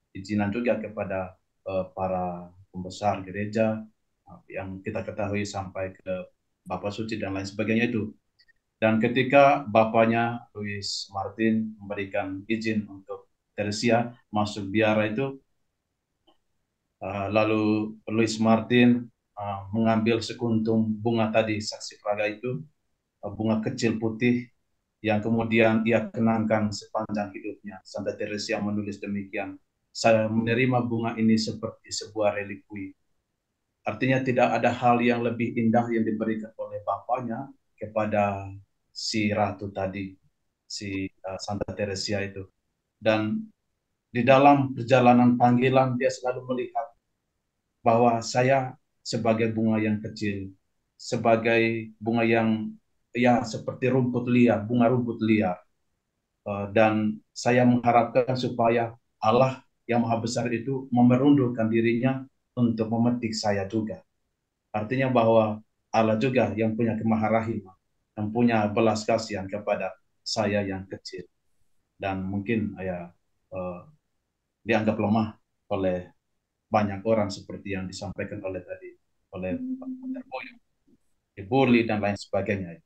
izinan juga kepada uh, para pembesar gereja uh, yang kita ketahui sampai ke Bapak Suci dan lain sebagainya itu. Dan ketika bapaknya Louis Martin memberikan izin untuk Teresia masuk biara itu, uh, lalu Louis Martin uh, mengambil sekuntum bunga tadi, saksi praga itu, uh, bunga kecil putih yang kemudian ia kenangkan sepanjang hidupnya. Santa Teresia menulis demikian, saya menerima bunga ini seperti sebuah relikwi. Artinya tidak ada hal yang lebih indah yang diberikan oleh bapaknya kepada si ratu tadi, si uh, Santa Teresia itu. Dan di dalam perjalanan panggilan dia selalu melihat bahwa saya sebagai bunga yang kecil, sebagai bunga yang ya seperti rumput liar, bunga rumput liar. Uh, dan saya mengharapkan supaya Allah yang Maha Besar itu memerundurkan dirinya untuk memetik saya juga. Artinya bahwa Allah juga yang punya kemaharahiman, yang punya belas kasihan kepada saya yang kecil. Dan mungkin ya uh, dianggap lemah oleh banyak orang seperti yang disampaikan oleh tadi, oleh Pak Boyo, dibully dan lain sebagainya.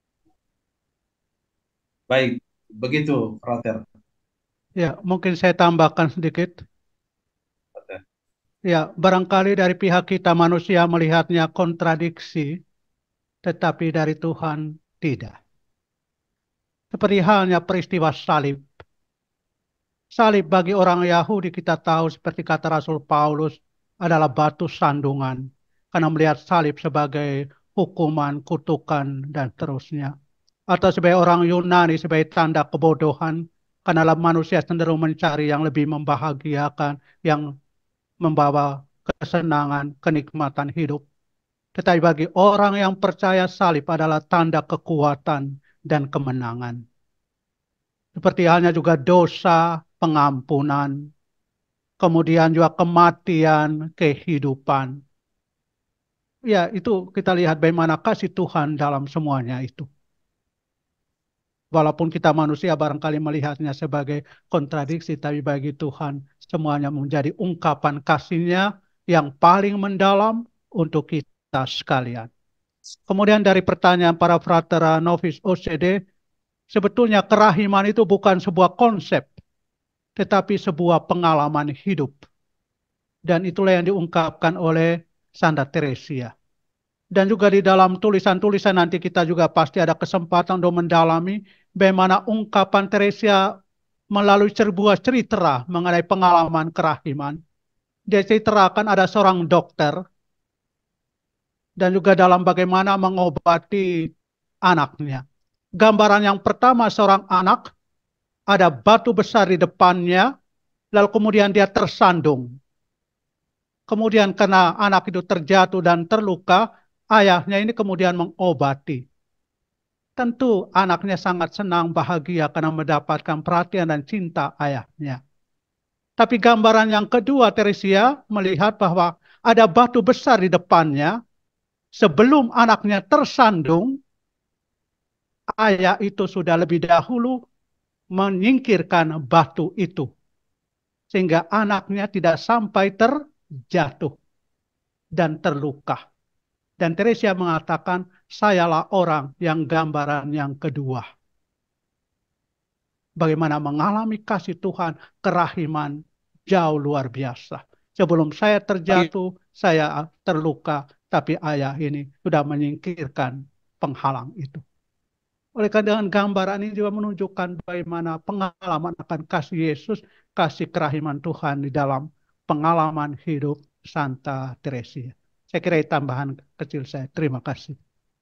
Baik, begitu, Frater. Ya, mungkin saya tambahkan sedikit. Ya, barangkali dari pihak kita manusia melihatnya kontradiksi, tetapi dari Tuhan tidak. Seperti halnya peristiwa salib. Salib bagi orang Yahudi kita tahu seperti kata Rasul Paulus adalah batu sandungan. Karena melihat salib sebagai hukuman, kutukan, dan seterusnya. Atau sebagai orang Yunani sebagai tanda kebodohan. Karena manusia cenderung mencari yang lebih membahagiakan, yang membawa kesenangan, kenikmatan hidup. Tetapi bagi orang yang percaya salib adalah tanda kekuatan dan kemenangan. Seperti halnya juga dosa, pengampunan, kemudian juga kematian, kehidupan. Ya, itu kita lihat bagaimana kasih Tuhan dalam semuanya itu. Walaupun kita manusia barangkali melihatnya sebagai kontradiksi, tapi bagi Tuhan semuanya menjadi ungkapan kasih-Nya yang paling mendalam untuk kita sekalian. Kemudian dari pertanyaan para fratera novis O C D, sebetulnya kerahiman itu bukan sebuah konsep, tetapi sebuah pengalaman hidup. Dan itulah yang diungkapkan oleh Santa Teresia. Dan juga di dalam tulisan-tulisan nanti kita juga pasti ada kesempatan untuk mendalami bagaimana ungkapan Teresia melalui sebuah cerita mengenai pengalaman kerahiman. Dia ceritakan ada seorang dokter dan juga dalam bagaimana mengobati anaknya. Gambaran yang pertama seorang anak, ada batu besar di depannya, lalu kemudian dia tersandung. Kemudian karena anak itu terjatuh dan terluka, ayahnya ini kemudian mengobati. Tentu anaknya sangat senang, bahagia karena mendapatkan perhatian dan cinta ayahnya. Tapi gambaran yang kedua, Teresia melihat bahwa ada batu besar di depannya. Sebelum anaknya tersandung, ayah itu sudah lebih dahulu menyingkirkan batu itu. Sehingga anaknya tidak sampai terjatuh dan terluka. Dan Teresia mengatakan, sayalah orang yang gambaran yang kedua. Bagaimana mengalami kasih Tuhan, kerahiman jauh luar biasa. Sebelum saya terjatuh, saya terluka, tapi ayah ini sudah menyingkirkan penghalang itu. Oleh karena dengan gambaran ini juga menunjukkan bagaimana pengalaman akan kasih Yesus, kasih kerahiman Tuhan di dalam pengalaman hidup Santa Teresia. Saya kira itu tambahan kecil saya. Terima kasih.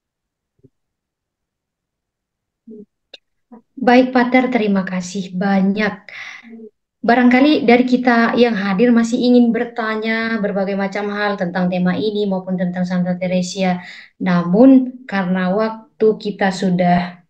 Baik, Pater, terima kasih banyak. Barangkali dari kita yang hadir masih ingin bertanya berbagai macam hal tentang tema ini maupun tentang Santa Teresia. Namun karena waktu kita sudah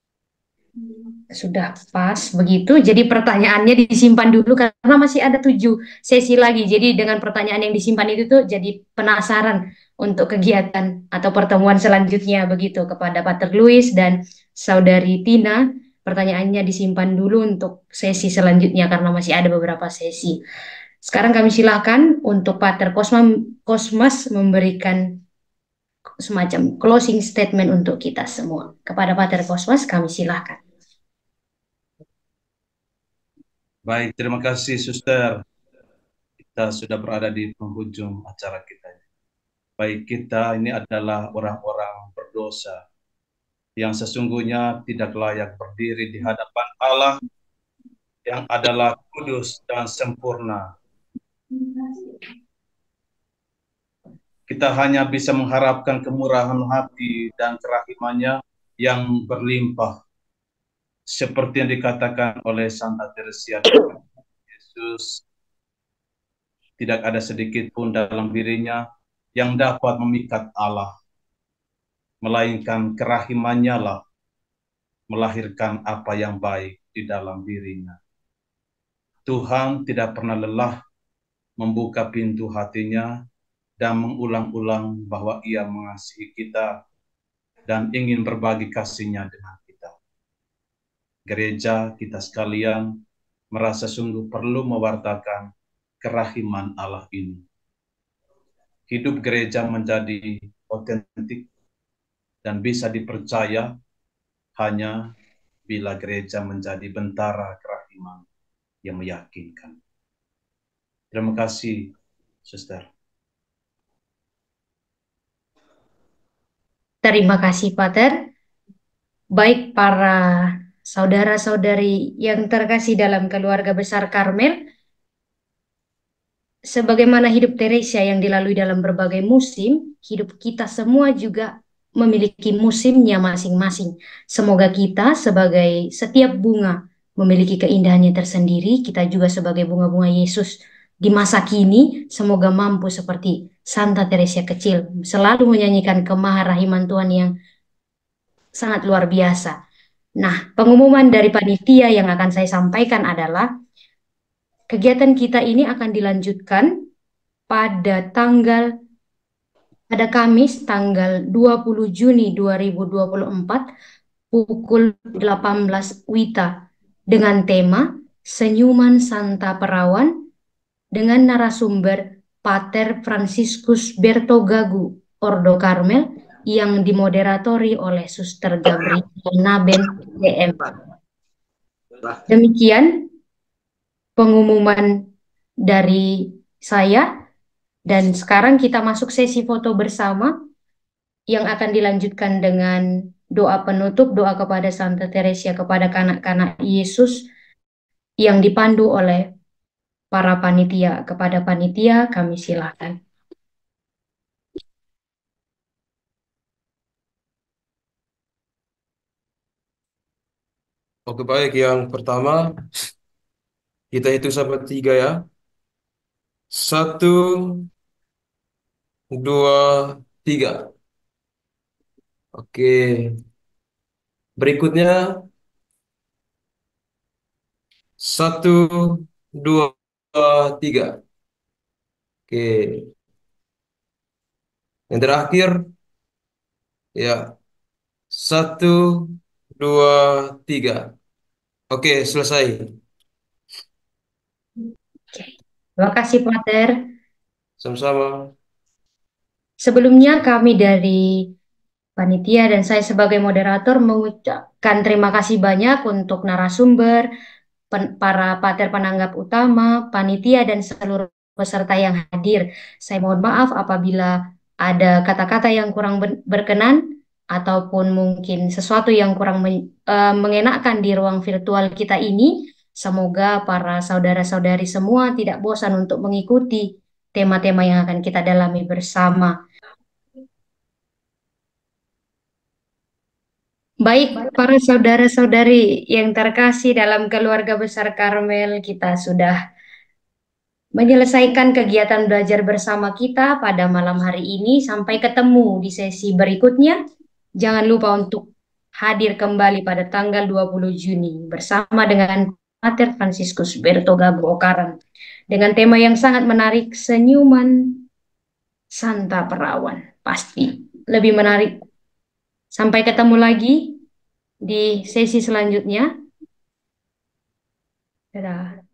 sudah pas begitu, jadi pertanyaannya disimpan dulu karena masih ada tujuh sesi lagi. Jadi dengan pertanyaan yang disimpan itu tuh jadi penasaran untuk kegiatan atau pertemuan selanjutnya begitu kepada Pater Louis dan Saudari Tina. Pertanyaannya disimpan dulu untuk sesi selanjutnya karena masih ada beberapa sesi. Sekarang kami silakan untuk Pater Kosma, Kosmas memberikan semacam closing statement untuk kita semua. Kepada Pater Kosmas kami silakan. Baik, terima kasih Suster. Kita sudah berada di penghujung acara kita. Baik, kita ini adalah orang-orang berdosa yang sesungguhnya tidak layak berdiri di hadapan Allah yang adalah kudus dan sempurna. Kita hanya bisa mengharapkan kemurahan hati dan kerahimannya yang berlimpah. Seperti yang dikatakan oleh Santa Teresia, Yesus tidak ada sedikit pun dalam dirinya yang dapat memikat Allah, melainkan kerahimannya lah melahirkan apa yang baik di dalam dirinya. Tuhan tidak pernah lelah membuka pintu hatinya dan mengulang-ulang bahwa Ia mengasihi kita dan ingin berbagi kasih-Nya dengan kita. Gereja kita sekalian merasa sungguh perlu mewartakan kerahiman Allah ini. Hidup gereja menjadi otentik dan bisa dipercaya hanya bila gereja menjadi bentara kerahiman yang meyakinkan. Terima kasih, Suster. Terima kasih, Pater. Baik para saudara-saudari yang terkasih dalam keluarga besar Karmel, sebagaimana hidup Teresia yang dilalui dalam berbagai musim, hidup kita semua juga memiliki musimnya masing-masing. Semoga kita sebagai setiap bunga memiliki keindahannya tersendiri, kita juga sebagai bunga-bunga Yesus di masa kini, semoga mampu seperti Santa Teresia kecil, selalu menyanyikan kemaharahiman Tuhan yang sangat luar biasa. Nah, pengumuman dari panitia yang akan saya sampaikan adalah kegiatan kita ini akan dilanjutkan pada tanggal pada Kamis tanggal dua puluh Juni dua ribu dua puluh empat pukul delapan belas Wita dengan tema Senyuman Santa Perawan dengan narasumber Pater Franciscus Bertogagu Ordo Karmel yang dimoderatori oleh Suster Gabriel Naben D M. Demikian pengumuman dari saya, dan sekarang kita masuk sesi foto bersama yang akan dilanjutkan dengan doa penutup, doa kepada Santa Teresia kepada kanak-kanak Yesus yang dipandu oleh para panitia. Kepada panitia kami silakan. Oke, baik. Yang pertama, kita hitung sampai tiga ya. Satu, dua, tiga. Oke. Berikutnya, satu, dua, tiga. Oke. Yang terakhir, ya. Satu, dua, tiga. Oke, selesai. Terima kasih, Pater. Sama-sama. Sebelumnya kami dari panitia dan saya sebagai moderator mengucapkan terima kasih banyak untuk narasumber, para pater penanggap utama, panitia, dan seluruh peserta yang hadir. Saya mohon maaf apabila ada kata-kata yang kurang berkenan ataupun mungkin sesuatu yang kurang men uh, mengenakkan di ruang virtual kita ini. Semoga para saudara-saudari semua tidak bosan untuk mengikuti tema-tema yang akan kita dalami bersama. Baik, para saudara-saudari yang terkasih dalam keluarga besar Karmel, kita sudah menyelesaikan kegiatan belajar bersama kita pada malam hari ini. Sampai ketemu di sesi berikutnya. Jangan lupa untuk hadir kembali pada tanggal dua puluh Juni bersama dengan Pater Franciscus Bertogagu Okaran dengan tema yang sangat menarik, Senyuman Santa Perawan. Pasti lebih menarik. Sampai ketemu lagi di sesi selanjutnya. Dadah.